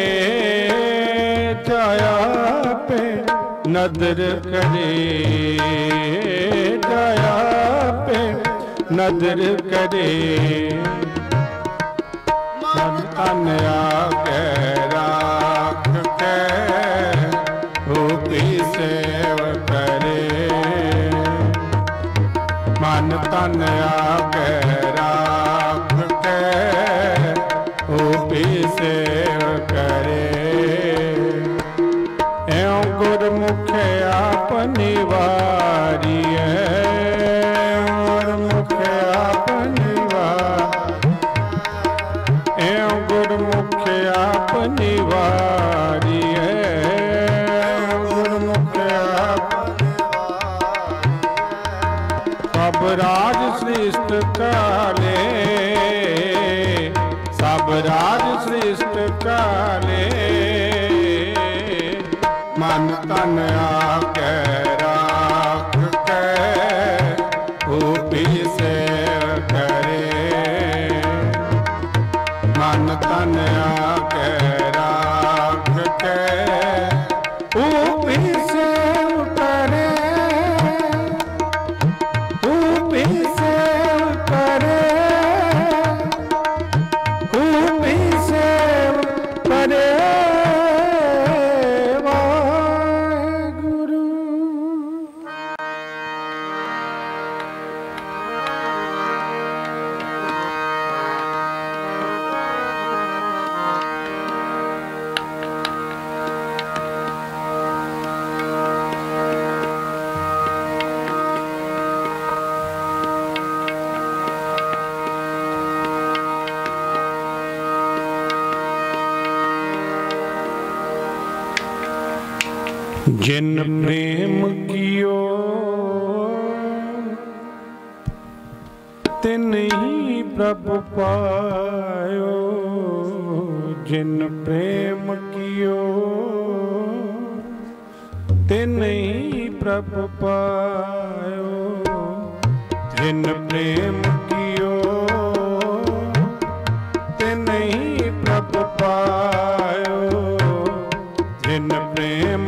जाया पे नदर करे। जाया पे नदर करे। मन तन आगे राख के ऊपी सेव करे। मन तन आगे राख के ऊपी सेव करे। गुरमुख आप निवारिए, गुरमुख आप निवार। गुरमुख आप निवारिए, गुरमुख आप। सब राज सृष्ट काले, सब राज सृष्ट काले, मन तन आके राख के ऊपी सेव करे। मन तन तन आके राख के ऊपी से उतरे, ऊपी से उतरे, ऊपी से उतरे वाहेगुरु। जिन प्रेम कियो तिन ही प्रभु पायो, जिन प्रेम कियो तिन ही प्रभु पायो, जिन प्रेम कियो तिन ही प्रभु पायो, जिन प्रेम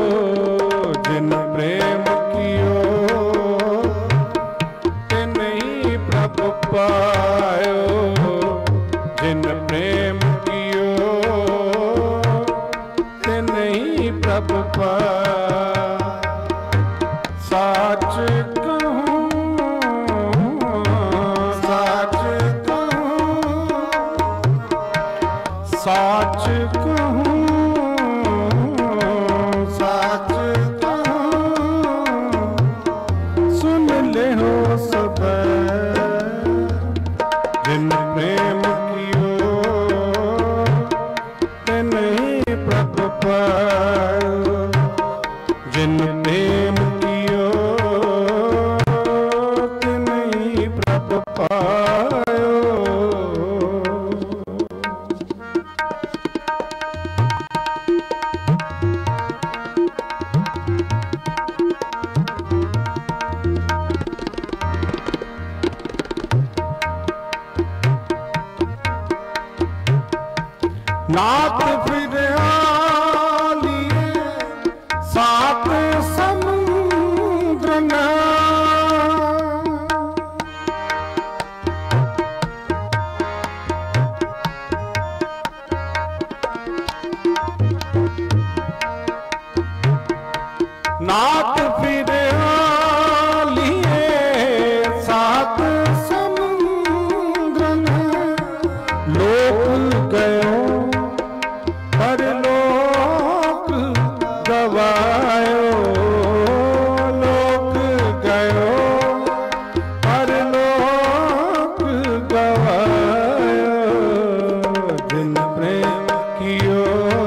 नहीं प्रभ पायो, जिन प्रेम कियो तिन ही प्रभ पायो। साच कहूँ, साच कहूँ, साच कहूँ, साच कहूँ, सुन ले हो सब जिन प्रेम कियो तिन ही प्रभ पायो, जिन प्रेम कियो तिन ही प्रभ पायो। नाथ फिर आलिए सात समुद्र न, नाथ फिर आलिए सात समुद्र न, लोक गयो परलोक गवायो, लोक गयो परलोक गवायो, जिन प्रेम कियो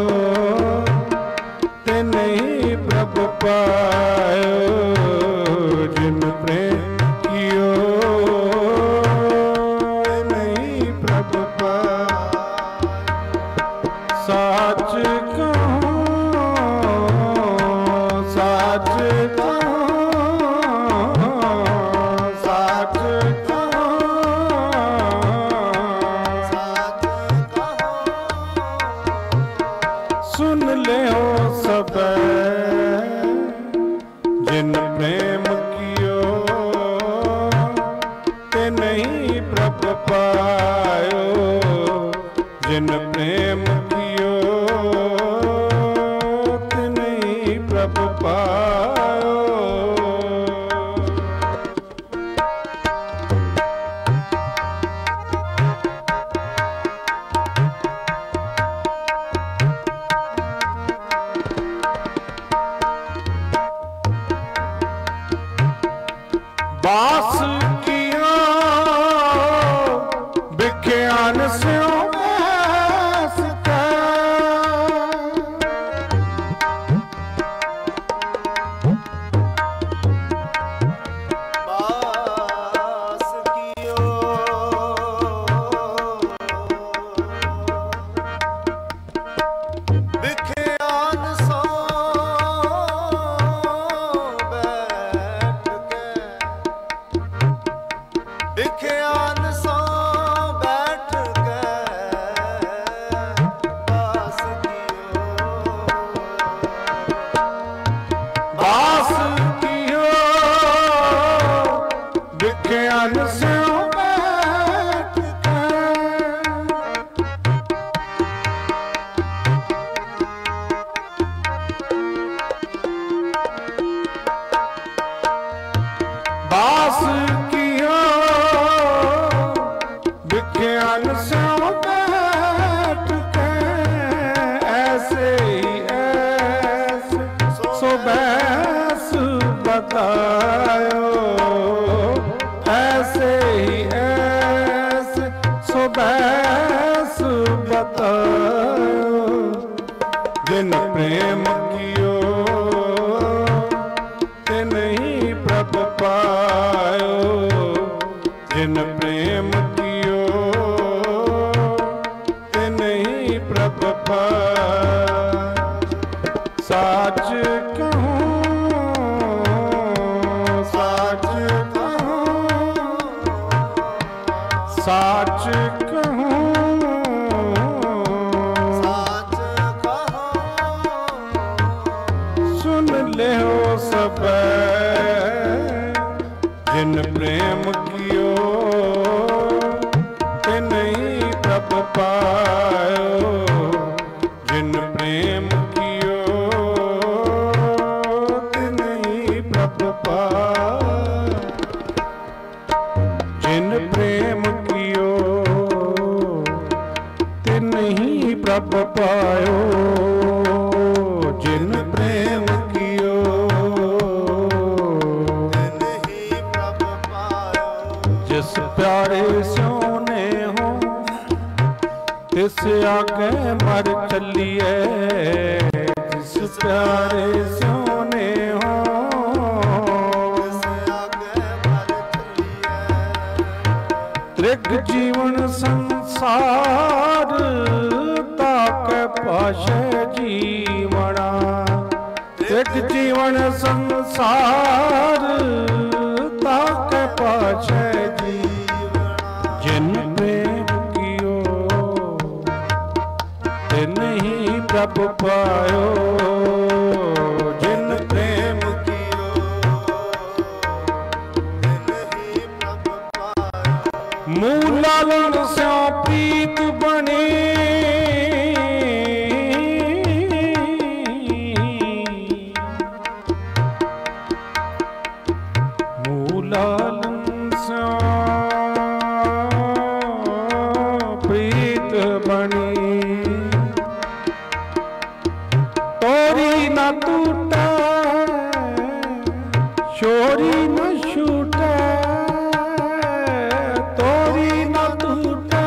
तिन ही प्रभ पायो, जिन प्रेम कियो तिन ही प्रभ पायो। साच कहूँ, साच कहूँ, साच कहूँ, साच कहूँ, सुन ले हो सब जिन प्रेम कियो तिन ही प्रभ पायो, जिन प्रेम कियो तिन ही प्रभ पायो। बास किया बिख्यान स्यों बैस बास कियो बिख्यान सो बैठ के, बिख्यान सो बैठ के बास कियो, बास कियो बिख्यान स्यों बैठ के, बास कियो बिख्यान स्यों बैठ के, ऐसे ही ऐसे सो बैस बतायो, ऐसे ही ऐसे सो बैस बतायो, जिन प्रेम कियो तिन ही प्रभ पायो, जिन प्रेम कियो तिन ही प्रभ पायो। साच कहूँ, साच कहूँ, साच कहूँ, साच कहूँ, सुन ले हो सब जिन प्रेम कियो प्रभ पायो जिन प्रेम कियो जिस प्यारे सोने हो तिस आगे मर चलिए जिस प्यारे सोने हो त्रिग जीवन संसार ताके पाशे जीवना त्रिग जीवन संसार ताके पाशे जिन प्रेम कियो तिन ही प्रभ पायो जिन प्रेम कियो तिन ही प्रभ पायो मूलालन स्यों प्रीत बने मूलालन स्यों प्रीत बनी तोरी न टूटे शोरी न छूटे तोरी न टूटे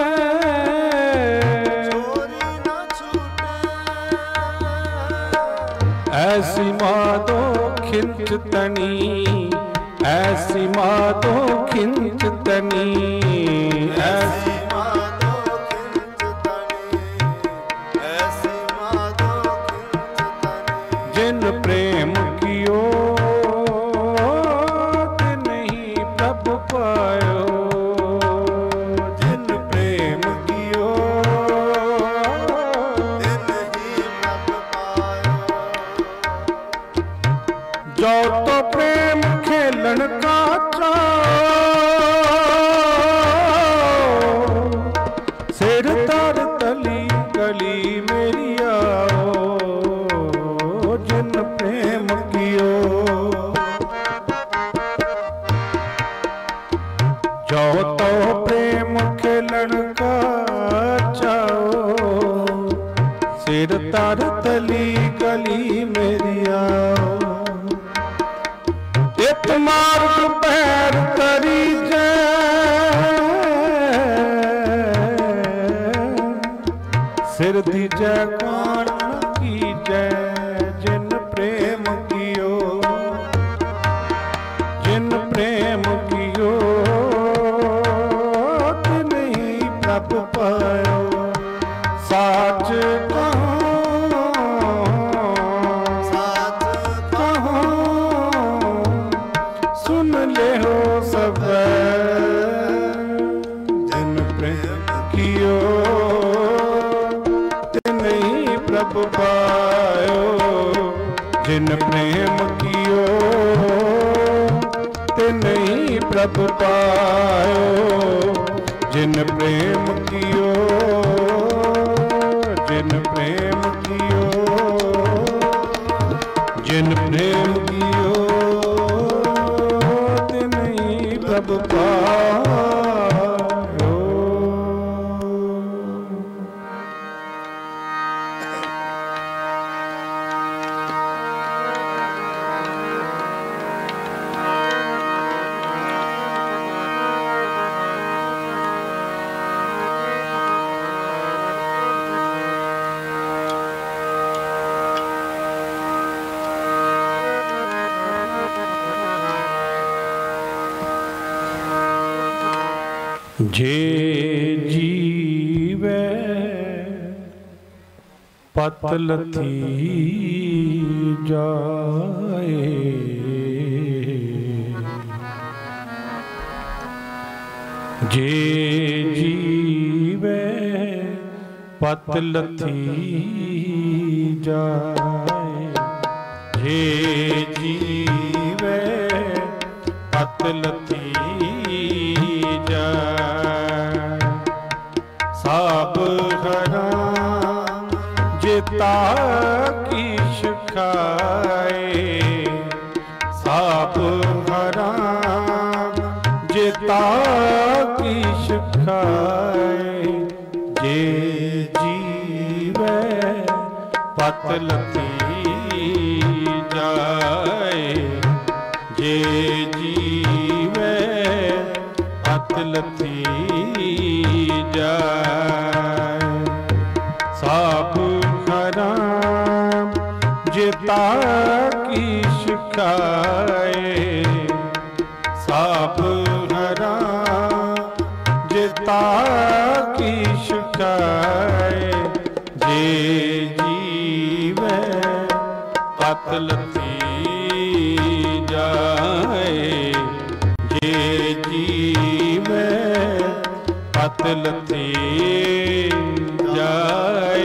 ऐसी माधो खिंच तनी ऐसी माधो खिंच तनी ऐसी जिन प्रेम कियो तिन ही प्रभ पायो जिन प्रेम कियो तिन ही प्रभ पायो जो तो प्रेम खेलन का सिर तर तली गली मेरी आओ जिन प्रेम कियो जो तो प्रेम खेलन का चाओ सिर तर तली गली मेरी आओ इत मार्ग पैर करी जय सिर दी जय कान की जय जिन प्रेम कियो जिन प्रेम कियो तिन ही प्रभ पायो साच कहो सुन ले हो सब जिन प्रेम कियो तिन ही प्रभ पायो जिन प्रेम कियो तिन ही प्रभ पायो जिन प्रेम कियो जिन प्रेम कियो जिन प्रेम कियो तिन ही प्रभ पायो जे जीवे पतल थी जाए जे जीवे पतल थी जाए जे जीवे पतल थी साब हरा जिता की शिखाए साब हरा जिता की शिखाए जे जी पत लथी जाए, जे जीवे पत लथी जाए। साब हराम जिता की शिकाए, साब हराम जिता की शिकाए, जे जीवे पत लथी जाए, जे जीवे पत लथी जाए।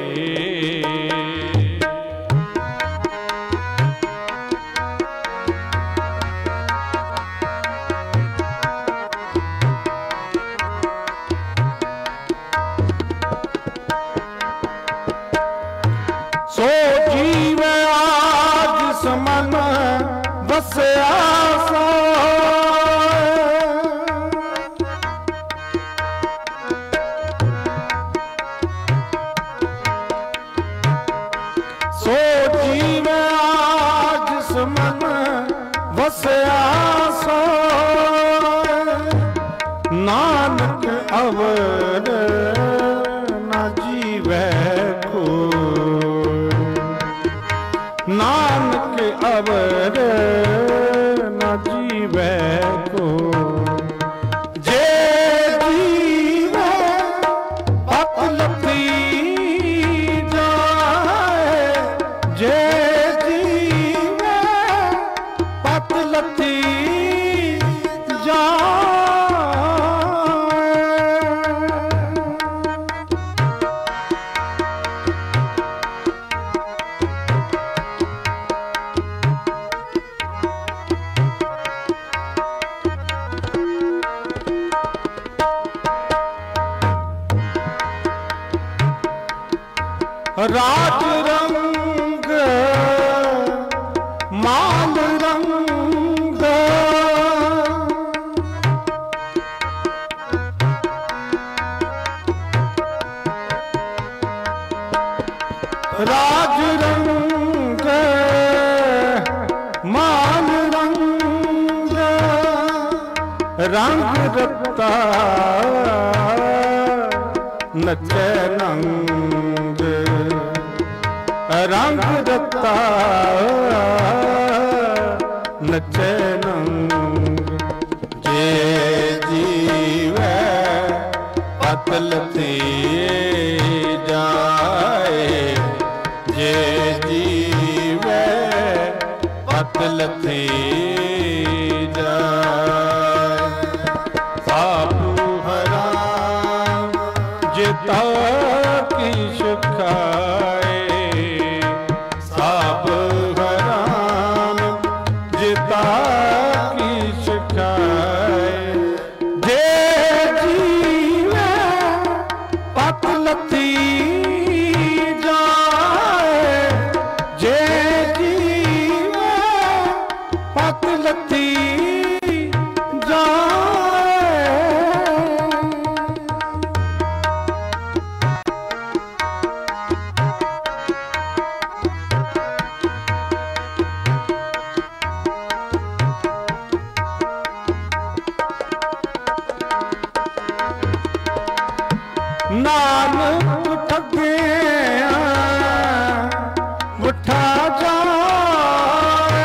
सो जीव आज समन बसया सो, सो जीव आज समन बसया सो, नानक अवर न जीवै को, नानक अवर न जीवै को, जे जीवै पत लथी जाए, जे जीवै पत लथी जाए। राज रंग माल रंग, राज रंग माल रंग, रंग रत्ता नचे नंग, रंग रत्ता नचे नंग, जे जीवै पत लथी जाए, जे जीवै पत लथी जाए। साबू हराम जिता की शिकाए, साब हराम जिता की शिकाए, जे जीवे पत लथी जाए, जे जीवे पत लथी जाए। नानक ठगिया उठा जाए,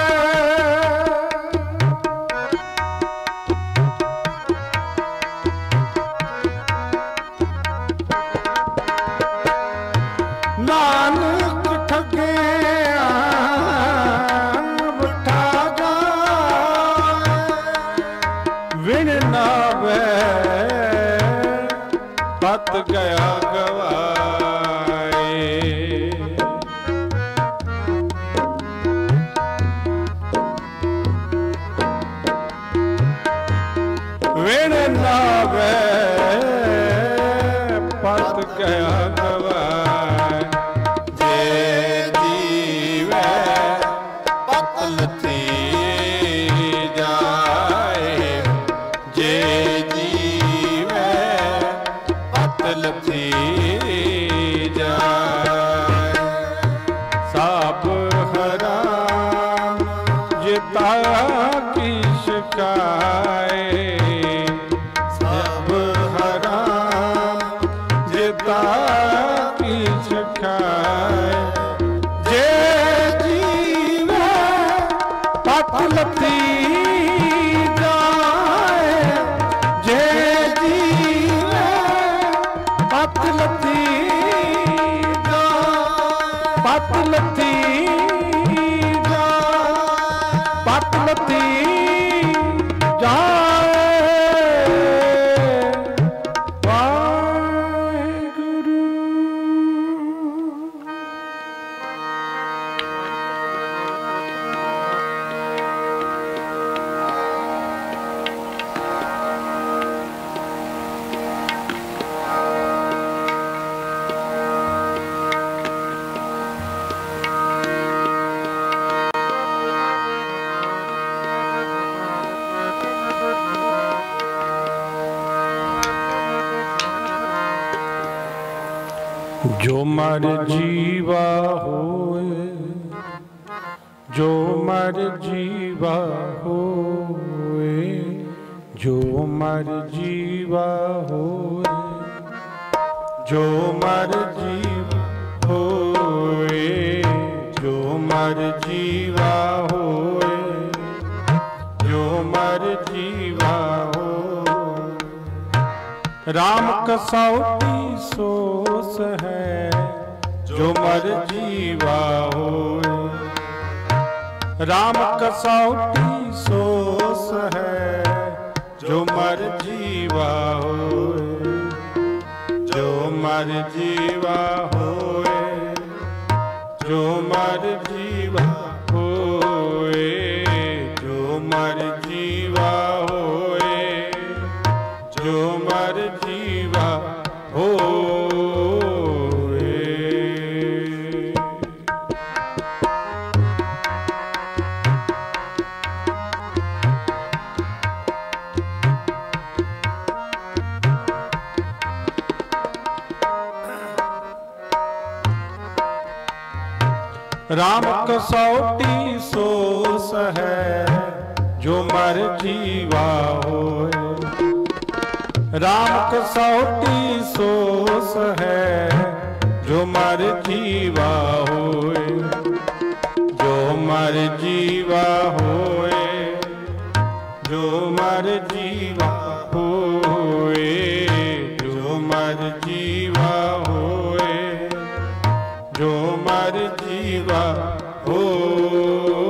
नानक ठगिया उठा जाए, विण नावे पत गया गवाए, विण नावे पत गया गवाए, जे जीवै पत लथी जाए, जे जीवै पत लथी जाए। जो मर जीवा होए, जो मर जीवा होए, जो मर जीवा होए, जो मर जीवा होए, जो मर जीवा होए, जो मर जीवा होए। राम कसौटी सोस है, जो मर जीवा होए। राम कसौटी सोस है, जो मर जीवा होए, जो मर जीवा होए, जो मर जीवा होए, जो मर जीवा होए, जो मर जीवा होए। राम कसौटी सोस है, जो मर जीवा होए। राम कसौटी सोस है, जो मर जीवा होए, जो मर जीवा होए, जो मर जीवा होए, जो मर जीवा होए, जो मर जीवा होए।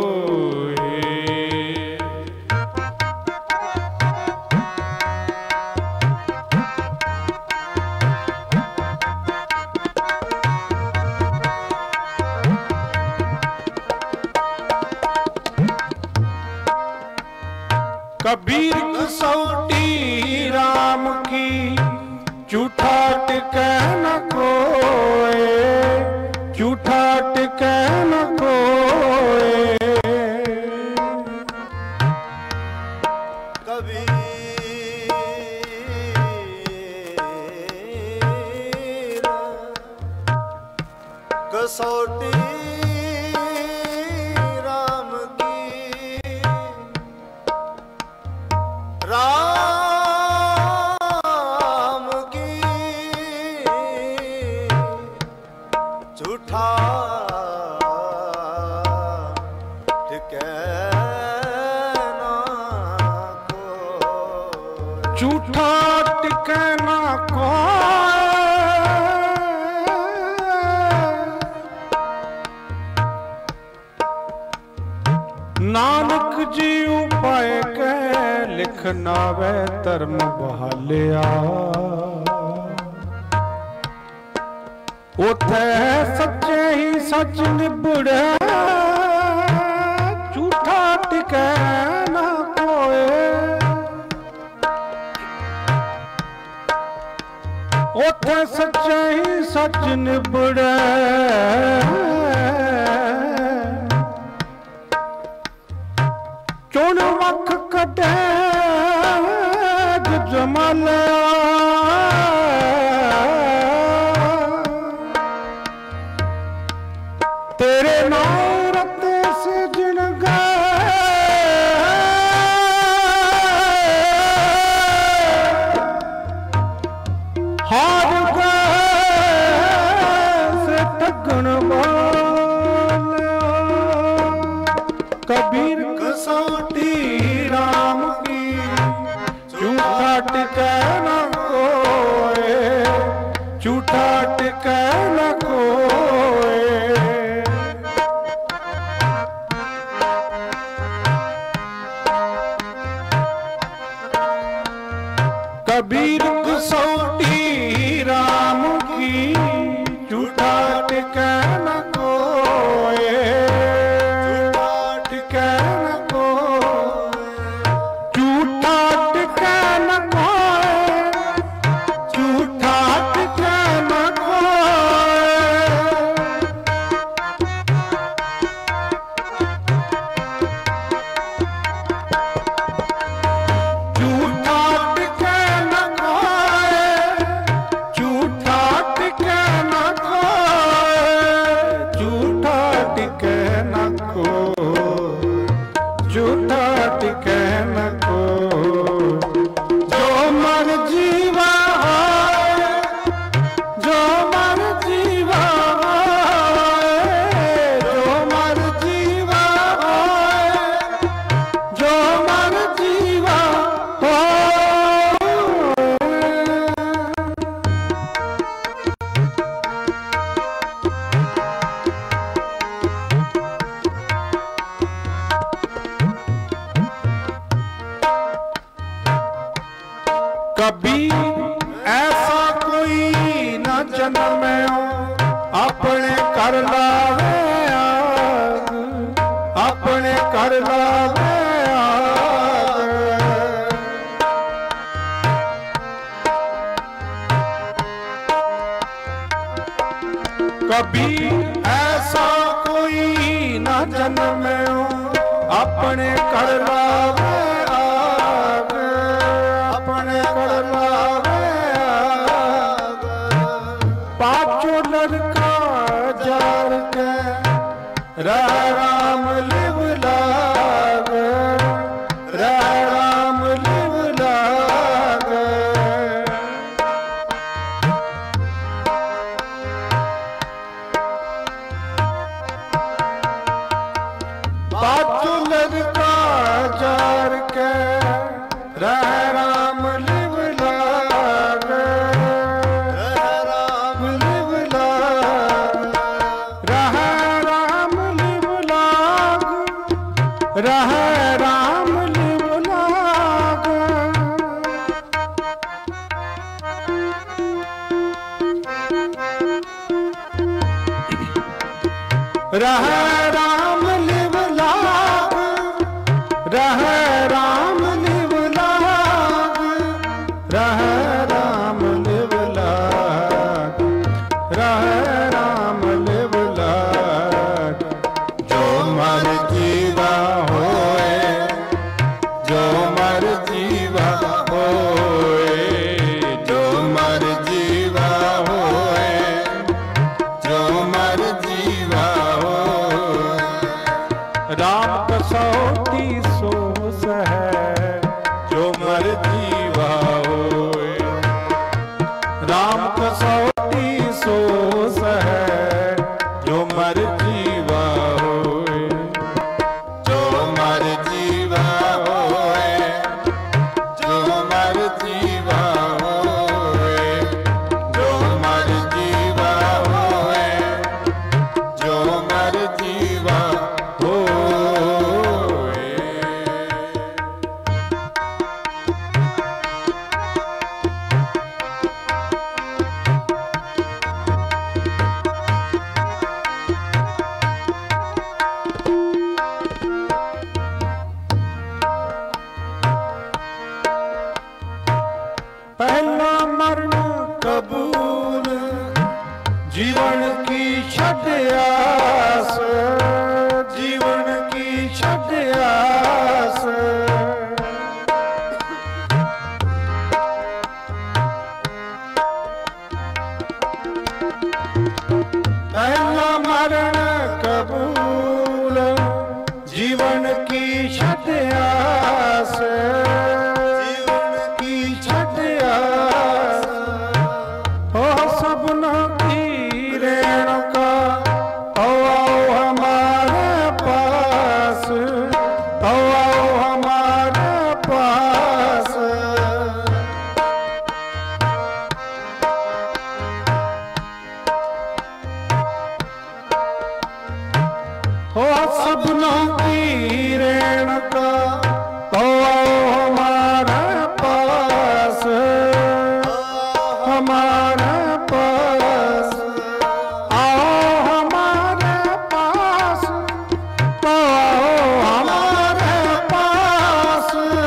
कबीर कसौटी राम की, झूठा टिकै न कोई, झूठा टिकै न कोई। कबीर कसौटी राम की, राम की झूठा झूठा टिकै न कोई। नानक जी उपाय के लिखना वे धर्म बहालिया। उथे सच्चे ही सच निबड़े, झूठा टिकै न कोई। उथे सच्चे ही सच निबड़े, चुन वख कटे जमालिया। तेरे नाम रते से जिन गए, हार गए से ठगन वाले। कबीर कसौटी राम की, झूठा टिकै न कोई, झूठा टिकै न कोई। कबीर कसौटी राम की, झूठा टिकै न कोई, झूठा टिकै न कोई, झूठा टिकै न कोई, झूठा टिकै न कोई। झूठा टिकै न कोई, ऐसा कोई न जन्मयो अपने कर लावे आग, अपने कर लावे आग। कभी ऐसा कोई न जन्मयो अपने कर लावे आग, अपने कर लावे आग। पाँचों लड़का जार के राम लिव लाग, राम लिव लाग। पाँचों लड़का जार के राम लिव लाग, राम लिव लाग। राम लिव लाग, राम लिव लाग। राम लिव लाग, राम लिव लाग, राम लिव लाग, राम लिव लाग। जो मर जीवा होए, जो मर जीवा होए, जो मर जीवा होए, जो मर जीवा होए। राम कसौटी सोस है जो मर जीवा होए। राम कसौटी सोस है जो मर जीवा होए, जो मर जीवा होए, जो मर जीवा होए, जो मर जीवा होए, जो मर जीवा होए। पहला मरण कबूल, जीवन की छठ आस, जीवन की छठ आस। पहला मरण कबूल, जीवन की छठ आस, जीवन की छठ आस। हो सपनों की रेणुका आओ हमारे पास, आओ हमारे पास। हो सपनों की रेणुका आओ हमारे पास, हमारे पास। आओ हमारे पास, तो आओ हमारे पास।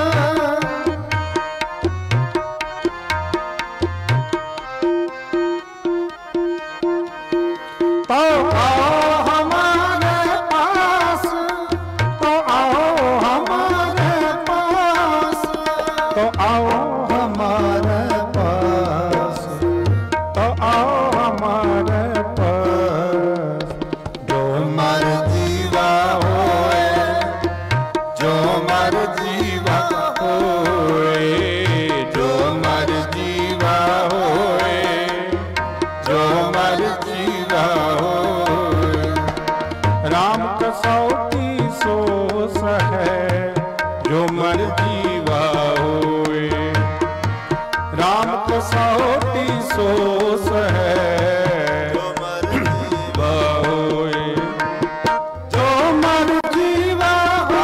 तो आओ हमारे पास, तो आओ हमारे पास, तो आओ हमारे पास, तो आओ हमारे पास। जो मर जीवा होए, जो मर जीवा होए, जो मर जीवा होए, जो मर जीवा होए। राम कसौटी सोस है जो मर जीवा होए। राम कसौटी सोस है जो मर जीवा होए। जो मर जीवा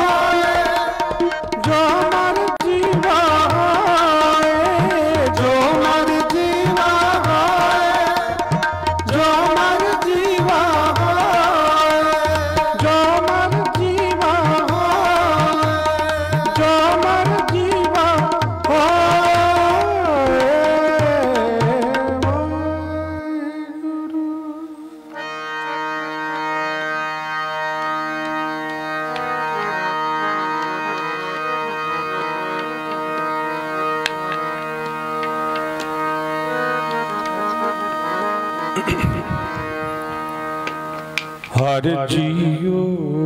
होए, जो मर जीवा होए, जो हर जियो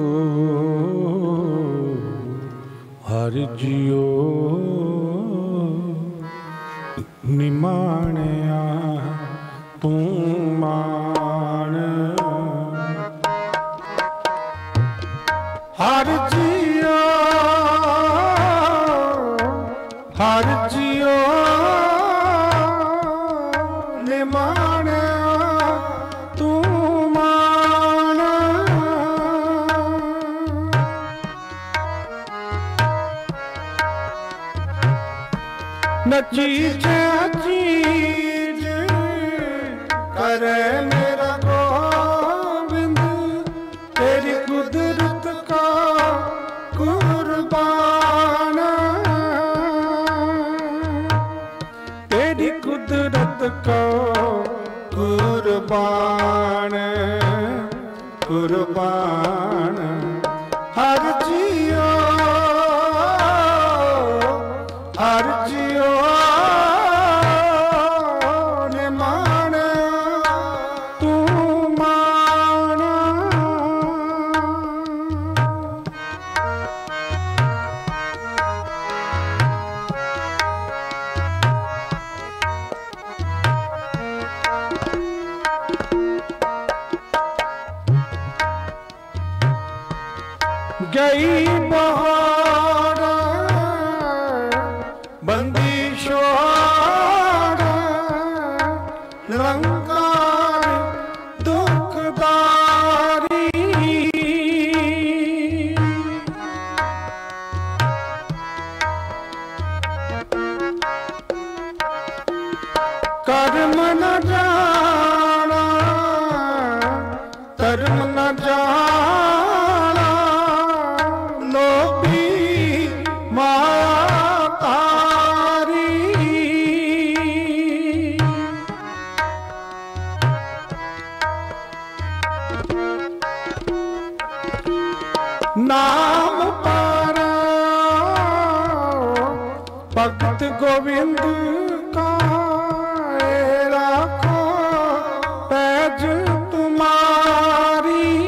हर जियो निमाणिया तू मान हर जियो निमाणिया तू मान नची चीज करे मेरा गोविंद तेरी कुदरत का कुर्बान तेरी कुदरत का कुर्बान कुर्बान हर जियो हर जियो ने माना तू माना गई बहार बंदी शोर निरंकार दुखदारी कर्म न जाना धर्म न जाना लोभी माया तारी नाम पारा भक्त गोविंद का राखो पैज तुम्हारी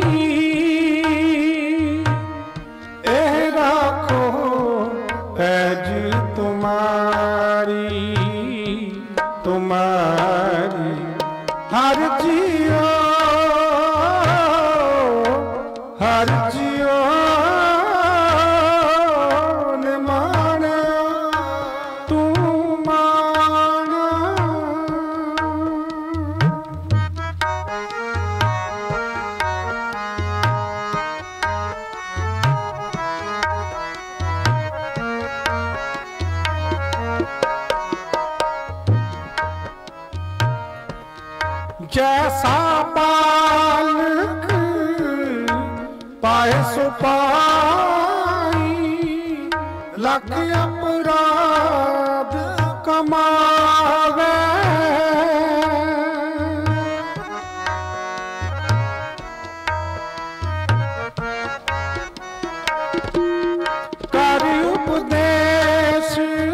राखो पैज तुम्हारी तुम्हारी हर जियो ने माना तू माना जैसा बालक पाए सो पाई लख अपराध कमावे कर उपदेश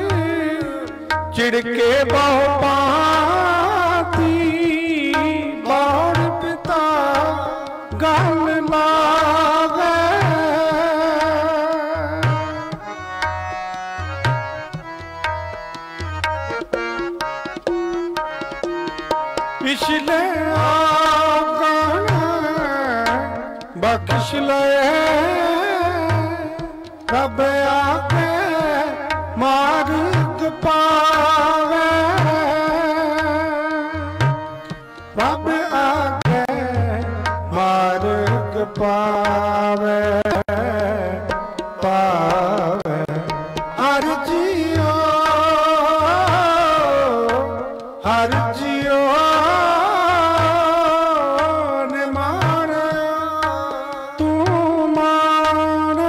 चिड़के बहु पाती बाण पिता गल लावे पिछले आगन बख्श ले रब आके मार्ग पावे रब आके मार्ग पावे पावे हर जियो ने माना तू माना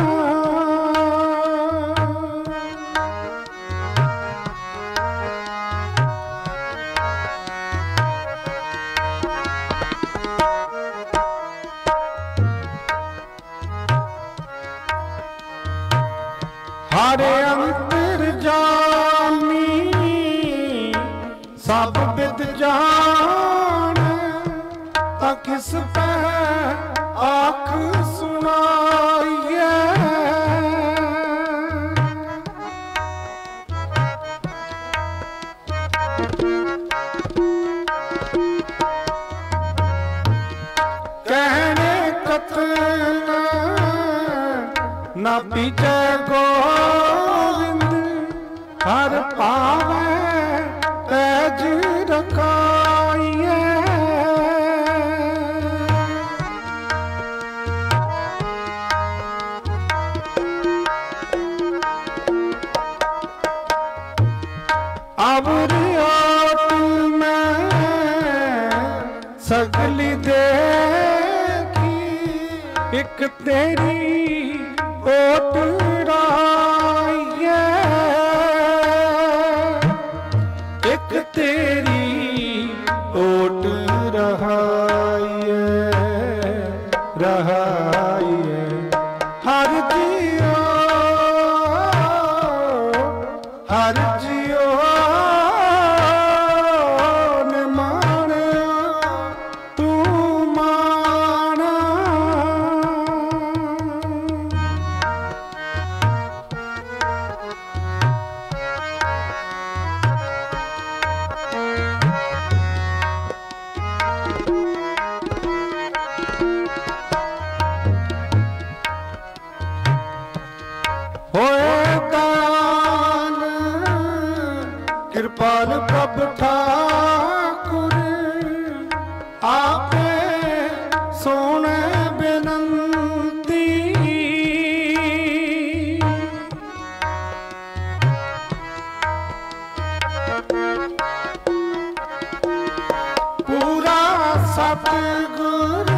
हरे अंतर जामी सब बिद जान ਤਾਂ ਕਿਸ ਪੈ ਆਖ ਸੁਣਾਈਏ। ਕਹਿਣੇ ਕਤਨ ਨਾ ਪੀਜੈ ਗੋਵਿੰਦ, ਹਰ ਪਾਵੈ ਪੈਜ ਰਖਾਈਏ। ਅਵਰ ਓਟ ਮੈਂ ਸਗਲੀ ਦੇਖੀ, ਇੱਕ ਤੇਰੀ ਓਟ ਰਾਈਏ, ਇੱਕ ਤੇਰੀ ਓਟ ਰਹਾਈਏ ਰਹਾਈਏ। ਹਰ ਜੀਓ ਹਰ ਜੀਓ ਨੇ ਮਾਣਿਆ ਤੂੰ ਮਾਣਾ। ਹੋਏ ਦਾਨ ਕਿਰਪਾਲ ਪ੍ਰਭ ਠਾਕੁਰ, ਆਪੇ ਸੋਹਣੇ ਬੇਨੰਤੀ। ਪੂਰਾ ਸਤਿਗੁਰ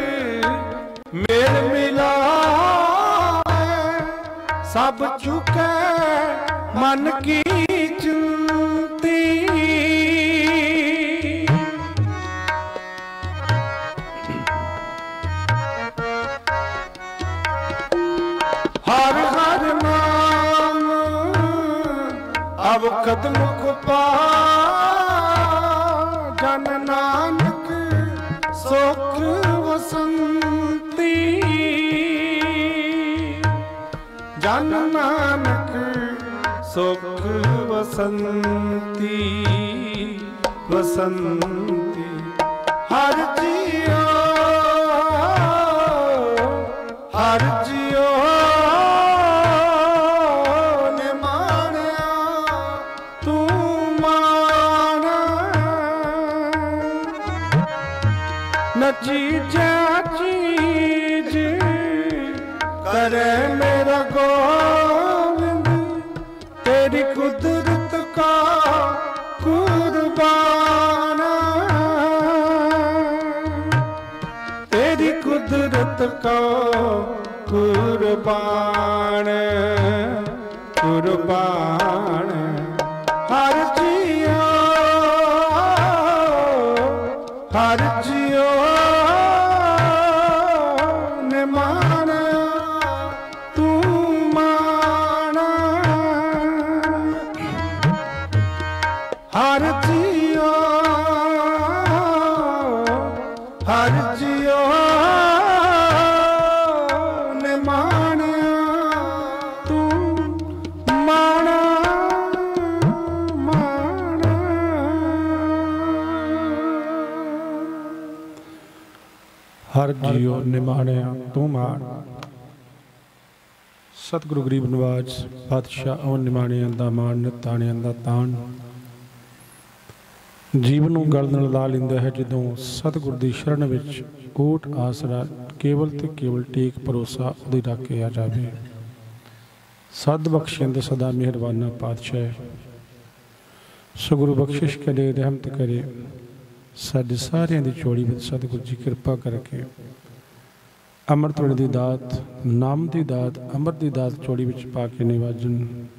ਮੇਲ ਮਿਲਾਵੇ, ਸਭ ਚੁਕੈ ਮਨ ਕੀ ਚਿੰਤੀ। ਹਰ ਹਰ ਨਾਮ ਅਬ ਕਦਮ ਖੁਪਾ, ਜਨ ਨਾਨਕ ਸੁਖ ਵਸੰਤੀ। ਜਨ ਨਾਨਕ ਸੁਖ ਵਸੰਤੀ ਵਸੰਤੀ। ਹਰ ਜੀਓ ਹਰ ਜੀਓ ਨੇ ਮਾਣਿਆ ਤੂੰ ਮਾਣਾ। ਨ ਚੀਜ਼ਾਂ ਚੀਜ਼ ਕਰੇ ਮੇਰਾ ਗੋਵਿੰਦ, तेरी कुदरत का कुर्बाना, तेरी कुदरत का कुर्बान कुर्बान। हर जियो हर जियो ने माना तू माना। हर जियो हर जियो ने माना तू माना माना। हर जियो ने माना तू मान। सतगुरु गरीब नवाज पातशाह ਉਹ ਨਿਮਾਣਿਆਂ ਦਾ ਮਾਣ ਤਾਣਿਆਂ ਦਾ ਤਾਣ ਜੀਵਨ ਨੂੰ ਗਲ ਨਾਲ ਲਾ ਲੈਂਦਾ ਹੈ ਜਦੋਂ ਸਤਿਗੁਰ ਦੀ ਸ਼ਰਨ ਵਿੱਚ ਓਟ ਆਸਰਾ ਕੇਵਲ ਤੇ ਕੇਵਲ ਟੇਕ ਭਰੋਸਾ ਉਹਦੇ ਰੱਖ ਕੇ ਆ ਜਾਵੇ। ਸਦ ਬਖਸ਼ਿੰਦ ਸਦਾ ਮਿਹਰਬਾਨਾ ਪਾਤਸ਼ਾਹ ਸਤਿਗੁਰੂ ਬਖਸ਼ਿਸ਼ ਕਰੇ ਰਹਿਮਤ ਕਰੇ ਸਾਡੇ ਸਾਰਿਆਂ ਦੀ ਝੋਲੀ ਵਿੱਚ ਸਤਿਗੁਰ ਜੀ ਕਿਰਪਾ ਕਰਕੇ ਅੰਮ੍ਰਿਤ ਵੇਲੇ ਦੀ ਦਾਤ ਨਾਮ ਦੀ ਦਾਤ ਅੰਮ੍ਰਿਤ ਦੀ ਦਾਤ ਝੋਲੀ ਵਿੱਚ ਪਾ ਕੇ ਨਿਵਾਜਣ।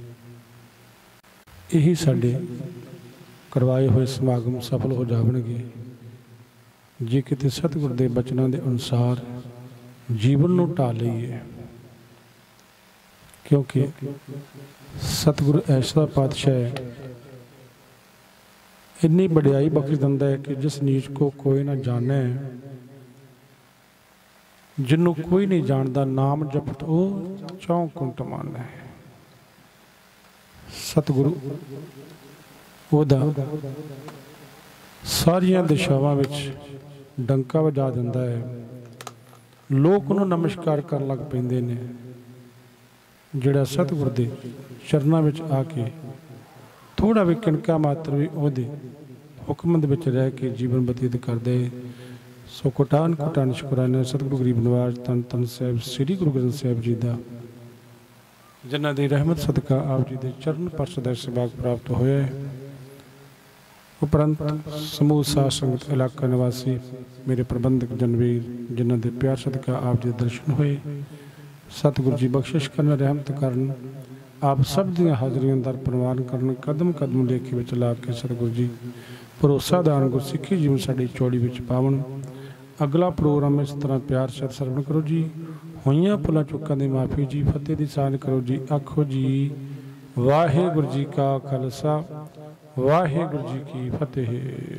ਇਹੀ ਸਾਡੇ ਕਰਵਾਏ ਹੋਏ ਸਮਾਗਮ ਸਫਲ ਹੋ ਜਾਵਣਗੇ ਜੇ ਕਿਤੇ ਸਤਿਗੁਰ ਦੇ ਬਚਨਾਂ ਦੇ ਅਨੁਸਾਰ ਜੀਵਨ ਨੂੰ ਢਾਲ ਲਈਏ, ਕਿਉਂਕਿ ਸਤਿਗੁਰ ਐਸਾ ਪਾਤਸ਼ਾਹ ਹੈ इन्नी वड्याई बख्श दिंदा है कि जिस नीच को कोई ना जाने, जिन्हों कोई नहीं जानता, नाम जपत ओ चौकुंट माने। सतगुरु ओदा सारिया दिशावां विच डंका वजा दिंदा है। लोग उन्होंने नमस्कार कर लग पैंदे ने। जिहड़ा सतगुर दे चरनां विच आके थोड़ा भी किणका मात्र भी ओहदे हुक्म दे विच रह के जीवन बतीत करदे, सो कोटान कोटान शुकराने सतगुरु गरीब नवाज धन धन साहिब श्री गुरु ग्रंथ साहिब जी का, जिन्हां दी रहमत सदका आप जी के चरण परस दा सौभाग प्राप्त होया है। उपरंत समूह साध संगत इलाका निवासी मेरे प्रबंधक जनवीर, जिन्हां दे प्यार सदका आप जी दर्शन होए। सतगुरु जी बख्शिश करन, रहमत करन, आप सब दियां हाजरियां दर प्रवान करन, कदम कदम लेखे विच ला के सतगुरु जी भरोसा दान गुरसिੱਖੀ जीवन साडी चौड़ी विच पावन। अगला प्रोग्राम इस तरह प्यार सत सरवण करो जी। होइयां भुलां चुकां दी माफ़ी जी, फतेह दी साझ करो जी। आखो जी वाहिगुरू जी का खालसा, वाहिगुरू जी की फतेह।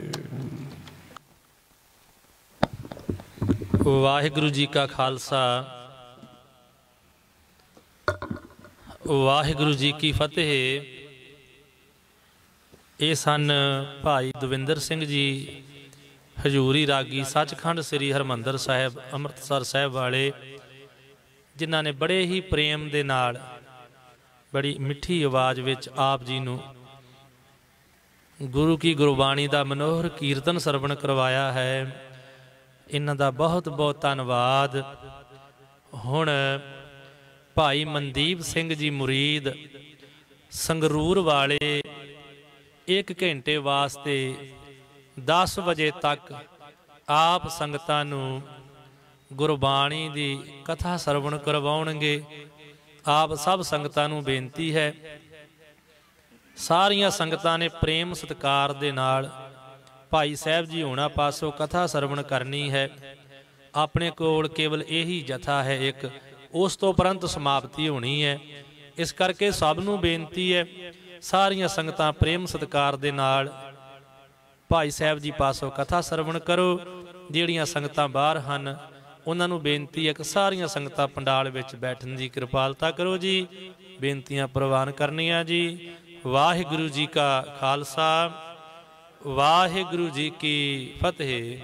वाहिगुरू जी का खालसा, वाहिगुरू जी की फतेह। ये सन भाई दविंदर सिंह जी हजूरी रागी सचखंड श्री हरमंदर साहिब अमृतसर साहिब वाले, जिन्हों ने बड़े ही प्रेम दे नाल बड़ी मिठी आवाज़ विच आप जी नूं गुरु की गुरबाणी का मनोहर कीर्तन सरवण करवाया है। इन्हां दा बहुत बहुत धन्नवाद। हुण भाई मनदीप सिंह जी मुरीद संगरूर वाले 1 घंटे वास्ते 10 बजे तक आप संगतां नूं गुरबाणी दी कथा सरवण करवाउणगे। आप सब संगतां नूं बेनती है, सारियां संगतां ने प्रेम सत्कार दे नाल भाई साहब जी होना पासों कथा सरवण करनी है। अपने कोल केवल यही जथा है एक, उस तो उपरंत समाप्ति होनी है। इस करके सब नूं बेनती है, सारियां संगतां प्रेम सत्कार दे नाल भाई साहब जी पासों कथा सरवण करो। जिहड़ियां संगतां बाहर हन उन्हां नूं बेनती है कि सारियां संगतां पंडाल विच बैठण दी किरपालता करो जी। बेनतियां प्रवान करनियां जी। वाहिगुरू जी का खालसा, वाहिगुरू जी की फतेह।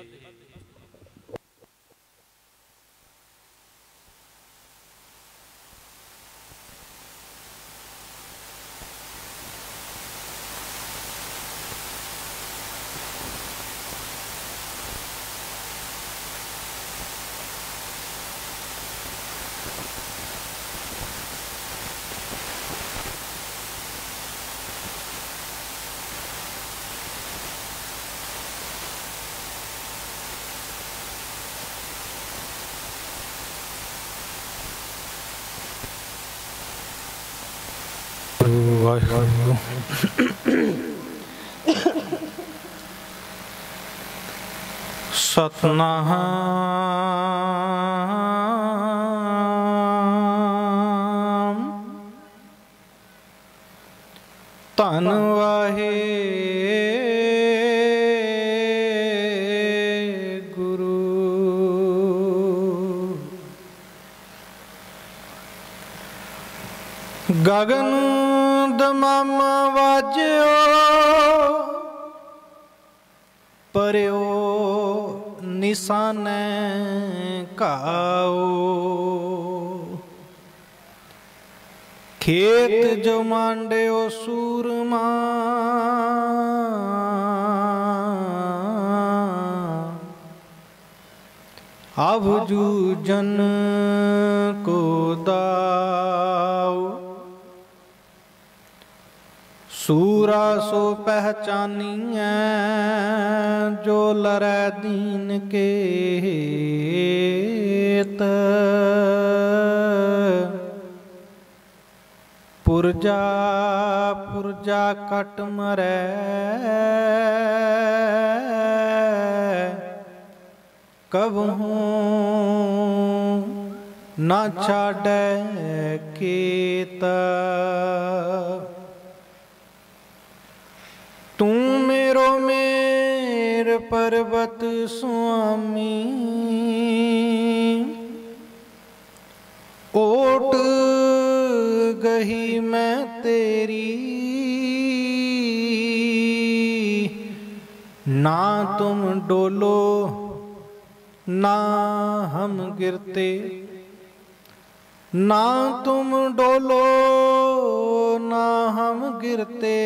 सतनाम धन वाहे गुरु। गगन दमामा वाजो परयो निशाने काओ। खेत जो मांडयो सूरमा आवजू जन को दाओ। सूरा सो पहचानिए जो लरै दीन के हेत। पुरजा पुरजा कट मरै कबहूँ ना छाड़ै केत। तू मेरा ਮੇਰੋ ਮੇਰ ਪਰਬਤ ਸੁਆਮੀ, ਓਟ ਗਹੀ ਮੈਂ ਤੇਰੀ, ਨਾ ਤੁਮ ਡੋਲੋ ਨਾ ਹਮ ਗਿਰਤੇ, ना तुम डोलो ना हम गिरते,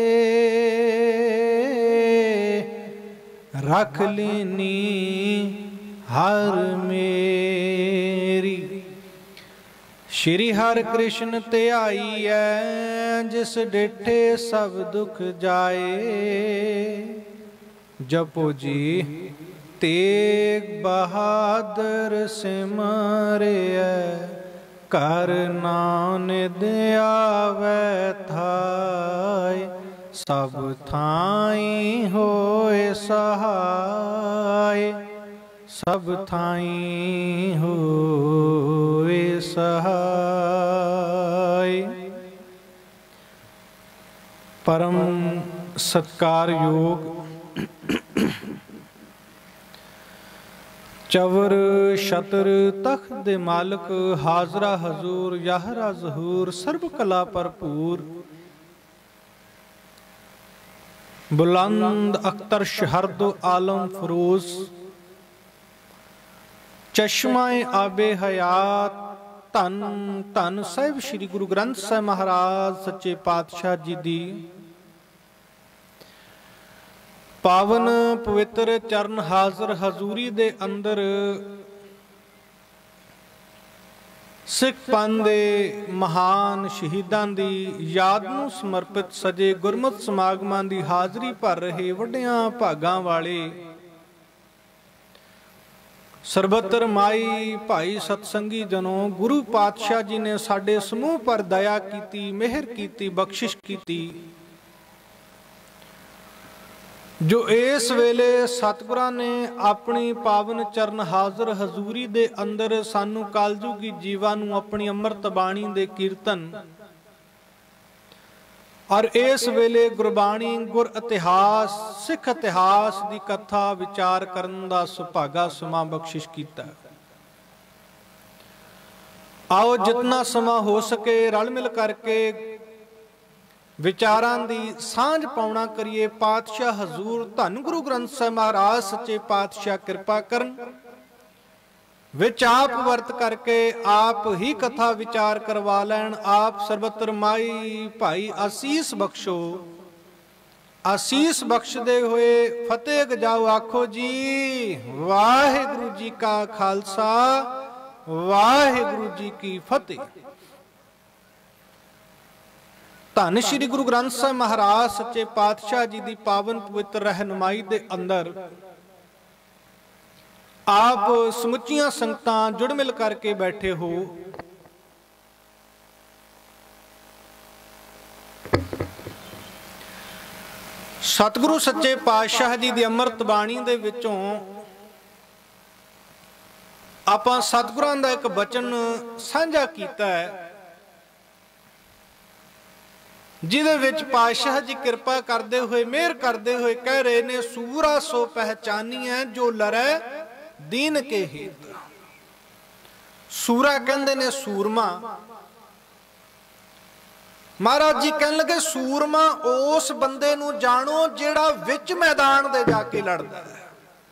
रख लेनी हर मेरी। श्री हर कृष्ण ध्याई है, जिस डिठे सब दुख जाए। जपो जी तेग बहादुर सिमरे, कर नानक आवे थाय, सब थाई होए सहाय, सब थाई होए सहाय। परम सत्कार योग चवर शतर तख्त दे मालिक, हाजरा हजूर याहरा जहूर, सर्ब कला भरपूर। बुलंद अख्तर शहरद आलम फरोज, चश्माए आबे हयात, धन धन साहिब श्री गुरु ग्रंथ साहिब महाराज सच्चे पातशाह जी दी पावन पवित्र चरण हाजर हजूरी दे अंदर, सिख पंथ दे महान शहीदां दी याद नूं समर्पित सजे गुरमत समागमां दी हाजरी भर रहे वड्डियां भागां वाले सरबत्तर माई भाई सतसंगी जनों, गुरु पातशाह जी ने साडे समूह पर दया कीती, मेहर कीती, बख्शिश कीती। जो इस वेले सतगुरां ने अपनी पावन चरण हाजर हजूरी दे अंदर सानू कालजुगी जीवां नू अपनी अमृत बाणी दे कीर्तन और इस वेले गुरबाणी गुर इतिहास सिख इतिहास दी कथा विचार करन दा सुभागा समा बख्शिश कीता। आओ जितना समा हो सके रल मिल करके विचारां दी सांझ पाउणा करिए। पातशाह हजूर धन गुरु ग्रंथ साहिब महाराज सच्चे पातशाह कृपा करन, विच आप वर्त करके आप ही कथा विचार करवा लैन। आप सर्वत्र माई भाई आसीस बख्शो, आसीस बख्शदे हुए फतेह गजाओ। आखो जी वाहिगुरु जी का खालसा, वाहिगुरु जी की फतेह। धन श्री गुरु ग्रंथ साहिब महाराज सच्चे पातशाह जी की पावन पवित्र रहनुमाई दे अंदर आप समुचियां संगतां जुड़ मिल करके बैठे हो। सतगुरु सच्चे पातशाह जी की अमृत बाणी दे विचों आपां सतगुरां दा एक वचन साझा कीता है, जिहदे विच पातशाह जी कृपा करते हुए मेहर करते हुए कह रहे ने, सूरा सो पहचानिए जो लड़े दीन के हित। सूरा कहंदे ने सूरमा। महाराज जी कहन लगे सूरमा उस बंदे नूं जानो जिहड़ा विच मैदान दे जाके लड़दा है।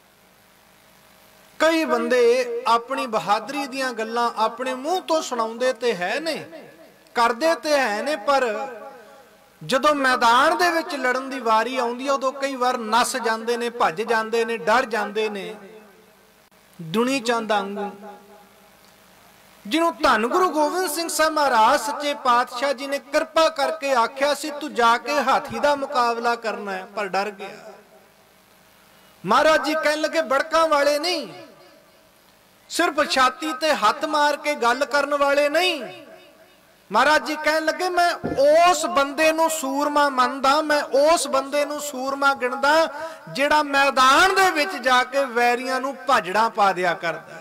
कई बंदे अपनी बहादरी दीयां गल्लां अपने मूंह तो सुणाउंदे ते है ने, करदे ते है ने, पर जदों मैदान दे विच लड़न दी वारी आउंदी है उदों कई बार नस जांदे ने, भज जांदे ने, डर जांदे ने। दुनी चंद आंगू जिन्हों धन गुरु गोबिंद सिंह साहब महाराज सच्चे पातशाह जी ने कृपा करके आख्या सी तू जाके हाथी दा मुकाबला करना है, पर डर गया। महाराज जी कहन लगे बड़कां वाले नहीं, सिर्फ छाती ते हाथ मार के गल करन वाले नहीं। महाराज जी कहन लगे मैं उस बंदे नूं सूरमा मनदा, मैं उस बंदे नूं सूरमा गिणदा जिहड़ा मैदान दे विच जाके वैरियां नूं भाजड़ा पा दिया करदा।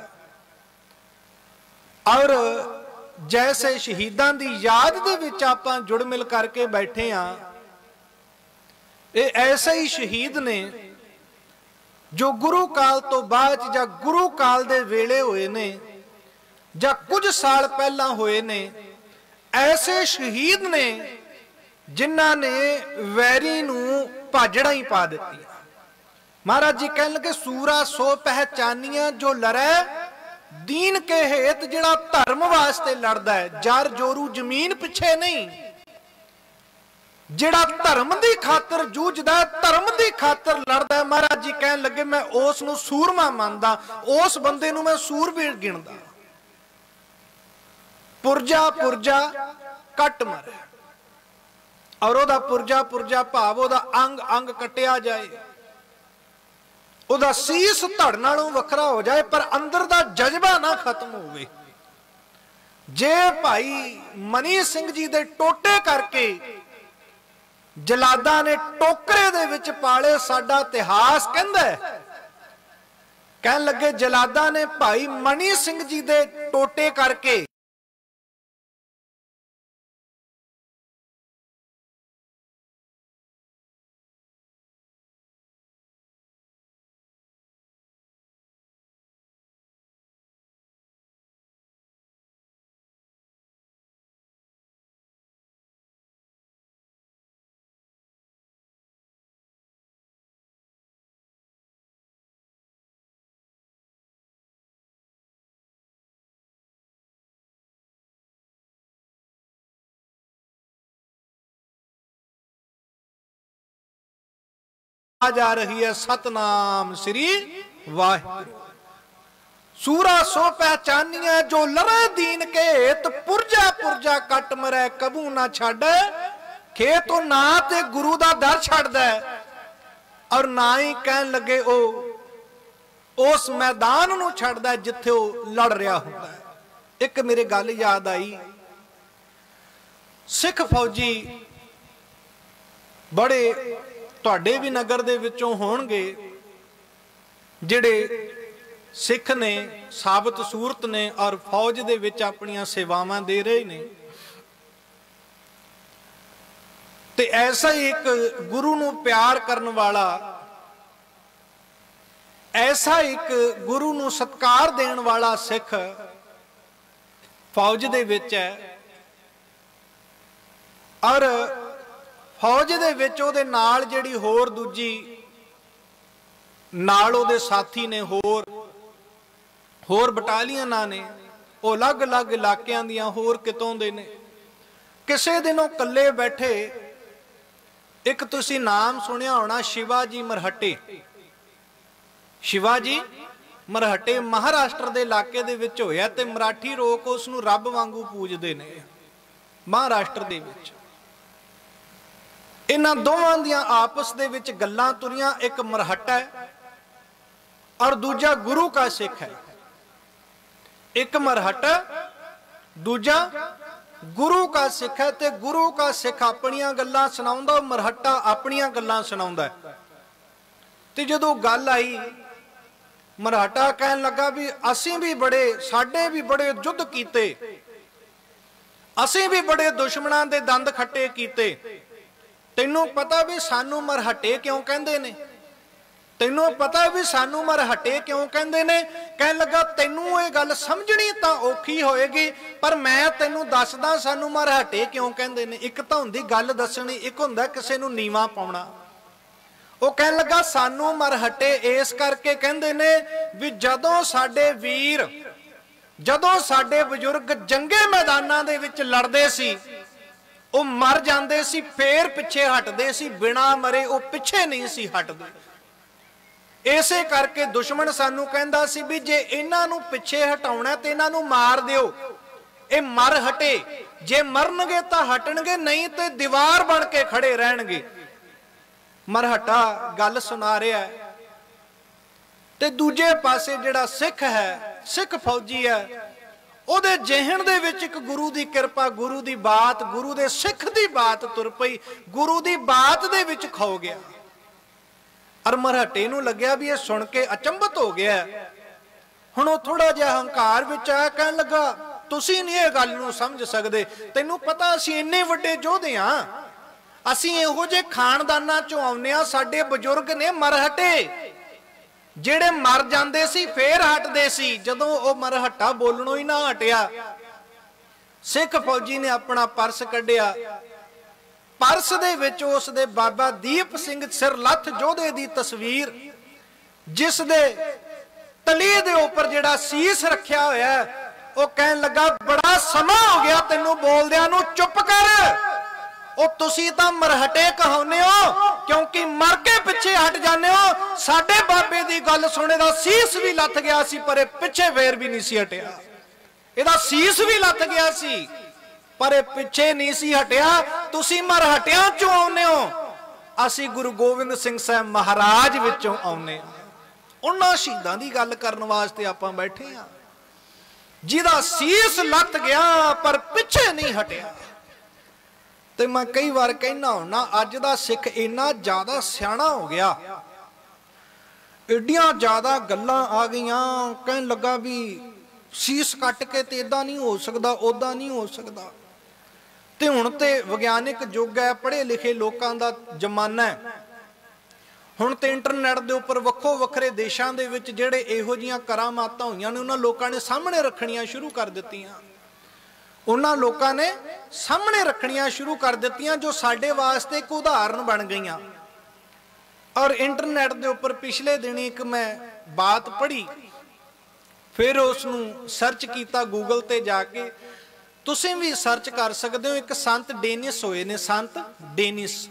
और जैसे शहीदां दी याद दे विच आपां जुड़ मिल करके बैठे हां, ਇਹ ਐਸੇ ਹੀ ਸ਼ਹੀਦ ਨੇ ਜੋ ਗੁਰੂ ਕਾਲ ਤੋਂ ਬਾਅਦ ਜਾਂ ਗੁਰੂ ਕਾਲ ਦੇ ਵੇਲੇ ਹੋਏ ਨੇ ਜਾਂ ਕੁਝ ਸਾਲ ਪਹਿਲਾਂ ਹੋਏ ਨੇ। ਐਸੇ ਸ਼ਹੀਦ ਨੇ ਜਿਨ੍ਹਾਂ ਨੇ ਵੈਰੀ ਨੂੰ ਭਾਜੜਾਂ ਹੀ ਪਾ ਦਿੱਤੀਆਂ। ਮਹਾਰਾਜ ਜੀ ਕਹਿਣ ਲੱਗੇ ਸੂਰਾ ਸੋ ਪਹਿਚਾਨੀਆਂ ਜੋ ਲੜੈ ਦੀਨ ਕੇ ਹੇਤ, ਜਿਹੜਾ ਧਰਮ ਵਾਸਤੇ ਲੜਦਾ ਹੈ, ਜਰ ਜੋਰੂ ਜ਼ਮੀਨ ਪਿੱਛੇ ਨਹੀਂ, ਜਿਹੜਾ ਧਰਮ ਦੀ ਖਾਤਰ ਜੂਝਦਾ, ਧਰਮ ਦੀ ਖਾਤਰ ਲੜਦਾ। ਮਹਾਰਾਜ ਜੀ ਕਹਿਣ ਲੱਗੇ ਮੈਂ ਉਸ ਨੂੰ ਸੂਰਮਾ ਮੰਨਦਾ, ਉਸ ਬੰਦੇ ਨੂੰ ਮੈਂ ਸੂਰਬੀਰ ਗਿਣਦਾ। ਪੁਰਜਾ ਪੁਰਜਾ ਕੱਟ ਮਰੇ, ਔਰ ਉਹਦਾ ਪੁਰਜਾ ਪੁਰਜਾ ਭਾਵ ਉਹਦਾ ਅੰਗ ਅੰਗ ਕੱਟਿਆ ਜਾਏ, ਉਹਦਾ ਸੀਸ ਧੜ ਨਾਲੋਂ ਵੱਖਰਾ ਹੋ ਜਾਏ, ਪਰ ਅੰਦਰ ਦਾ ਜਜ਼ਬਾ ਨਾ ਖਤਮ ਹੋਵੇ। ਜੇ ਭਾਈ ਮਨੀ ਸਿੰਘ ਜੀ ਦੇ ਟੋਟੇ ਕਰਕੇ ਜਲਾਦਾਂ ਨੇ ਟੋਕਰੇ ਦੇ ਵਿੱਚ ਪਾਲੇ, ਸਾਡਾ ਇਤਿਹਾਸ ਕਹਿੰਦਾ, ਕਹਿਣ ਲੱਗੇ ਜਲਾਦਾਂ ਨੇ ਭਾਈ ਮਨੀ ਸਿੰਘ ਜੀ ਦੇ ਟੋਟੇ ਕਰਕੇ जा रही है सतनाम श्री वाहिगुरु। सूरा सो पहचानिया जो लड़े दीन के हेत, पुरजा पुरजा कट मरै कबू ना छाड़े। खेत तो ना ते गुरु दा दर छाड़दा और ना ही कहन लगे ओ उस मैदान नूं छाड़दा जिथे ओ लड़ रहा हुंदा है। एक मेरे गल याद आई, सिख फौजी बड़े ਤੁਹਾਡੇ ਵੀ ਨਗਰ ਦੇ ਵਿੱਚੋਂ ਹੋਣਗੇ ਜਿਹੜੇ ਸਿੱਖ ਨੇ, ਸਾਬਤ ਸੂਰਤ ਨੇ ਔਰ ਫੌਜ ਦੇ ਵਿੱਚ ਆਪਣੀਆਂ ਸੇਵਾਵਾਂ ਦੇ ਰਹੇ ਨੇ। ਤੇ ਐਸਾ ਹੀ ਇੱਕ ਗੁਰੂ ਨੂੰ ਪਿਆਰ ਕਰਨ ਵਾਲਾ, ਐਸਾ ਇੱਕ ਗੁਰੂ ਨੂੰ ਸਤਿਕਾਰ ਦੇਣ ਵਾਲਾ ਸਿੱਖ ਫੌਜ ਦੇ ਵਿੱਚ ਹੈ। ਔਰ ਫੌਜ ਦੇ ਵਿੱਚ ਉਹਦੇ ਨਾਲ ਜਿਹੜੀ ਹੋਰ ਦੂਜੀ ਨਾਲ ਉਹਦੇ ਸਾਥੀ ਨੇ, ਹੋਰ ਬਟਾਲੀਅਨਾਂ ਨੇ, ਉਹ ਅਲੱਗ-ਅਲੱਗ ਇਲਾਕਿਆਂ ਦੀਆਂ ਹੋਰ ਕਿਤੋਂ ਦੇ ਨੇ। ਕਿਸੇ ਦਿਨ ਉਹ ਇਕੱਲੇ ਬੈਠੇ, ਇੱਕ ਤੁਸੀਂ ਨਾਮ ਸੁਣਿਆ ਹੋਣਾ ਸ਼ਿਵਾਜੀ ਮਰਹੱਟੇ। ਸ਼ਿਵਾਜੀ ਮਰਹੱਟੇ ਮਹਾਰਾਸ਼ਟਰ ਦੇ ਇਲਾਕੇ ਦੇ ਵਿੱਚ ਹੋਇਆ ਤੇ ਮਰਾਠੀ ਲੋਕ ਉਸ ਨੂੰ ਰੱਬ ਵਾਂਗੂ ਪੂਜਦੇ ਨੇ ਮਹਾਰਾਸ਼ਟਰ ਦੇ ਵਿੱਚ। ਇਹਨਾਂ ਦੋਵਾਂ ਦੀਆਂ ਆਪਸ ਦੇ ਵਿੱਚ ਗੱਲਾਂ ਤੁਰੀਆਂ, ਇੱਕ ਮਰਹੱਟਾ ਹੈ ਔਰ ਦੂਜਾ ਗੁਰੂ ਕਾ ਸਿੱਖ ਹੈ। ਇੱਕ ਮਰਹੱਟਾ, ਦੂਜਾ ਗੁਰੂ ਕਾ ਸਿੱਖ ਹੈ। ਤੇ ਗੁਰੂ ਕਾ ਸਿੱਖ ਆਪਣੀਆਂ ਗੱਲਾਂ ਸੁਣਾਉਂਦਾ, ਮਰਹੱਟਾ ਆਪਣੀਆਂ ਗੱਲਾਂ ਸੁਣਾਉਂਦਾ। ਤੇ ਜਦੋਂ ਗੱਲ ਆਈ, ਮਰਹੱਟਾ ਕਹਿਣ ਲੱਗਾ ਵੀ ਅਸੀਂ ਵੀ ਸਾਡੇ ਵੀ ਬੜੇ ਯੁੱਧ ਕੀਤੇ, ਅਸੀਂ ਵੀ ਬੜੇ ਦੁਸ਼ਮਣਾਂ ਦੇ ਦੰਦ ਖੱਟੇ ਕੀਤੇ। ਤੈਨੂੰ ਪਤਾ ਵੀ ਸਾਨੂੰ ਮਰਹੱਟੇ ਕਿਉਂ ਕਹਿੰਦੇ ਨੇ? ਤੈਨੂੰ ਪਤਾ ਵੀ ਸਾਨੂੰ ਮਰਹੱਟੇ ਕਿਉਂ ਕਹਿੰਦੇ ਨੇ? ਕਹਿਣ ਲੱਗਾ ਤੈਨੂੰ ਇਹ ਗੱਲ ਸਮਝਣੀ ਤਾਂ ਔਖੀ ਹੋਏਗੀ, ਪਰ ਮੈਂ ਤੈਨੂੰ ਦੱਸਦਾ ਸਾਨੂੰ ਮਰਹੱਟੇ ਕਿਉਂ ਕਹਿੰਦੇ ਨੇ। ਇੱਕ ਤਾਂ ਹੁੰਦੀ ਗੱਲ ਦੱਸਣੀ, ਇੱਕ ਹੁੰਦਾ ਕਿਸੇ ਨੂੰ ਨੀਵਾਂ ਪਾਉਣਾ। ਉਹ ਕਹਿਣ ਲੱਗਾ ਸਾਨੂੰ ਮਰਹੱਟੇ ਇਸ ਕਰਕੇ ਕਹਿੰਦੇ ਨੇ ਵੀ ਜਦੋਂ ਸਾਡੇ ਵੀਰ, ਜਦੋਂ ਸਾਡੇ ਬਜ਼ੁਰਗ ਜੰਗੇ ਮੈਦਾਨਾਂ ਦੇ ਵਿੱਚ ਲੜਦੇ ਸੀ, ਉਹ ਮਰ ਜਾਂਦੇ ਸੀ, ਫੇਰ ਪਿੱਛੇ ਹਟਦੇ ਸੀ, ਬਿਨਾ ਮਰੇ ਉਹ ਪਿੱਛੇ ਨਹੀਂ ਸੀ ਹਟਦੇ। ਇਸੇ ਕਰਕੇ ਦੁਸ਼ਮਣ ਸਾਨੂੰ ਕਹਿੰਦਾ ਸੀ ਵੀ ਜੇ ਇਹਨਾਂ ਨੂੰ ਪਿੱਛੇ ਹਟਾਉਣਾ ਤੇ ਇਹਨਾਂ ਨੂੰ ਮਾਰ ਦਿਓ, ਇਹ ਮਰ ਹਟੇ, ਜੇ ਮਰਨਗੇ ਤਾਂ ਹਟਣਗੇ, ਨਹੀਂ ਤੇ ਦੀਵਾਰ ਬਣ ਕੇ ਖੜੇ ਰਹਿਣਗੇ। ਮਰਹੱਟਾ ਗੱਲ ਸੁਣਾ ਰਿਹਾ ਹੈ ਤੇ ਦੂਜੇ ਪਾਸੇ ਜਿਹੜਾ ਸਿੱਖ ਹੈ, ਸਿੱਖ ਫੌਜੀ ਹੈ, ਉਹਦੇ ਜਿਹਨ ਦੇ ਵਿੱਚ ਇੱਕ ਗੁਰੂ ਦੀ ਕਿਰਪਾ, ਗੁਰੂ ਦੀ ਬਾਤ, ਗੁਰੂ ਦੇ ਸਿੱਖ ਦੀ ਬਾਤ ਤੁਰ ਪਈ, ਗੁਰੂ ਦੀ ਬਾਤ ਦੇ ਵਿੱਚ ਖੋ ਗਿਆ। ਅਰ ਮਰਹੱਟੇ ਨੂੰ ਲੱਗਿਆ ਵੀ ਇਹ ਸੁਣ ਕੇ ਅਚੰਭਤ ਹੋ ਗਿਆ। ਹੁਣ ਉਹ ਥੋੜਾ ਜਿਹਾ ਹੰਕਾਰ ਵਿੱਚ ਆਇਆ, ਕਹਿਣ ਲੱਗਾ ਤੁਸੀਂ ਨਹੀਂ ਇਹ ਗੱਲ ਨੂੰ ਸਮਝ ਸਕਦੇ, ਤੈਨੂੰ ਪਤਾ ਅਸੀਂ ਇੰਨੇ ਵੱਡੇ ਯੋਧੇ ਹਾਂ, ਅਸੀਂ ਇਹੋ ਜਿਹੇ ਖਾਨਦਾਨਾਂ ਚੋਂ ਆਉਂਦੇ ਆ, ਸਾਡੇ ਬਜ਼ੁਰਗ ਨੇ ਮਰਹਟੇ, ਜਿਹੜੇ ਮਰ ਜਾਂਦੇ ਸੀ ਫੇਰ ਹਟਦੇ ਸੀ। ਜਦੋਂ ਉਹ ਮਰਹਟਾ ਬੋਲਣੋਂ ਹੀ ਨਾ ਹਟਿਆ, ਸਿੱਖ ਫੌਜੀ ਨੇ ਆਪਣਾ ਪਰਸ ਕੱਢਿਆ। ਪਰਸ ਦੇ ਵਿੱਚ ਉਸ ਦੇ ਬਾਬਾ ਦੀਪ ਸਿੰਘ ਸਿਰਲੱਥ ਯੋਧੇ ਦੀ ਤਸਵੀਰ, ਜਿਸ ਦੇ ਤਲੀ ਦੇ ਉੱਪਰ ਜਿਹੜਾ ਸੀਸ ਰੱਖਿਆ ਹੋਇਆ। ਉਹ ਕਹਿਣ ਲੱਗਾ, ਬੜਾ ਸਮਾਂ ਹੋ ਗਿਆ ਤੈਨੂੰ ਬੋਲਦਿਆਂ ਨੂੰ, ਚੁੱਪ ਕਰ। ਉਹ ਤੁਸੀਂ ਤਾਂ ਮਰਹਟੇ ਕਹਾਉਂਦੇ ਹੋ ਕਿਉਂਕਿ ਮਰ ਕੇ ਪਿੱਛੇ ਹਟ ਜਾਂਦੇ ਹੋ। ਸਾਡੇ ਬਾਬੇ ਦੀ ਗੱਲ ਸੁਣੇ ਦਾ ਸੀਸ ਵੀ ਲੱਥ ਗਿਆ ਸੀ, ਪਰ ਇਹ ਪਿੱਛੇ ਫੇਰ ਵੀ ਨਹੀਂ ਸੀ ਹਟਿਆ। ਇਹਦਾ ਸੀਸ ਵੀ ਲੱਥ ਗਿਆ ਸੀ, ਪਰ ਇਹ ਪਿੱਛੇ ਨਹੀਂ ਸੀ ਹਟਿਆ। ਤੁਸੀਂ ਮਰਹਟਿਆਂ ਚੋਂ ਆਉਂਦੇ ਹੋ, ਅਸੀਂ ਗੁਰੂ ਗੋਬਿੰਦ ਸਿੰਘ ਸਾਹਿਬ ਮਹਾਰਾਜ ਵਿੱਚੋਂ ਆਉਂਦੇ ਹਾਂ। ਉਹਨਾਂ ਸ਼ਹੀਦਾਂ ਦੀ ਗੱਲ ਕਰਨ ਵਾਸਤੇ ਆਪਾਂ ਬੈਠੇ ਹਾਂ, ਜਿਹਦਾ ਸੀਸ ਲੱਥ ਗਿਆ ਪਰ ਪਿੱਛੇ ਨਹੀਂ ਹਟਿਆ। ਤੇ ਮੈਂ ਕਈ ਵਾਰ ਕਹਿਣਾ ਹੁੰਨਾ, ਅੱਜ ਦਾ ਸਿੱਖ ਇੰਨਾ ਜ਼ਿਆਦਾ ਸਿਆਣਾ ਹੋ ਗਿਆ, ਏਡੀਆਂ ਜ਼ਿਆਦਾ ਗੱਲਾਂ ਆ ਗਈਆਂ। ਕਹਿਣ ਲੱਗਾ ਵੀ ਸੀਸ ਕੱਟ ਕੇ ਤੇ ਇਦਾਂ ਨਹੀਂ ਹੋ ਸਕਦਾ, ਉਦਾਂ ਨਹੀਂ ਹੋ ਸਕਦਾ। ਤੇ ਹੁਣ ਤੇ ਵਿਗਿਆਨਿਕ ਯੁੱਗ ਹੈ, ਪੜ੍ਹੇ ਲਿਖੇ ਲੋਕਾਂ ਦਾ ਜ਼ਮਾਨਾ ਹੈ। ਹੁਣ ਤੇ ਇੰਟਰਨੈਟ ਦੇ ਉੱਪਰ ਵੱਖੋ ਵੱਖਰੇ ਦੇਸ਼ਾਂ ਦੇ ਵਿੱਚ ਜਿਹੜੇ ਇਹੋ ਜਿਹੀਆਂ ਕਰਾਮਾਤਾਂ ਹੋਈਆਂ ਨੇ, ਉਹਨਾਂ ਲੋਕਾਂ ਨੇ ਸਾਹਮਣੇ ਰੱਖਣੀਆਂ ਸ਼ੁਰੂ ਕਰ ਦਿੱਤੀਆਂ। ਉਹਨਾਂ ਲੋਕਾਂ ਨੇ ਸਾਹਮਣੇ ਰੱਖਣੀਆਂ ਸ਼ੁਰੂ ਕਰ ਦਿੱਤੀਆਂ, ਜੋ ਸਾਡੇ ਵਾਸਤੇ ਇੱਕ ਉਦਾਹਰਨ ਬਣ ਗਈਆਂ। ਔਰ ਇੰਟਰਨੈਟ ਦੇ ਉੱਪਰ ਪਿਛਲੇ ਦਿਨੀ ਇੱਕ ਮੈਂ ਬਾਤ ਪੜ੍ਹੀ, ਫਿਰ ਉਸ ਨੂੰ ਸਰਚ ਕੀਤਾ ਗੂਗਲ ਤੇ ਜਾ ਕੇ। ਤੁਸੀਂ ਵੀ ਸਰਚ ਕਰ ਸਕਦੇ ਹੋ। ਇੱਕ ਸੰਤ ਡੇਨਿਸ ਹੋਏ ਨੇ, ਸੰਤ ਡੇਨਿਸ,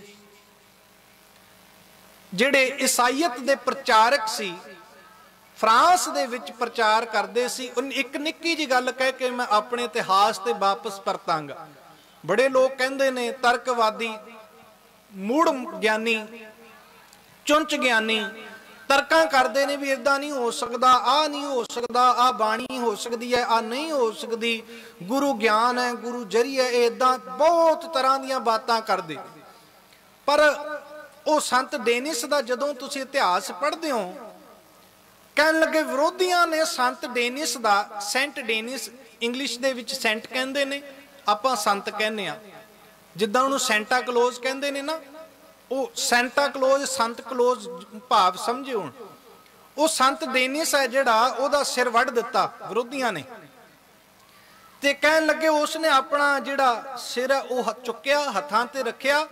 ਜਿਹੜੇ ਈਸਾਈਅਤ ਦੇ ਪ੍ਰਚਾਰਕ ਸੀ, ਫਰਾਂਸ ਦੇ ਵਿੱਚ ਪ੍ਰਚਾਰ ਕਰਦੇ ਸੀ। ਇੱਕ ਨਿੱਕੀ ਜੀ ਗੱਲ ਕਹਿ ਕੇ ਮੈਂ ਆਪਣੇ ਇਤਿਹਾਸ ਤੇ ਵਾਪਸ ਪਰਤਾਂਗਾ। ਬੜੇ ਲੋਕ ਕਹਿੰਦੇ ਨੇ ਤਰਕਵਾਦੀ, ਮੂੜ ਗਿਆਨੀ, ਚੁੰਚ ਗਿਆਨੀ ਤਰਕਾਂ ਕਰਦੇ ਨੇ ਵੀ ਇਦਾਂ ਨਹੀਂ ਹੋ ਸਕਦਾ, ਆਹ ਨਹੀਂ ਹੋ ਸਕਦਾ, ਆਹ ਬਾਣੀ ਹੋ ਸਕਦੀ ਹੈ, ਆਹ ਨਹੀਂ ਹੋ ਸਕਦੀ, ਗੁਰੂ ਗਿਆਨ ਹੈ, ਗੁਰੂ ਜਰੀ ਹੈ, ਇਹ ਇਦਾਂ ਬਹੁਤ ਤਰ੍ਹਾਂ ਦੀਆਂ ਬਾਤਾਂ ਕਰਦੇ। ਪਰ ਉਹ ਸੰਤ ਡੇਨਿਸ ਦਾ ਜਦੋਂ ਤੁਸੀਂ ਇਤਿਹਾਸ ਪੜ੍ਹਦੇ ਹੋ, ਕਹਿਣ ਲੱਗੇ ਵਿਰੋਧੀਆਂ ਨੇ ਸੰਤ ਡੇਨਿਸ ਦਾ, ਸੈਂਟ ਡੇਨਿਸ, ਇੰਗਲਿਸ਼ ਦੇ ਵਿੱਚ ਸੈਂਟ ਕਹਿੰਦੇ ਨੇ, ਆਪਾਂ ਸੰਤ ਕਹਿੰਦੇ ਆ। ਜਿੱਦਾਂ ਉਹਨੂੰ ਸੈਂਟਾ ਕਲੋਜ਼ ਕਹਿੰਦੇ ਨੇ ਨਾ, ਉਹ ਸੈਂਟਾ ਕਲੋਜ਼, ਸੰਤ ਕਲੋਜ਼ ਭਾਵ ਸਮਝੇ ਹੁਣ। ਉਹ ਸੰਤ ਡੇਨਿਸ ਹੈ ਜਿਹੜਾ, ਉਹਦਾ ਸਿਰ ਵੱਢ ਦਿੱਤਾ ਵਿਰੋਧੀਆਂ ਨੇ। ਤੇ ਕਹਿਣ ਲੱਗੇ ਉਸਨੇ ਆਪਣਾ ਜਿਹੜਾ ਸਿਰ ਹੈ ਉਹ ਚੁੱਕਿਆ, ਹੱਥਾਂ ਤੇ ਰੱਖਿਆ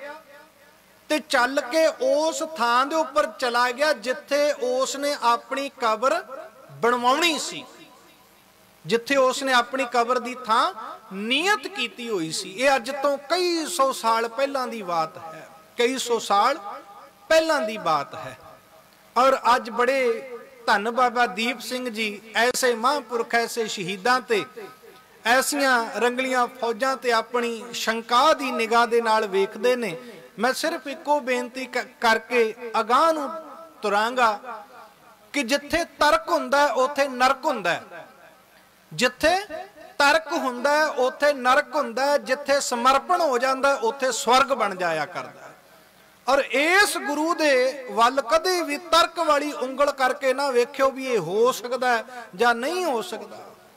ਤੇ ਚੱਲ ਕੇ ਉਸ ਥਾਂ ਦੇ ਉੱਪਰ ਚਲਾ ਗਿਆ ਜਿੱਥੇ ਉਸਨੇ ਆਪਣੀ ਕਬਰ ਬਣਵਾਉਣੀ ਸੀ, ਜਿੱਥੇ ਉਸਨੇ ਆਪਣੀ ਕਬਰ ਦੀ ਥਾਂ ਨੀਅਤ ਕੀਤੀ ਹੋਈ ਸੀ। ਇਹ ਅੱਜ ਤੋਂ ਕਈ ਸੌ ਸਾਲ ਪਹਿਲਾਂ ਦੀ ਬਾਤ ਹੈ, ਕਈ ਸੌ ਸਾਲ ਪਹਿਲਾਂ ਦੀ ਬਾਤ ਹੈ। ਔਰ ਅੱਜ ਬੜੇ ਧੰਨ ਬਾਬਾ ਦੀਪ ਸਿੰਘ ਜੀ ਐਸੇ ਮਹਾਂਪੁਰਖ, ਐਸੇ ਸ਼ਹੀਦਾਂ ਤੇ, ਐਸੀਆਂ ਰੰਗਲੀਆਂ ਫੌਜਾਂ ਤੇ ਆਪਣੀ ਸ਼ੰਕਾ ਦੀ ਨਿਗਾਹ ਦੇ ਨਾਲ ਵੇਖਦੇ ਨੇ। ਮੈਂ ਸਿਰਫ ਇੱਕੋ ਬੇਨਤੀ ਕਰਕੇ ਅਗਾਂਹ ਨੂੰ ਤੁਰਾਂਗਾ ਕਿ ਜਿੱਥੇ ਤਰਕ ਹੁੰਦਾ ਉੱਥੇ ਨਰਕ ਹੁੰਦਾ, ਜਿੱਥੇ ਤਰਕ ਹੁੰਦਾ ਉੱਥੇ ਨਰਕ ਹੁੰਦਾ, ਜਿੱਥੇ ਸਮਰਪਣ ਹੋ ਜਾਂਦਾ ਉੱਥੇ ਸਵਰਗ ਬਣ ਜਾਇਆ ਕਰਦਾ। ਔਰ ਇਸ ਗੁਰੂ ਦੇ ਵੱਲ ਕਦੇ ਵੀ ਤਰਕ ਵਾਲੀ ਉਂਗਲ ਕਰਕੇ ਨਾ ਵੇਖਿਓ ਵੀ ਇਹ ਹੋ ਸਕਦਾ ਜਾਂ ਨਹੀਂ ਹੋ ਸਕਦਾ।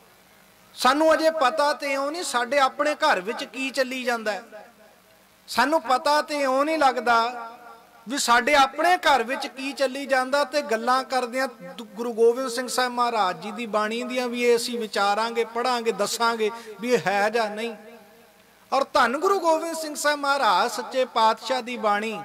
ਸਾਨੂੰ ਅਜੇ ਪਤਾ ਤੇ ਇਉਂ ਨਹੀਂ ਸਾਡੇ ਆਪਣੇ ਘਰ ਵਿੱਚ ਕੀ ਚੱਲੀ ਜਾਂਦਾ, ਸਾਨੂੰ ਪਤਾ ਤੇ ਇਉਂ ਨਹੀਂ ਲੱਗਦਾ ਵੀ ਸਾਡੇ ਆਪਣੇ ਘਰ ਵਿੱਚ ਕੀ ਚੱਲੀ ਜਾਂਦਾ। ਤੇ ਗੱਲਾਂ ਕਰਦੇ ਆ ਗੁਰੂ ਗੋਬਿੰਦ ਸਿੰਘ ਸਾਹਿਬ ਮਹਾਰਾਜ ਜੀ ਦੀ ਬਾਣੀ ਦੀਆਂ ਵੀ ਇਹ ਅਸੀਂ ਵਿਚਾਰਾਂਗੇ, ਪੜਾਂਗੇ, ਦੱਸਾਂਗੇ ਵੀ ਇਹ ਹੈ ਜਾਂ ਨਹੀਂ। ਔਰ ਧੰਨ ਗੁਰੂ ਗੋਬਿੰਦ ਸਿੰਘ ਸਾਹਿਬ ਮਹਾਰਾਜ ਸੱਚੇ ਪਾਤਸ਼ਾਹ ਦੀ ਬਾਣੀ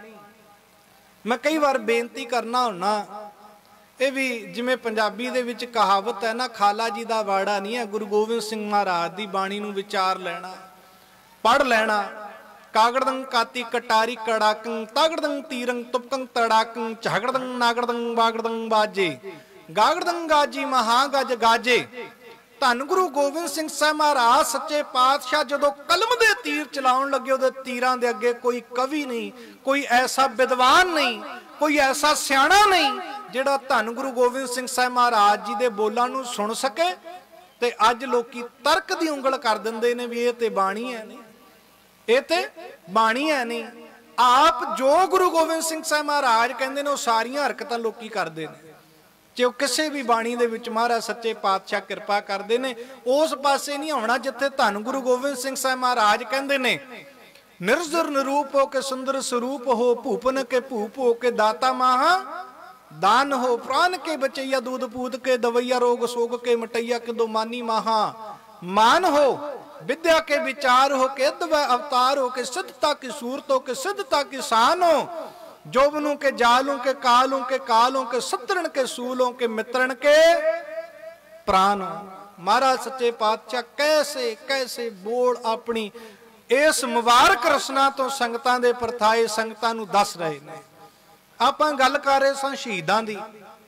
ਮੈਂ ਕਈ ਵਾਰ ਬੇਨਤੀ ਕਰਨਾ ਹੁੰਨਾ, ਇਹ ਵੀ ਜਿਵੇਂ ਪੰਜਾਬੀ ਦੇ ਵਿੱਚ ਕਹਾਵਤ ਹੈ ਨਾ, ਖਾਲਾ ਜੀ ਦਾ ਵਾੜਾ ਨਹੀਂ ਹੈ। ਗੁਰੂ ਗੋਬਿੰਦ ਸਿੰਘ ਮਹਾਰਾਜ ਦੀ ਬਾਣੀ ਨੂੰ ਵਿਚਾਰ ਲੈਣਾ, ਪੜ੍ਹ ਲੈਣਾ। ਕਾਗੜਦੰ ਕਾਤੀ ਕਟਾਰੀ ਕੜਾਕੰ ਤਾਗੜਦੰ ਤੀਰੰ ਤੁਪਕੰ ਤੜਾਕੰ ਝਗੜਦੰ ਨਾਗੜਦੰ ਬਾਗੜਦੰ ਬਾਜੇ ਗਾਗੜਦੰ ਗਾਜੀ ਮਹਾ ਗੱਜ ਗਾਜੇ। ਧੰਨ ਗੁਰੂ ਗੋਬਿੰਦ ਸਿੰਘ ਸਾਹਿਬ ਮਹਾਰਾਜ ਸੱਚੇ ਪਾਤਸ਼ਾਹ ਜਦੋਂ ਕਲਮ ਦੇ ਤੀਰ ਚਲਾਉਣ ਲੱਗੇ, ਉਹਦੇ ਤੀਰਾਂ ਦੇ ਅੱਗੇ ਕੋਈ ਕਵੀ ਨਹੀਂ, ਕੋਈ ਐਸਾ ਵਿਦਵਾਨ ਨਹੀਂ, ਕੋਈ ਐਸਾ ਸਿਆਣਾ ਨਹੀਂ ਜਿਹੜਾ ਧੰਨ ਗੁਰੂ ਗੋਬਿੰਦ ਸਿੰਘ ਸਾਹਿਬ ਮਹਾਰਾਜ ਜੀ ਦੇ ਬੋਲਾਂ ਨੂੰ ਸੁਣ ਸਕੇ। ਤੇ ਅੱਜ ਲੋਕੀ ਤਰਕ ਦੀ ਉਂਗਲ ਕਰ ਦਿੰਦੇ ਨੇ ਵੀ ਇਹ ਤੇ ਬਾਣੀ ਹੈ ਨਹੀਂ, ਇਹ ਤੇ ਬਾਣੀ ਹੈ ਨਹੀਂ। ਆਪ ਜੋ ਗੁਰੂ ਗੋਬਿੰਦ ਸਿੰਘ ਸਾਹਿਬ ਮਹਾਰਾਜ ਕਹਿੰਦੇ ਨੇ ਉਹ ਸਾਰੀਆਂ ਹਰਕਤਾਂ ਲੋਕੀ ਕਰਦੇ ਨੇ। ਜੇ ਉਹ ਕਿਸੇ ਵੀ ਬਾਣੀ ਦੇ ਵਿੱਚ ਮਹਾਰਾਜ ਸੱਚੇ ਪਾਤਸ਼ਾਹ ਕਿਰਪਾ ਕਰਦੇ ਨੇ, ਉਸ ਪਾਸੇ ਨਹੀਂ ਆਉਣਾ ਜਿੱਥੇ ਧੰਨ ਗੁਰੂ ਗੋਬਿੰਦ ਸਿੰਘ ਸਾਹਿਬ ਮਹਾਰਾਜ ਕਹਿੰਦੇ ਨੇ निर्जर निरूप हो के सुंदर स्वरूप हो, भूपन के भूप हो के दाता महा दान हो, प्राण के बचैया दूध पूत के दवैया, रोग सोग के मटैया के दो मानी महा मान हो, विद्या के विचार हो के अवतार हो के, सिद्धता की सूरत हो के सिद्धता की शान हो, जोबनों के जालों के कालों के कालों के, सतरण के सूलों के मित्रण के प्राण हो। महाराज सच्चे पातशाह कैसे कैसे बोल अपनी इस मुबारक रसना तो संगतां दे परथाए संगतां नूं दस रहे ने। आपां गल कर रहे सां शहीदां दी,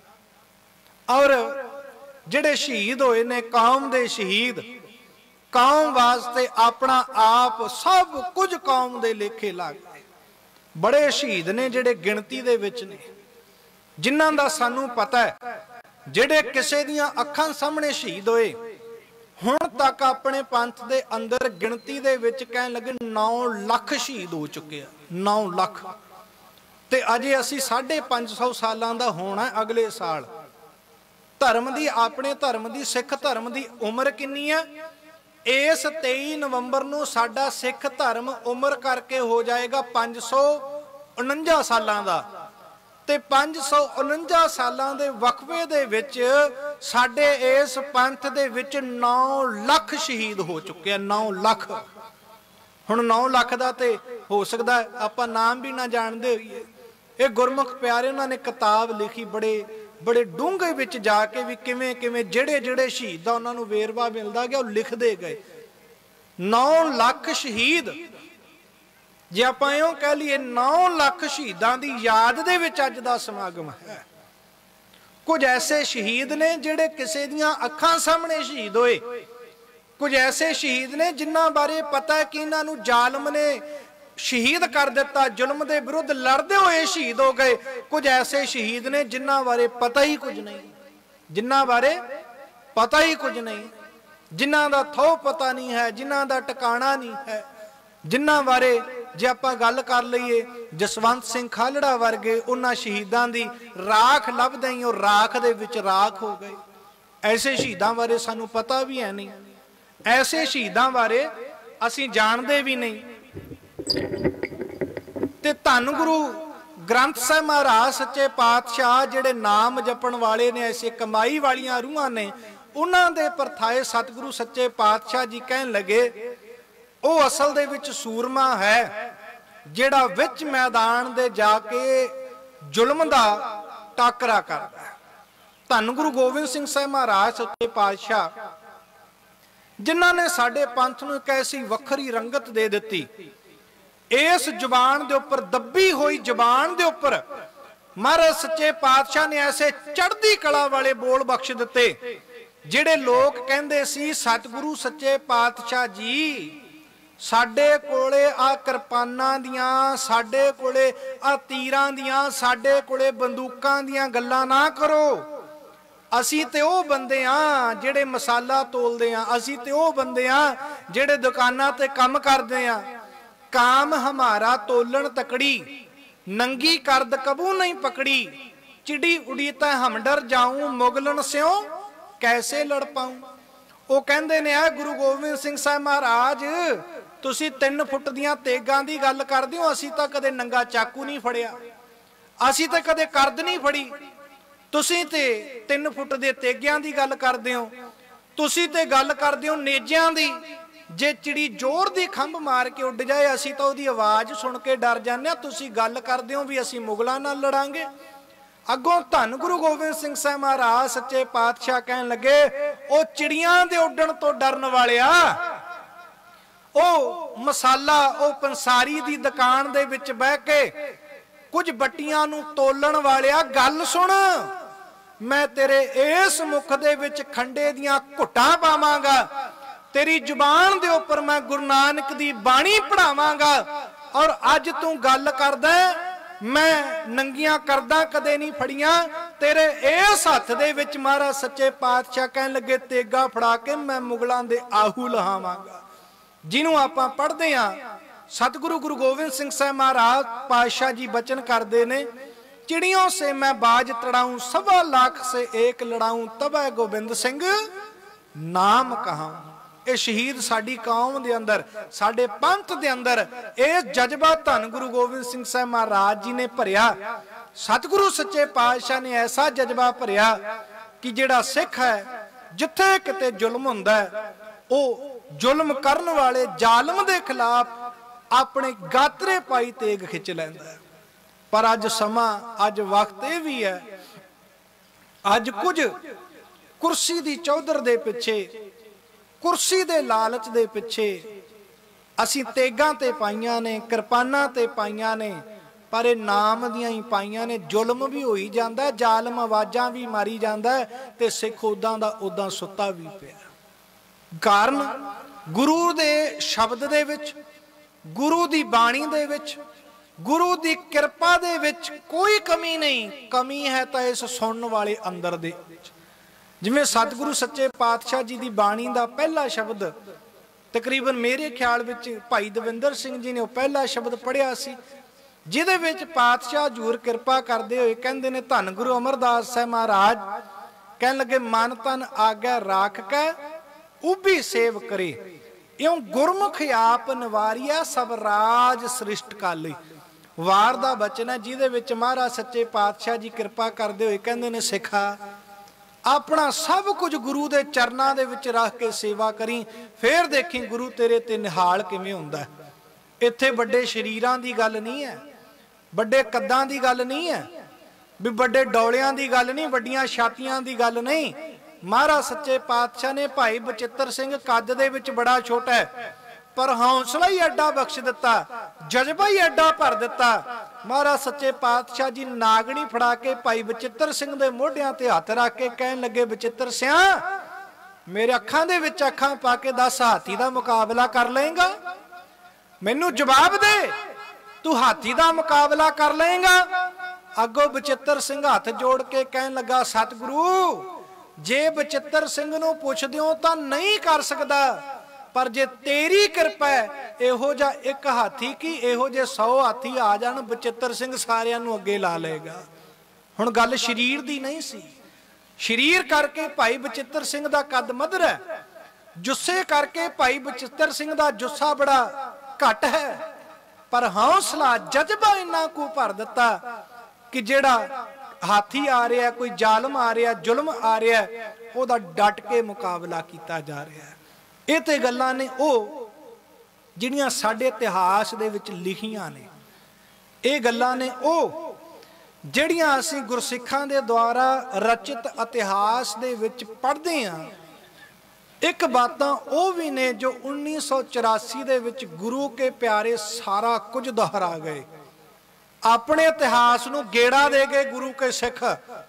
और जिहड़े शहीद होए ने कौम दे शहीद, कौम वास्ते अपना आप सब कुछ कौम दे लेखे लग गए। बड़े शहीद ने जिहड़े गिणती दे विच ने, जिन्हां दा सानू पता है, जिहड़े किसे दियां अखां सामने शहीद होए। हुण तक अपने पंथ दे अंदर गिणती दे विच कहण लगे 9 लाख शहीद हो चुके हैं। 9 लाख ते अजे असी 550 सालां दा होना अगले साल। धर्म दी अपने धर्म दी सिख धर्म दी उम्र किन्नी है? इस 23 नवंबर नूं साडा सिख धर्म उम्र करके हो जाएगा 549 सालां दा। ते 549 सालां दे वकफे दे विच साडे इस पंथ दे विच 9 लाख शहीद हो चुके हैं। 9 लाख। हुण 9 लाख दा ते हो सकदा आपां नाम भी ना जानदे होईए। ये गुरमुख प्यारे उन्हां ने किताब लिखी बड़े बड़े डूंघे विच जाके भी किवें किवें जिहड़े जिहड़े शहीद दा उन्हां नूं वेरवा मिलदा गया, वो लिखदे गए। 9 लाख शहीद, जे आपां इउं कह लईए 9 लाख शहीदां दी याद दे विच अज दा समागम है। कुछ ऐसे शहीद ने जिहड़े किसे दियां अखां सामने शहीद होए। कुछ ऐसे शहीद ने जिन्हां बारे पता है कि इन्हां नूं जालम ने शहीद कर दिता, जुल्म दे विरुद्ध लड़दे होए शहीद हो गए। कुछ ऐसे शहीद ने जिन्हां बारे पता ही कुछ नहीं, जिन्हां बारे पता ही कुछ नहीं, जिन्हां दा थौ पता नहीं है, जिन्हां दा टिकाणा नहीं है, जिन्हां बारे जे आपां गल कर लईए जसवंत सिंह खालड़ा वर्गे उन्हां शहीदां दी राख लभदे ही और राख दे विच राख हो गए। ऐसे शहीदां बारे सानू पता भी है नहीं, ऐसे शहीदां बारे असीं जाणदे भी नहीं। ते धन गुरु ग्रंथ साहिब महाराज सच्चे पातशाह जिहड़े नाम जपण वाले ने, ऐसे कमाई वालियां रूहां ने, उन्हां दे परथाए सतगुरु सच्चे पातशाह जी कहण लगे ਉਹ ਅਸਲ ਦੇ ਵਿੱਚ ਸੂਰਮਾ ਹੈ ਜਿਹੜਾ ਵਿੱਚ ਮੈਦਾਨ ਦੇ ਜਾ ਕੇ ਜ਼ੁਲਮ ਦਾ ਟਾਕਰਾ ਕਰਦਾ ਹੈ। ਧੰਨ ਗੁਰੂ ਗੋਬਿੰਦ ਸਿੰਘ ਸਾਹਿਬ ਮਹਾਰਾਜ ਸੱਚੇ ਪਾਤਸ਼ਾਹ ਜਿਨ੍ਹਾਂ ਨੇ ਸਾਡੇ ਪੰਥ ਨੂੰ ਇੱਕ ਐਸੀ ਵੱਖਰੀ ਰੰਗਤ ਦੇ ਦਿੱਤੀ, ਇਸ ਜ਼ੁਬਾਨ ਦੇ ਉੱਪਰ ਦੱਬੀ ਹੋਈ ਜ਼ੁਬਾਨ ਦੇ ਉੱਪਰ ਮਹਾਰਾਜ ਸੱਚੇ ਪਾਤਸ਼ਾਹ ਨੇ ਐਸੇ ਚੜ੍ਹਦੀ ਕਲਾ ਵਾਲੇ ਬੋਲ ਬਖਸ਼ ਦਿੱਤੇ ਜਿਹੜੇ ਲੋਕ ਕਹਿੰਦੇ ਸੀ ਸਤਿਗੁਰੂ ਸੱਚੇ ਪਾਤਸ਼ਾਹ ਜੀ ਸਾਡੇ ਕੋਲੇ ਆ ਕਿਰਪਾਨਾਂ ਦੀਆਂ, ਸਾਡੇ ਕੋਲੇ ਆ ਤੀਰਾਂ ਦੀਆਂ, ਸਾਡੇ ਕੋਲੇ ਬੰਦੂਕਾਂ ਦੀਆਂ ਗੱਲਾਂ ਨਾ ਕਰੋ। ਅਸੀਂ ਤੇ ਉਹ ਬੰਦੇ ਆ ਜਿਹੜੇ ਮਸਾਲਾ ਤੋਲਦੇ ਆ, ਅਸੀਂ ਤੇ ਉਹ ਬੰਦੇ ਆ ਜਿਹੜੇ ਦੁਕਾਨਾਂ ਤੇ ਕੰਮ ਕਰਦੇ ਆ। ਕਾਮ ਹਮਾਰਾ ਤੋਲਣ ਤਕੜੀ, ਨੰਗੀ ਕਰਦ ਕਬੂ ਨਹੀਂ ਪਕੜੀ, चिड़ी उड़ी तो हम डर जाऊं, मुगलन स्यों कैसे लड़ पाऊं। वो कहंदे ने आ गुरु गोबिंद सिंह साहब महाराज तुसी 3 फुट दियां तेगां दी गल करदे हो, असीं तां कदे नंगा चाकू नहीं फड़िया, असीं तां कदे करद नहीं फड़ी, तुसी ते 3 फुट दे तेगियां दी गल करदे हो, तुसी ते गल करदे हो नेजियां दी। जे चिड़ी जोर दी खंभ मार के उड़ जाए असीं तां ओहदी आवाज़ सुन के डर जाने आ, तुसी गल करदे हो भी असीं मुगलां नाल लड़ांगे। अगों धन गुरु गोबिंद सिंह साहब महाराज सच्चे पातशाह कहन लगे ओ चिड़ियां दे उड्डण तो डरन वालिया, ओ मसाला ओ पंसारी दी दुकान दे विच बह के कुछ बट्टियां नूं तोलण वालिया गल सुन, मैं तेरे इस मुख दे विच खंडे दियां घुट्टां पावांगा, तेरी जुबान दे उपर मैं गुरु नानक दी बाणी पढ़ावांगा, और अज तू गल करदा मैं नंगियां करदा कदे नहीं फड़ियां, तेरे इस हथ दे विच महाराज सच्चे पातशाह कहन लगे तेगा फड़ा के मैं मुगलां दे आहू लहावांगा। जिन्हों आपां पढ़दे हां सतगुरु गुरु गोबिंद सिंह साहब महाराज पातशाह जी बचन करदे ने, चिड़ियों से मैं बाज तड़ाऊं 1.25 लाख से एक लड़ाऊं, तब गोबिंद सिंह नाम कहाऊं। ਇਹ ਸ਼ਹੀਦ ਸਾਡੀ ਕੌਮ ਦੇ ਅੰਦਰ, ਸਾਡੇ ਪੰਥ ਦੇ ਅੰਦਰ ਇਹ ਜਜ਼ਬਾ ਧੰਨ ਗੁਰੂ ਗੋਬਿੰਦ ਸਿੰਘ ਸਾਹਿਬ ਮਹਾਰਾਜ ਜੀ ਨੇ ਭਰਿਆ। ਸਤਿਗੁਰੂ ਸੱਚੇ ਪਾਤਸ਼ਾਹ ਨੇ ਐਸਾ ਜਜ਼ਬਾ ਭਰਿਆ ਕਿ ਜਿਹੜਾ ਸਿੱਖ ਹੈ, ਜਿੱਥੇ ਕਿਤੇ ਜ਼ੁਲਮ ਹੁੰਦਾ ਹੈ, ਉਹ ਜ਼ੁਲਮ ਕਰਨ ਵਾਲੇ ਜ਼ਾਲਮ ਦੇ ਖਿਲਾਫ ਆਪਣੇ ਗਾਤਰੇ ਪਾਈ ਤੇਗ ਖਿੱਚ ਲੈਂਦਾ ਹੈ। ਪਰ ਅੱਜ ਸਮਾਂ, ਅੱਜ ਵਕਤ ਇਹ ਵੀ ਹੈ, ਅੱਜ ਕੁਝ ਕੁਰਸੀ ਦੀ ਚੌਧਰ ਦੇ ਪਿੱਛੇ, ਕੁਰਸੀ ਦੇ ਲਾਲਚ ਦੇ ਪਿੱਛੇ ਅਸੀਂ ਤੇਗਾਂ ਤੇ ਪਾਈਆਂ ਨੇ, ਕਿਰਪਾਨਾਂ ਤੇ ਪਾਈਆਂ ਨੇ, ਪਰ ਇਹ ਨਾਮ ਦੀਆਂ ਹੀ ਪਾਈਆਂ ਨੇ। ਜ਼ੁਲਮ ਵੀ ਹੋਈ ਜਾਂਦਾ, ਜ਼ਾਲਮ ਆਵਾਜ਼ਾਂ ਵੀ ਮਾਰੀ ਜਾਂਦਾ, ਤੇ ਸਿੱਖ ਉਦਾਂ ਦਾ ਉਦਾਂ ਸੁੱਤਾ ਵੀ ਪਿਆ। ਕਾਰਨ ਗੁਰੂ ਦੇ ਸ਼ਬਦ ਦੇ ਵਿੱਚ, ਗੁਰੂ ਦੀ ਬਾਣੀ ਦੇ ਵਿੱਚ, ਗੁਰੂ ਦੀ ਕਿਰਪਾ ਦੇ ਵਿੱਚ ਕੋਈ ਕਮੀ ਨਹੀਂ। ਕਮੀ ਹੈ ਤਾਂ ਇਸ ਸੁਣਨ ਵਾਲੇ ਅੰਦਰ ਦੇ ਵਿੱਚ। ਜਿਵੇਂ ਸਤਿਗੁਰੂ ਸੱਚੇ ਪਾਤਸ਼ਾਹ ਜੀ ਦੀ ਬਾਣੀ ਦਾ ਪਹਿਲਾ ਸ਼ਬਦ, ਤਕਰੀਬਨ ਮੇਰੇ ਖਿਆਲ ਵਿੱਚ ਭਾਈ ਦਵਿੰਦਰ ਸਿੰਘ ਜੀ ਨੇ ਉਹ ਪਹਿਲਾ ਸ਼ਬਦ ਪੜ੍ਹਿਆ ਸੀ, ਜਿਹਦੇ ਵਿੱਚ ਪਾਤਸ਼ਾਹ ਹਜ਼ੂਰ ਕਿਰਪਾ ਕਰਦੇ ਹੋਏ ਕਹਿੰਦੇ ਨੇ, ਧੰਨ ਗੁਰੂ ਅਮਰਦਾਸ ਸਾਹਿਬ ਮਹਾਰਾਜ ਕਹਿਣ ਲੱਗੇ, ਮਨ ਤਨ ਆਗਿਆ ਰਾਖ ਕੇ ਉਭੀ ਸੇਵ ਕਰੇ, ਇਉਂ ਗੁਰਮੁਖ ਆਪ ਨਿਵਾਰਿਆ ਸਭ ਰਾਜ ਸ੍ਰਿਸ਼ਟ ਕਾਲੇ। ਵਾਰ ਦਾ ਬਚਨ ਹੈ, ਜਿਹਦੇ ਵਿੱਚ ਮਹਾਰਾਜ ਸੱਚੇ ਪਾਤਸ਼ਾਹ ਜੀ ਕਿਰਪਾ ਕਰਦੇ ਹੋਏ ਕਹਿੰਦੇ ਨੇ, ਸਿੱਖਾ ਆਪਣਾ ਸਭ ਕੁਝ ਗੁਰੂ ਦੇ ਚਰਨਾਂ ਦੇ ਵਿੱਚ ਰੱਖ ਕੇ ਸੇਵਾ ਕਰੀ, ਫੇਰ ਦੇਖੀ ਗੁਰੂ ਤੇਰੇ ਤੇ ਨਿਹਾਲ ਕਿਵੇਂ ਹੁੰਦਾ। ਇੱਥੇ ਵੱਡੇ ਸ਼ਰੀਰਾਂ ਦੀ ਗੱਲ ਨਹੀਂ ਹੈ, ਵੱਡੇ ਕੱਦਾਂ ਦੀ ਗੱਲ ਨਹੀਂ ਹੈ, ਵੀ ਵੱਡੇ ਡੌਲਿਆਂ ਦੀ ਗੱਲ ਨਹੀਂ, ਵੱਡੀਆਂ ਛਾਤੀਆਂ ਦੀ ਗੱਲ ਨਹੀਂ। ਮਹਾਰਾਜ ਸੱਚੇ ਪਾਤਸ਼ਾਹ ਨੇ ਭਾਈ ਬਚਿੱਤਰ ਸਿੰਘ ਕੱਦ ਦੇ ਵਿੱਚ ਬੜਾ ਛੋਟਾ ਹੈ, ਪਰ ਹੌਸਲਾ ਹੀ ਐਡਾ ਬਖਸ਼ ਦਿੱਤਾ, ਜਜ਼ਬਾ ਹੀ ਐਡਾ ਭਰ ਦਿੱਤਾ। ਮਹਾਰਾਜ ਸੱਚੇ ਪਾਤਸ਼ਾਹ ਜੀ ਨਾਗਣੀ ਫੜਾ ਕੇ ਭਾਈ ਬਚਿੱਤਰ ਸਿੰਘ ਦੇ ਮੋਢਿਆਂ ਤੇ ਹੱਥ ਰੱਖ ਕੇ ਕਹਿਣ ਲੱਗੇ, ਬਚਿੱਤਰ ਸਿਆ ਮੇਰੇ ਅੱਖਾਂ ਦੇ ਵਿੱਚ ਅੱਖਾਂ ਪਾ ਕੇ ਦੱਸ, ਹਾਥੀ ਦਾ ਮੁਕਾਬਲਾ ਕਰ ਲਏਗਾ? ਮੈਨੂੰ ਜਵਾਬ ਦੇ, ਤੂੰ ਹਾਥੀ ਦਾ ਮੁਕਾਬਲਾ ਕਰ ਲਏਗਾ? ਅੱਗੋਂ ਬਚਿੱਤਰ ਸਿੰਘ ਹੱਥ ਜੋੜ ਕੇ ਕਹਿਣ ਲੱਗਾ, ਸਤਿਗੁਰੂ ਜੇ ਬਚਿੱਤਰ ਸਿੰਘ ਨੂੰ ਪੁੱਛਦੇ ਹੋ ਤਾਂ ਨਹੀਂ ਕਰ ਸਕਦਾ, ਪਰ ਜੇ ਤੇਰੀ ਕਿਰਪਾ ਹੈ, ਇਹੋ ਜਿਹਾ ਇੱਕ ਹਾਥੀ ਕੀ ਇਹੋ ਜਿਹੇ 100 ਹਾਥੀ ਆ ਜਾਣ, ਬਚਿੱਤਰ ਸਿੰਘ ਸਾਰਿਆਂ ਨੂੰ ਅੱਗੇ ਲਾ ਲਏਗਾ। ਹੁਣ ਗੱਲ ਸ਼ਰੀਰ ਦੀ ਨਹੀਂ ਸੀ, ਸ਼ਰੀਰ ਕਰਕੇ ਭਾਈ ਬਚਿੱਤਰ ਸਿੰਘ ਦਾ ਕੱਦ ਮੱਧਰ ਹੈ, ਜੁੱਸੇ ਕਰਕੇ ਭਾਈ ਬਚਿੱਤਰ ਸਿੰਘ ਦਾ ਜੁੱਸਾ ਬੜਾ ਘੱਟ ਹੈ, ਪਰ ਹੌਸਲਾ ਜਜ਼ਬਾ ਇੰਨਾ ਕੁ ਭਰ ਦਿੱਤਾ ਕਿ ਜਿਹੜਾ ਹਾਥੀ ਆ ਰਿਹਾ, ਕੋਈ ਜ਼ਾਲਮ ਆ ਰਿਹਾ, ਜ਼ੁਲਮ ਆ ਰਿਹਾ, ਉਹਦਾ ਡਟ ਕੇ ਮੁਕਾਬਲਾ ਕੀਤਾ ਜਾ ਰਿਹਾ ਹੈ। ਇਹ ਤੇ ਗੱਲਾਂ ਨੇ ਉਹ ਜਿਹੜੀਆਂ ਸਾਡੇ ਇਤਿਹਾਸ ਦੇ ਵਿੱਚ ਲਿਖੀਆਂ ਨੇ, ਇਹ ਗੱਲਾਂ ਨੇ ਉਹ ਜਿਹੜੀਆਂ ਅਸੀਂ ਗੁਰਸਿੱਖਾਂ ਦੇ ਦੁਆਰਾ ਰਚਿਤ ਇਤਿਹਾਸ ਦੇ ਵਿੱਚ ਪੜ੍ਹਦੇ ਹਾਂ। ਇੱਕ ਬਾਤਾਂ ਉਹ ਵੀ ਨੇ ਜੋ 1984 ਦੇ ਵਿੱਚ ਗੁਰੂ ਕੇ ਪਿਆਰੇ ਸਾਰਾ ਕੁਝ ਦੁਹਰਾ ਗਏ, ਆਪਣੇ ਇਤਿਹਾਸ ਨੂੰ ਗੇੜਾ ਦੇ ਗਏ ਗੁਰੂ ਕੇ ਸਿੱਖ।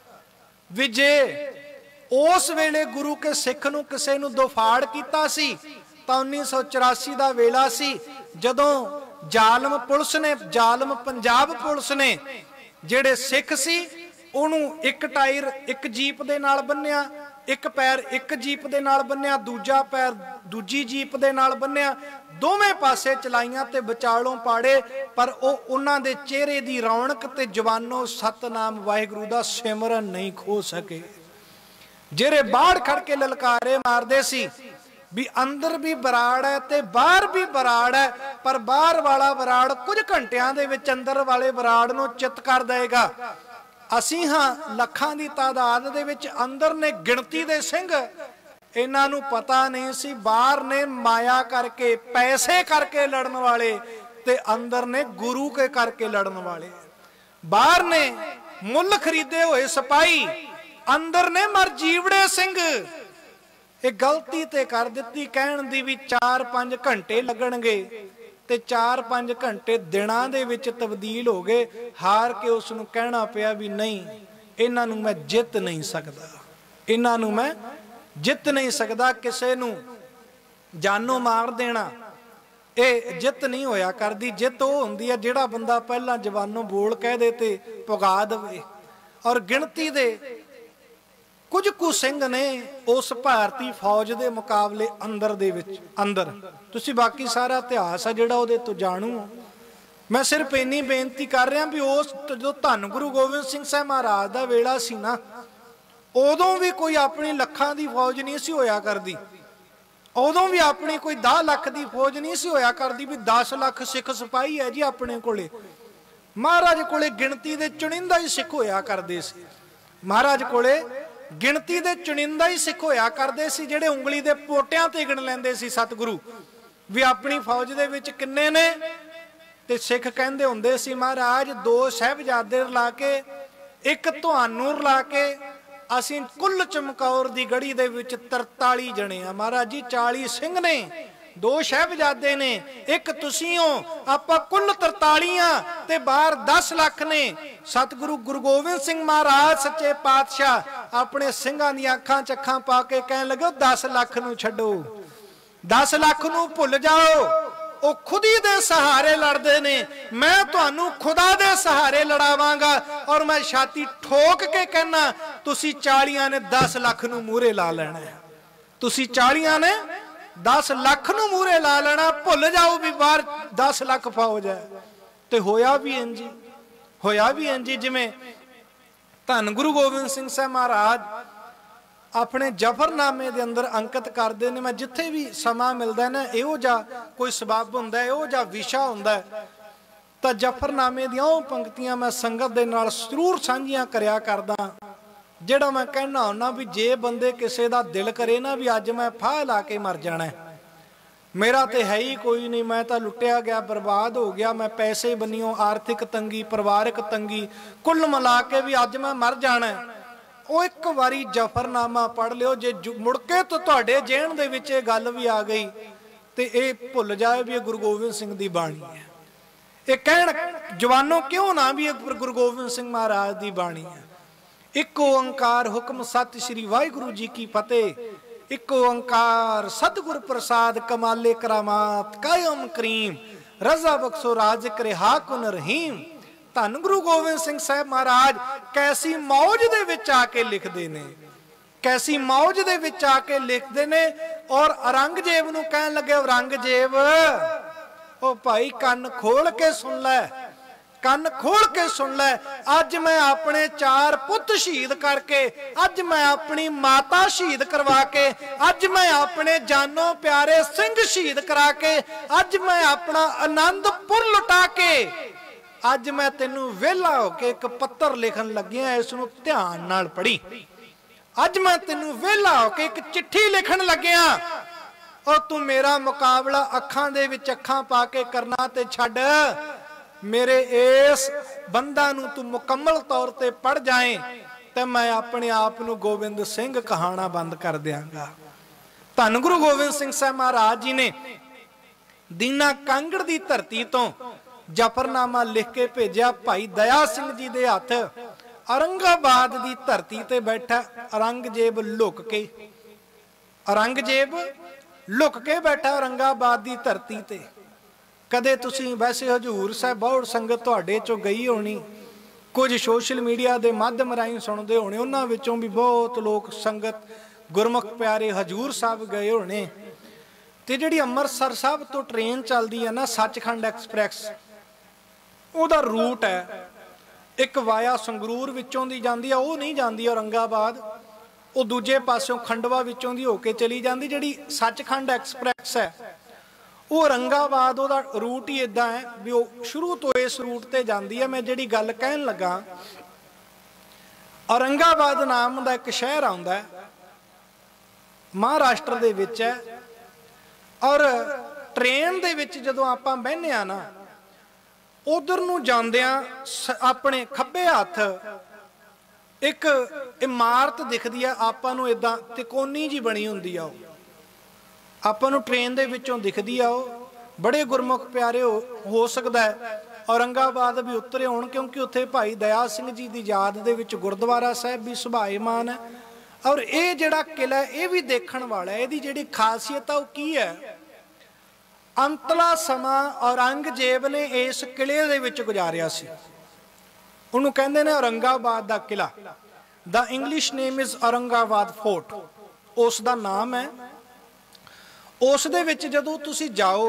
ਵੀ ਜੇ ਉਸ ਵੇਲੇ ਗੁਰੂ ਕੇ ਸਿੱਖ ਨੂੰ ਕਿਸੇ ਨੂੰ ਦੋਫਾੜ ਕੀਤਾ ਸੀ ਤਾਂ 1984 ਦਾ ਵੇਲਾ ਸੀ, ਜਦੋਂ ਜ਼ਾਲਮ ਪੁਲਿਸ ਨੇ, ਜ਼ਾਲਮ ਪੰਜਾਬ ਪੁਲਿਸ ਨੇ ਜਿਹੜੇ ਸਿੱਖ ਸੀ ਉਹਨੂੰ ਇੱਕ ਟਾਇਰ ਇੱਕ ਜੀਪ ਦੇ ਨਾਲ ਬੰਨਿਆ, ਇੱਕ ਪੈਰ ਇੱਕ ਜੀਪ ਦੇ ਨਾਲ ਬੰਨਿਆ, ਦੂਜਾ ਪੈਰ ਦੂਜੀ ਜੀਪ ਦੇ ਨਾਲ ਬੰਨਿਆ, ਦੋਵੇਂ ਪਾਸੇ ਚਲਾਈਆਂ ਤੇ ਵਿਚਾਲੋਂ ਪਾੜੇ, ਪਰ ਉਹ ਉਹਨਾਂ ਦੇ ਚਿਹਰੇ ਦੀ ਰੌਣਕ ਤੇ ਜਵਾਨੋ ਸਤਨਾਮ ਵਾਹਿਗੁਰੂ ਦਾ ਸਿਮਰਨ ਨਹੀਂ ਖੋ ਸਕੇ। ਜਿਹੜੇ ਬਾਹਰ ਖੜ ਕੇ ਲਲਕਾਰੇ ਮਾਰਦੇ ਸੀ ਵੀ ਅੰਦਰ ਵੀ ਬਰਾੜ ਹੈ ਤੇ ਬਾਹਰ ਵੀ ਬਰਾੜ ਹੈ, ਪਰ ਬਾਹਰ ਵਾਲਾ ਬਰਾੜ ਕੁਝ ਘੰਟਿਆਂ ਦੇ ਵਿੱਚ ਅੰਦਰ ਵਾਲੇ ਬਰਾੜ ਨੂੰ ਚਿੱਤ ਕਰ ਦੇਗਾ। ਅਸੀਂ ਹਾਂ ਲੱਖਾਂ ਦੀ ਤਾਦਾਦ ਦੇ ਵਿੱਚ, ਅੰਦਰ ਨੇ ਗਿਣਤੀ ਦੇ ਸਿੰਘ, ਇਹਨਾਂ ਨੂੰ ਪਤਾ ਨਹੀਂ ਸੀ ਬਾਹਰ ਨੇ ਮਾਇਆ ਕਰਕੇ ਪੈਸੇ ਕਰਕੇ ਲੜਨ ਵਾਲੇ ਤੇ ਅੰਦਰ ਨੇ ਗੁਰੂ ਕੇ ਕਰਕੇ ਲੜਨ ਵਾਲੇ। ਬਾਹਰ ਨੇ ਮੁੱਲ ਖਰੀਦੇ ਹੋਏ ਸਿਪਾਹੀ, ਅੰਦਰ ਨੇ ਮਰ ਜੀਵੜੇ ਸਿੰਘ। ਇਹ ਗਲਤੀ ਤੇ ਕਰ ਦਿੱਤੀ ਕਹਿਣ ਦੀ ਵੀ 4-5 ਘੰਟੇ ਲੱਗਣਗੇ, ਤੇ 4-5 ਘੰਟੇ ਦਿਨਾਂ ਦੇ ਵਿੱਚ ਤਬਦੀਲ ਹੋ ਗਏ। ਹਾਰ ਕੇ ਉਸ ਨੂੰ ਕਹਿਣਾ ਪਿਆ ਵੀ ਨਹੀਂ, ਇਹਨਾਂ ਨੂੰ ਮੈਂ ਜਿੱਤ ਨਹੀਂ ਸਕਦਾ, ਇਹਨਾਂ ਨੂੰ ਮੈਂ ਜਿੱਤ ਨਹੀਂ ਸਕਦਾ। ਕਿਸੇ ਨੂੰ ਜਾਨੋਂ ਮਾਰ ਦੇਣਾ ਇਹ ਜਿੱਤ ਨਹੀਂ ਹੋਇਆ ਕਰਦੀ। ਜਿੱਤ ਉਹ ਹੁੰਦੀ ਹੈ ਜਿਹੜਾ ਬੰਦਾ ਪਹਿਲਾਂ ਜਵਾਨੋਂ ਬੋਲ ਕਹਿ ਦੇ ਤੇ ਪੁਗਾ ਦੇਵੇ। ਔਰ ਗਿਣਤੀ ਦੇ ਕੁਝ ਕੁ ਸਿੰਘ ਨੇ ਉਸ ਭਾਰਤੀ ਫੌਜ ਦੇ ਮੁਕਾਬਲੇ ਅੰਦਰ ਤੁਸੀਂ ਬਾਕੀ ਸਾਰਾ ਇਤਿਹਾਸ ਆ ਜਿਹੜਾ ਉਹਦੇ ਤੋਂ ਜਾਣੂ। ਮੈਂ ਸਿਰਫ ਇੰਨੀ ਬੇਨਤੀ ਕਰ ਰਿਹਾ ਵੀ ਉਸ ਜੋ ਧੰਨ ਗੁਰੂ ਗੋਬਿੰਦ ਸਿੰਘ ਸਾਹਿਬ ਮਹਾਰਾਜ ਦਾ ਵੇਲਾ ਸੀ ਨਾ, ਉਦੋਂ ਵੀ ਕੋਈ ਆਪਣੀ ਲੱਖਾਂ ਦੀ ਫੌਜ ਨਹੀਂ ਸੀ ਹੋਇਆ ਕਰਦੀ। ਉਦੋਂ ਵੀ ਆਪਣੀ ਕੋਈ 10 ਲੱਖ ਦੀ ਫੌਜ ਨਹੀਂ ਸੀ ਹੋਇਆ ਕਰਦੀ ਵੀ 10 ਲੱਖ ਸਿੱਖ ਸਿਪਾਹੀ ਹੈ ਜੀ ਆਪਣੇ ਕੋਲੇ। ਮਹਾਰਾਜ ਕੋਲੇ ਗਿਣਤੀ ਦੇ ਚੁਣਿੰਦਾ ਹੀ ਸਿੱਖ ਹੋਇਆ ਕਰਦੇ ਸੀ। ਮਹਾਰਾਜ ਕੋਲੇ ਗਿਣਤੀ ਦੇ ਚੁਣਿੰਦਾ ਹੀ ਸਿੱਖ ਹੋਇਆ ਕਰਦੇ ਸੀ, ਜਿਹੜੇ ਉਂਗਲੀ ਦੇ ਪੋਟਿਆਂ ਤੇ ਗਿਣ ਲੈਂਦੇ ਸੀ ਸਤਿਗੁਰੂ ਵੀ ਆਪਣੀ ਫੌਜ ਦੇ ਵਿੱਚ ਕਿੰਨੇ ਨੇ। ਤੇ ਸਿੱਖ ਕਹਿੰਦੇ ਹੁੰਦੇ ਸੀ ਮਹਾਰਾਜ 2 ਸਾਹਿਬਜ਼ਾਦੇ ਰਲਾ ਕੇ, 1 ਤੁਹਾਨੂੰ ਰਲਾ ਕੇ ਅਸੀਂ ਕੁੱਲ ਚਮਕੌਰ ਦੀ ਗੜੀ ਦੇ ਵਿੱਚ 43 ਜਣੇ ਆ। ਮਹਾਰਾਜ ਜੀ 40 ਸਿੰਘ ਨੇ, 2 ਸਾਹਿਬਜ਼ਾਦੇ ਨੇ, 1 ਤੁਸੀਂ ਹੋ, ਆਪਾਂ ਕੁੱਲ 43 ਆ ਤੇ ਬਾਹਰ 10 ਲੱਖ ਨੇ। ਸਤਿਗੁਰੂ ਗੁਰੂ ਗੋਬਿੰਦ ਸਿੰਘ ਮਹਾਰਾਜ ਸੱਚੇ ਪਾਤਸ਼ਾਹ ਆਪਣੇ ਸਿੰਘਾਂ ਦੀਆਂ ਅੱਖਾਂ 'ਚ ਅੱਖਾਂ ਪਾ ਕੇ ਕਹਿਣ ਲੱਗੇ 10 ਲੱਖ ਨੂੰ ਛੱਡੋ, 10 ਲੱਖ ਨੂੰ ਭੁੱਲ ਜਾਓ। ਉਹ ਖੁਦੀ ਦੇ ਸਹਾਰੇ ਲੜਦੇ ਨੇ, ਮੈਂ ਤੁਹਾਨੂੰ ਖੁਦਾ ਦੇ ਸਹਾਰੇ ਲੜਾਵਾਂਗਾ। ਔਰ ਮੈਂ ਛਾਤੀ ਠੋਕ ਕੇ ਕਹਿਣਾ ਤੁਸੀਂ 40 ਨੇ 10 ਲੱਖ ਨੂੰ ਮੂਹਰੇ ਲਾ ਲੈਣਾ, ਤੁਸੀਂ 40 ਨੇ 10 ਲੱਖ ਨੂੰ ਮੂਹਰੇ ਲਾ ਲੈਣਾ। ਭੁੱਲ ਜਾਓ ਵੀ ਬਾਹਰ 10 ਲੱਖ ਫੌਜ ਹੈ। ਤੇ ਹੋਇਆ ਵੀ ਇੰਜ, ਹੋਇਆ ਵੀ ਇੰਜ ਜਿਵੇਂ ਧੰਨ ਗੁਰੂ ਗੋਬਿੰਦ ਸਿੰਘ ਸਾਹਿਬ ਮਹਾਰਾਜ ਆਪਣੇ ਜਫਰਨਾਮੇ ਦੇ ਅੰਦਰ ਅੰਕਿਤ ਕਰਦੇ ਨੇ। ਮੈਂ ਜਿੱਥੇ ਵੀ ਸਮਾਂ ਮਿਲਦਾ ਨਾ, ਇਹੋ ਜਿਹਾ ਕੋਈ ਸਬਬ ਹੁੰਦਾ, ਇਹੋ ਜਿਹਾ ਵਿਸ਼ਾ ਹੁੰਦਾ, ਤਾਂ ਜਫਰਨਾਮੇ ਦੀਆਂ ਉਹ ਪੰਕਤੀਆਂ ਮੈਂ ਸੰਗਤ ਦੇ ਨਾਲ ਜ਼ਰੂਰ ਸਾਂਝੀਆਂ ਕਰਿਆ ਕਰਦਾ, ਜਿਹੜਾ ਮੈਂ ਕਹਿਣਾ ਹੁੰਦਾ ਵੀ ਜੇ ਬੰਦੇ ਕਿਸੇ ਦਾ ਦਿਲ ਕਰੇ ਨਾ ਵੀ ਅੱਜ ਮੈਂ ਫਾਹ ਲਾ ਕੇ ਮਰ ਜਾਣਾ, ਮੇਰਾ ਤੇ ਹੈ ਹੀ ਕੋਈ ਨਹੀਂ, ਮੈਂ ਤਾਂ ਲੁੱਟਿਆ ਗਿਆ, ਬਰਬਾਦ ਹੋ ਗਿਆ, ਮੈਂ ਪੈਸੇ ਬੰਨਿਓ ਆਰਥਿਕ ਤੰਗੀ, ਪਰਿਵਾਰਕ ਤੰਗੀ, ਕੁੱਲ ਮਿਲਾ ਕੇ ਵੀ ਅੱਜ ਮੈਂ ਮਰ ਜਾਣਾ, ਉਹ ਇੱਕ ਵਾਰੀ ਜਫਰਨਾਮਾ ਪੜ੍ਹ ਲਿਓ। ਜੇ ਮੁੜ ਕੇ ਤੋਂ ਤੁਹਾਡੇ ਜਹਿਨ ਦੇ ਵਿੱਚ ਇਹ ਗੱਲ ਵੀ ਆ ਗਈ ਤੇ ਇਹ ਭੁੱਲ ਜਾਏ ਵੀ ਇਹ ਗੁਰੂ ਗੋਬਿੰਦ ਸਿੰਘ ਦੀ ਬਾਣੀ ਹੈ। ਇਹ ਕਹਿਣ ਜਵਾਨੋ ਕਿਉਂ ਨਾ ਵੀ ਇਹ ਗੁਰੂ ਗੋਬਿੰਦ ਸਿੰਘ ਮਹਾਰਾਜ ਦੀ ਬਾਣੀ ਹੈ। ਇੱਕ ਓੰਕਾਰ ਹੁਕਮ ਸਤਿ ਸ੍ਰੀ ਵਾਹਿਗੁਰੂ ਜੀ ਕੀ ਫਤਿਹ। ਇੱਕ ਓੰਕਾਰ ਸਤਿਗੁਰ ਪ੍ਰਸਾਦ ਕਮਾਲੇ ਕਰਾਮਾਤ ਕਾਇਮ ਕਰੀਮ ਰਜ਼ਾ ਬਖਸ਼ੋ ਰਾਜ਼ਿਕ ਰਿਹਾ ਕੁਨ ਰਹੀਮ। ਧੰਨ ਗੁਰੂ ਗੋਬਿੰਦ ਸਿੰਘ ਸਾਹਿਬ ਮਹਾਰਾਜ ਕੈਸੀ ਮੌਜ ਦੇ ਵਿੱਚ ਆ ਕੇ ਲਿਖਦੇ ਨੇ, ਕੈਸੀ ਮੌਜ ਦੇ ਵਿੱਚ ਆ ਕੇ ਲਿਖਦੇ ਨੇ। ਔਰ ਔਰੰਗਜ਼ੇਬ ਨੂੰ ਕਹਿਣ ਲੱਗੇ ਔਰੰਗਜ਼ੇਬ ਉਹ ਭਾਈ ਕੰਨ ਖੋਲ ਕੇ ਸੁਣ ਲੈ, ਕੰਨ ਖੋਲ ਕੇ ਸੁਣ ਲੈ। ਅੱਜ ਮੈਂ ਆਪਣੇ 4 ਪੁੱਤ ਸ਼ਹੀਦ ਕਰਕੇ, ਅੱਜ ਮੈਂ ਆਪਣੀ ਮਾਤਾ ਸ਼ਹੀਦ ਕਰਵਾ ਕੇ, ਅੱਜ ਮੈਂ ਆਪਣੇ ਜਾਨੋ ਪਿਆਰੇ ਸਿੰਘ ਸ਼ਹੀਦ ਕਰਾ ਕੇ, ਅੱਜ ਮੈਂ ਆਪਣਾ ਆਨੰਦਪੁਰ ਲੁਟਾ ਕੇ, ਅੱਜ ਮੈਂ ਤੈਨੂੰ ਵਿਹਲਾ ਹੋ ਕੇ ਇੱਕ ਪੱਤਰ ਲਿਖਣ ਲੱਗਿਆ, ਇਸ ਨੂੰ ਧਿਆਨ ਨਾਲ ਪੜ੍ਹੀ। ਅੱਜ ਮੈਂ ਤੈਨੂੰ ਵਿਹਲਾ ਹੋ ਕੇ ਇੱਕ ਚਿੱਠੀ ਲਿਖਣ ਲੱਗਿਆ, ਔਰ ਤੂੰ ਮੇਰਾ ਮੁਕਾਬਲਾ ਅੱਖਾਂ ਦੇ ਵਿੱਚ ਅੱਖਾਂ ਪਾ ਕੇ ਕਰਨਾ ਤੇ ਛੱਡ, ਮੇਰੇ ਇਸ ਬੰਦਾ ਨੂੰ ਤੂੰ ਮੁਕੰਮਲ ਤੌਰ ਤੇ ਪੜ ਜਾਏ ਤੇ ਮੈਂ ਆਪਣੇ ਆਪ ਨੂੰ ਗੋਬਿੰਦ ਸਿੰਘ ਕਹਾਣਾ ਬੰਦ ਕਰ ਦਿਆਂਗਾ। ਧੰਨ ਗੁਰੂ ਗੋਬਿੰਦ ਸਿੰਘ ਸਾਹਿਬ ਮਹਾਰਾਜ ਜੀ ਨੇ ਦੀਨਾ ਕਾਂਗੜ ਦੀ ਧਰਤੀ ਤੋਂ ਜਫਰਨਾਮਾ ਲਿਖ ਕੇ ਭੇਜਿਆ ਭਾਈ ਦਇਆ ਸਿੰਘ ਜੀ ਦੇ ਹੱਥ। ਔਰੰਗਾਬਾਦ ਦੀ ਧਰਤੀ ਤੇ ਬੈਠਾ ਔਰੰਗਜ਼ੇਬ ਲੁਕ ਕੇ, ਔਰੰਗਜ਼ੇਬ ਲੁਕ ਕੇ ਬੈਠਾ ਔਰੰਗਾਬਾਦ ਦੀ ਧਰਤੀ ਤੇ। ਕਦੇ ਤੁਸੀਂ ਵੈਸੇ ਹਜੂਰ ਸਾਹਿਬ ਬਹੁਤ ਸੰਗਤ ਤੁਹਾਡੇ ਚੋਂ ਗਈ ਹੋਣੀ, ਕੁਝ ਸੋਸ਼ਲ ਮੀਡੀਆ ਦੇ ਮਾਧਿਅਮ ਰਾਹੀਂ ਸੁਣਦੇ ਹੋਣੇ, ਉਹਨਾਂ ਵਿੱਚੋਂ ਵੀ ਬਹੁਤ ਲੋਕ ਸੰਗਤ ਗੁਰਮੁਖ ਪਿਆਰੇ ਹਜੂਰ ਸਾਹਿਬ ਗਏ ਹੋਣੇ। ਤੇ ਜਿਹੜੀ ਅੰਮ੍ਰਿਤਸਰ ਸਾਹਿਬ ਤੋਂ ਟ੍ਰੇਨ ਚੱਲਦੀ ਹੈ ਨਾ ਸੱਚਖੰਡ ਐਕਸਪ੍ਰੈਸ, ਉਹਦਾ ਰੂਟ ਹੈ ਇੱਕ ਵਾਇਆ ਸੰਗਰੂਰ ਵਿੱਚੋਂ ਦੀ ਜਾਂਦੀ ਆ, ਉਹ ਨਹੀਂ ਜਾਂਦੀ ਔਰੰਗਾਬਾਦ, ਉਹ ਦੂਜੇ ਪਾਸਿਓਂ ਖੰਡਵਾ ਵਿੱਚੋਂ ਦੀ ਹੋ ਕੇ ਚਲੀ ਜਾਂਦੀ। ਜਿਹੜੀ ਸੱਚਖੰਡ ਐਕਸਪ੍ਰੈਸ ਹੈ ਉਹ ਔਰੰਗਾਬਾਦ, ਉਹਦਾ ਰੂਟ ਹੀ ਇਦਾਂ ਹੈ ਵੀ ਉਹ ਸ਼ੁਰੂ ਤੋਂ ਇਸ ਰੂਟ ਤੇ ਜਾਂਦੀ ਹੈ। ਮੈਂ ਜਿਹੜੀ ਗੱਲ ਕਹਿਣ ਲੱਗਾ, ਔਰੰਗਾਬਾਦ ਨਾਮ ਦਾ ਇੱਕ ਸ਼ਹਿਰ ਆਉਂਦਾ ਮਹਾਰਾਸ਼ਟਰ ਦੇ ਵਿੱਚ ਹੈ। ਔਰ ਟ੍ਰੇਨ ਦੇ ਵਿੱਚ ਜਦੋਂ ਆਪਾਂ ਬਹਿੰਦੇ ਆ ਨਾ, ਉਧਰ ਨੂੰ ਜਾਂਦਿਆਂ ਆਪਣੇ ਖੱਬੇ ਹੱਥ ਇੱਕ ਇਮਾਰਤ ਦਿਖਦੀ ਆ ਆਪਾਂ ਨੂੰ, ਇਦਾਂ ਤਿਕੋਨੀ ਜੀ ਬਣੀ ਹੁੰਦੀ ਆ, ਉਹ ਆਪਾਂ ਨੂੰ ਟ੍ਰੇਨ ਦੇ ਵਿੱਚੋਂ ਦਿਖਦੀ ਆ। ਉਹ ਬੜੇ ਗੁਰਮੁਖ ਪਿਆਰੇ ਹੋ ਸਕਦਾ ਹੈ ਔਰੰਗਾਬਾਦ ਵੀ ਉਤਰੇ ਹੋਣ, ਕਿਉਂਕਿ ਉੱਥੇ ਭਾਈ ਦਇਆ ਸਿੰਘ ਜੀ ਦੀ ਯਾਦ ਦੇ ਵਿੱਚ ਗੁਰਦੁਆਰਾ ਸਾਹਿਬ ਵੀ ਸੁਭਾਏਮਾਨ ਹੈ। ਔਰ ਇਹ ਜਿਹੜਾ ਕਿਲਾ ਇਹ ਵੀ ਦੇਖਣ ਵਾਲਾ ਹੈ। ਇਹਦੀ ਜਿਹੜੀ ਖਾਸੀਅਤ ਆ ਉਹ ਕੀ ਹੈ, ਅੰਤਲਾ ਸਮਾਂ ਔਰੰਗਜ਼ੇਬ ਨੇ ਇਸ ਕਿਲੇ ਦੇ ਵਿੱਚ ਗੁਜ਼ਾਰਿਆ ਸੀ। ਉਹਨੂੰ ਕਹਿੰਦੇ ਨੇ ਔਰੰਗਾਬਾਦ ਦਾ ਕਿਲਾ। ਦਾ English name is Aurangabad fort, ਉਸ ਦਾ ਨਾਮ ਹੈ। ਉਸ ਦੇ ਵਿੱਚ ਜਦੋਂ ਤੁਸੀਂ ਜਾਓ,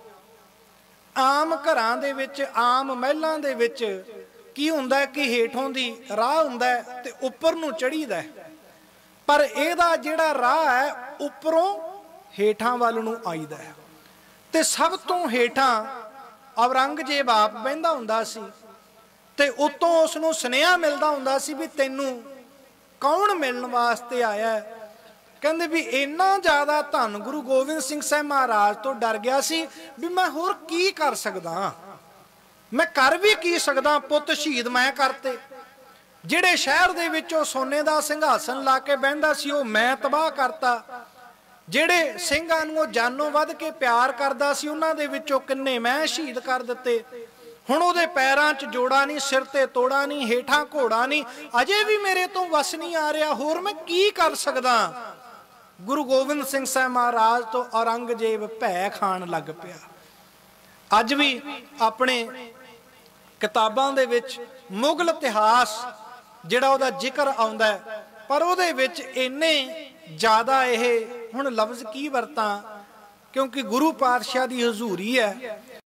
ਆਮ ਘਰਾਂ ਦੇ ਵਿੱਚ, ਆਮ ਮਹਿਲਾਂ ਦੇ ਵਿੱਚ ਕੀ ਹੁੰਦਾ ਕਿ ਹੇਠੋਂ ਦੀ ਰਾਹ ਹੁੰਦਾ ਤੇ ਉੱਪਰ ਨੂੰ ਚੜੀਦਾ, ਪਰ ਇਹਦਾ ਜਿਹੜਾ ਰਾਹ ਹੈ ਉੱਪਰੋਂ ਹੇਠਾਂ ਵੱਲ ਨੂੰ ਆਈਦਾ ਹੈ ਤੇ ਸਭ ਤੋਂ ਹੇਠਾਂ ਔਰੰਗਜ਼ੇਬ ਆਪ ਬਹਿੰਦਾ ਹੁੰਦਾ ਸੀ ਤੇ ਉਤੋਂ ਉਸ ਨੂੰ ਸੁਨੇਹਾ ਮਿਲਦਾ ਹੁੰਦਾ ਸੀ ਵੀ ਤੈਨੂੰ ਕੌਣ ਮਿਲਣ ਵਾਸਤੇ ਆਇਆ ਹੈ। ਕਹਿੰਦੇ ਵੀ ਇੰਨਾ ਜ਼ਿਆਦਾ ਧੰਨ ਗੁਰੂ ਗੋਬਿੰਦ ਸਿੰਘ ਸਾਹਿਬ ਮਹਾਰਾਜ ਤੋਂ ਡਰ ਗਿਆ ਸੀ ਵੀ ਮੈਂ ਹੋਰ ਕੀ ਕਰ ਸਕਦਾ, ਮੈਂ ਕਰ ਵੀ ਕੀ ਸਕਦਾ। ਪੁੱਤ ਸ਼ਹੀਦ ਮੈਂ ਕਰਤੇ, ਜਿਹੜੇ ਸ਼ਹਿਰ ਦੇ ਵਿੱਚ ਉਹ ਸੋਨੇ ਦਾ ਸਿੰਘਾਸਨ ਲਾ ਕੇ ਬਹਿੰਦਾ ਸੀ ਉਹ ਮੈਂ ਤਬਾਹ ਕਰਤਾ, ਜਿਹੜੇ ਸਿੰਘਾਂ ਨੂੰ ਉਹ ਜਾਨੋਂ ਵੱਧ ਕੇ ਪਿਆਰ ਕਰਦਾ ਸੀ ਉਹਨਾਂ ਦੇ ਵਿੱਚੋਂ ਕਿੰਨੇ ਮੈਂ ਸ਼ਹੀਦ ਕਰ ਦਿੱਤੇ। ਹੁਣ ਉਹਦੇ ਪੈਰਾਂ 'ਚ ਜੋੜਾ ਨਹੀਂ, ਸਿਰ ਤੇ ਤੋੜਾ ਨਹੀਂ, ਹੇਠਾਂ ਘੋੜਾ ਨਹੀਂ, ਅਜੇ ਵੀ ਮੇਰੇ ਤੋਂ ਵਸ ਨਹੀਂ ਆ ਰਿਹਾ, ਹੋਰ ਮੈਂ ਕੀ ਕਰ ਸਕਦਾ। ਗੁਰੂ ਗੋਬਿੰਦ ਸਿੰਘ ਸਾਹਿਬ ਮਹਾਰਾਜ ਤੋਂ ਔਰੰਗਜ਼ੇਬ ਭੈ ਖਾਣ ਲੱਗ ਪਿਆ। ਅੱਜ ਵੀ ਆਪਣੇ ਕਿਤਾਬਾਂ ਦੇ ਵਿੱਚ ਮੁਗਲ ਇਤਿਹਾਸ ਜਿਹੜਾ ਉਹਦਾ ਜ਼ਿਕਰ ਆਉਂਦਾ ਹੈ, ਪਰ ਉਹਦੇ ਵਿੱਚ ਇੰਨੇ ਜ਼ਿਆਦਾ ਇਹ ਹੁਣ ਲਫ਼ਜ਼ ਕੀ ਵਰਤਾਂ ਕਿਉਂਕਿ ਗੁਰੂ ਪਾਤਸ਼ਾਹ ਦੀ ਹਜ਼ੂਰੀ ਹੈ।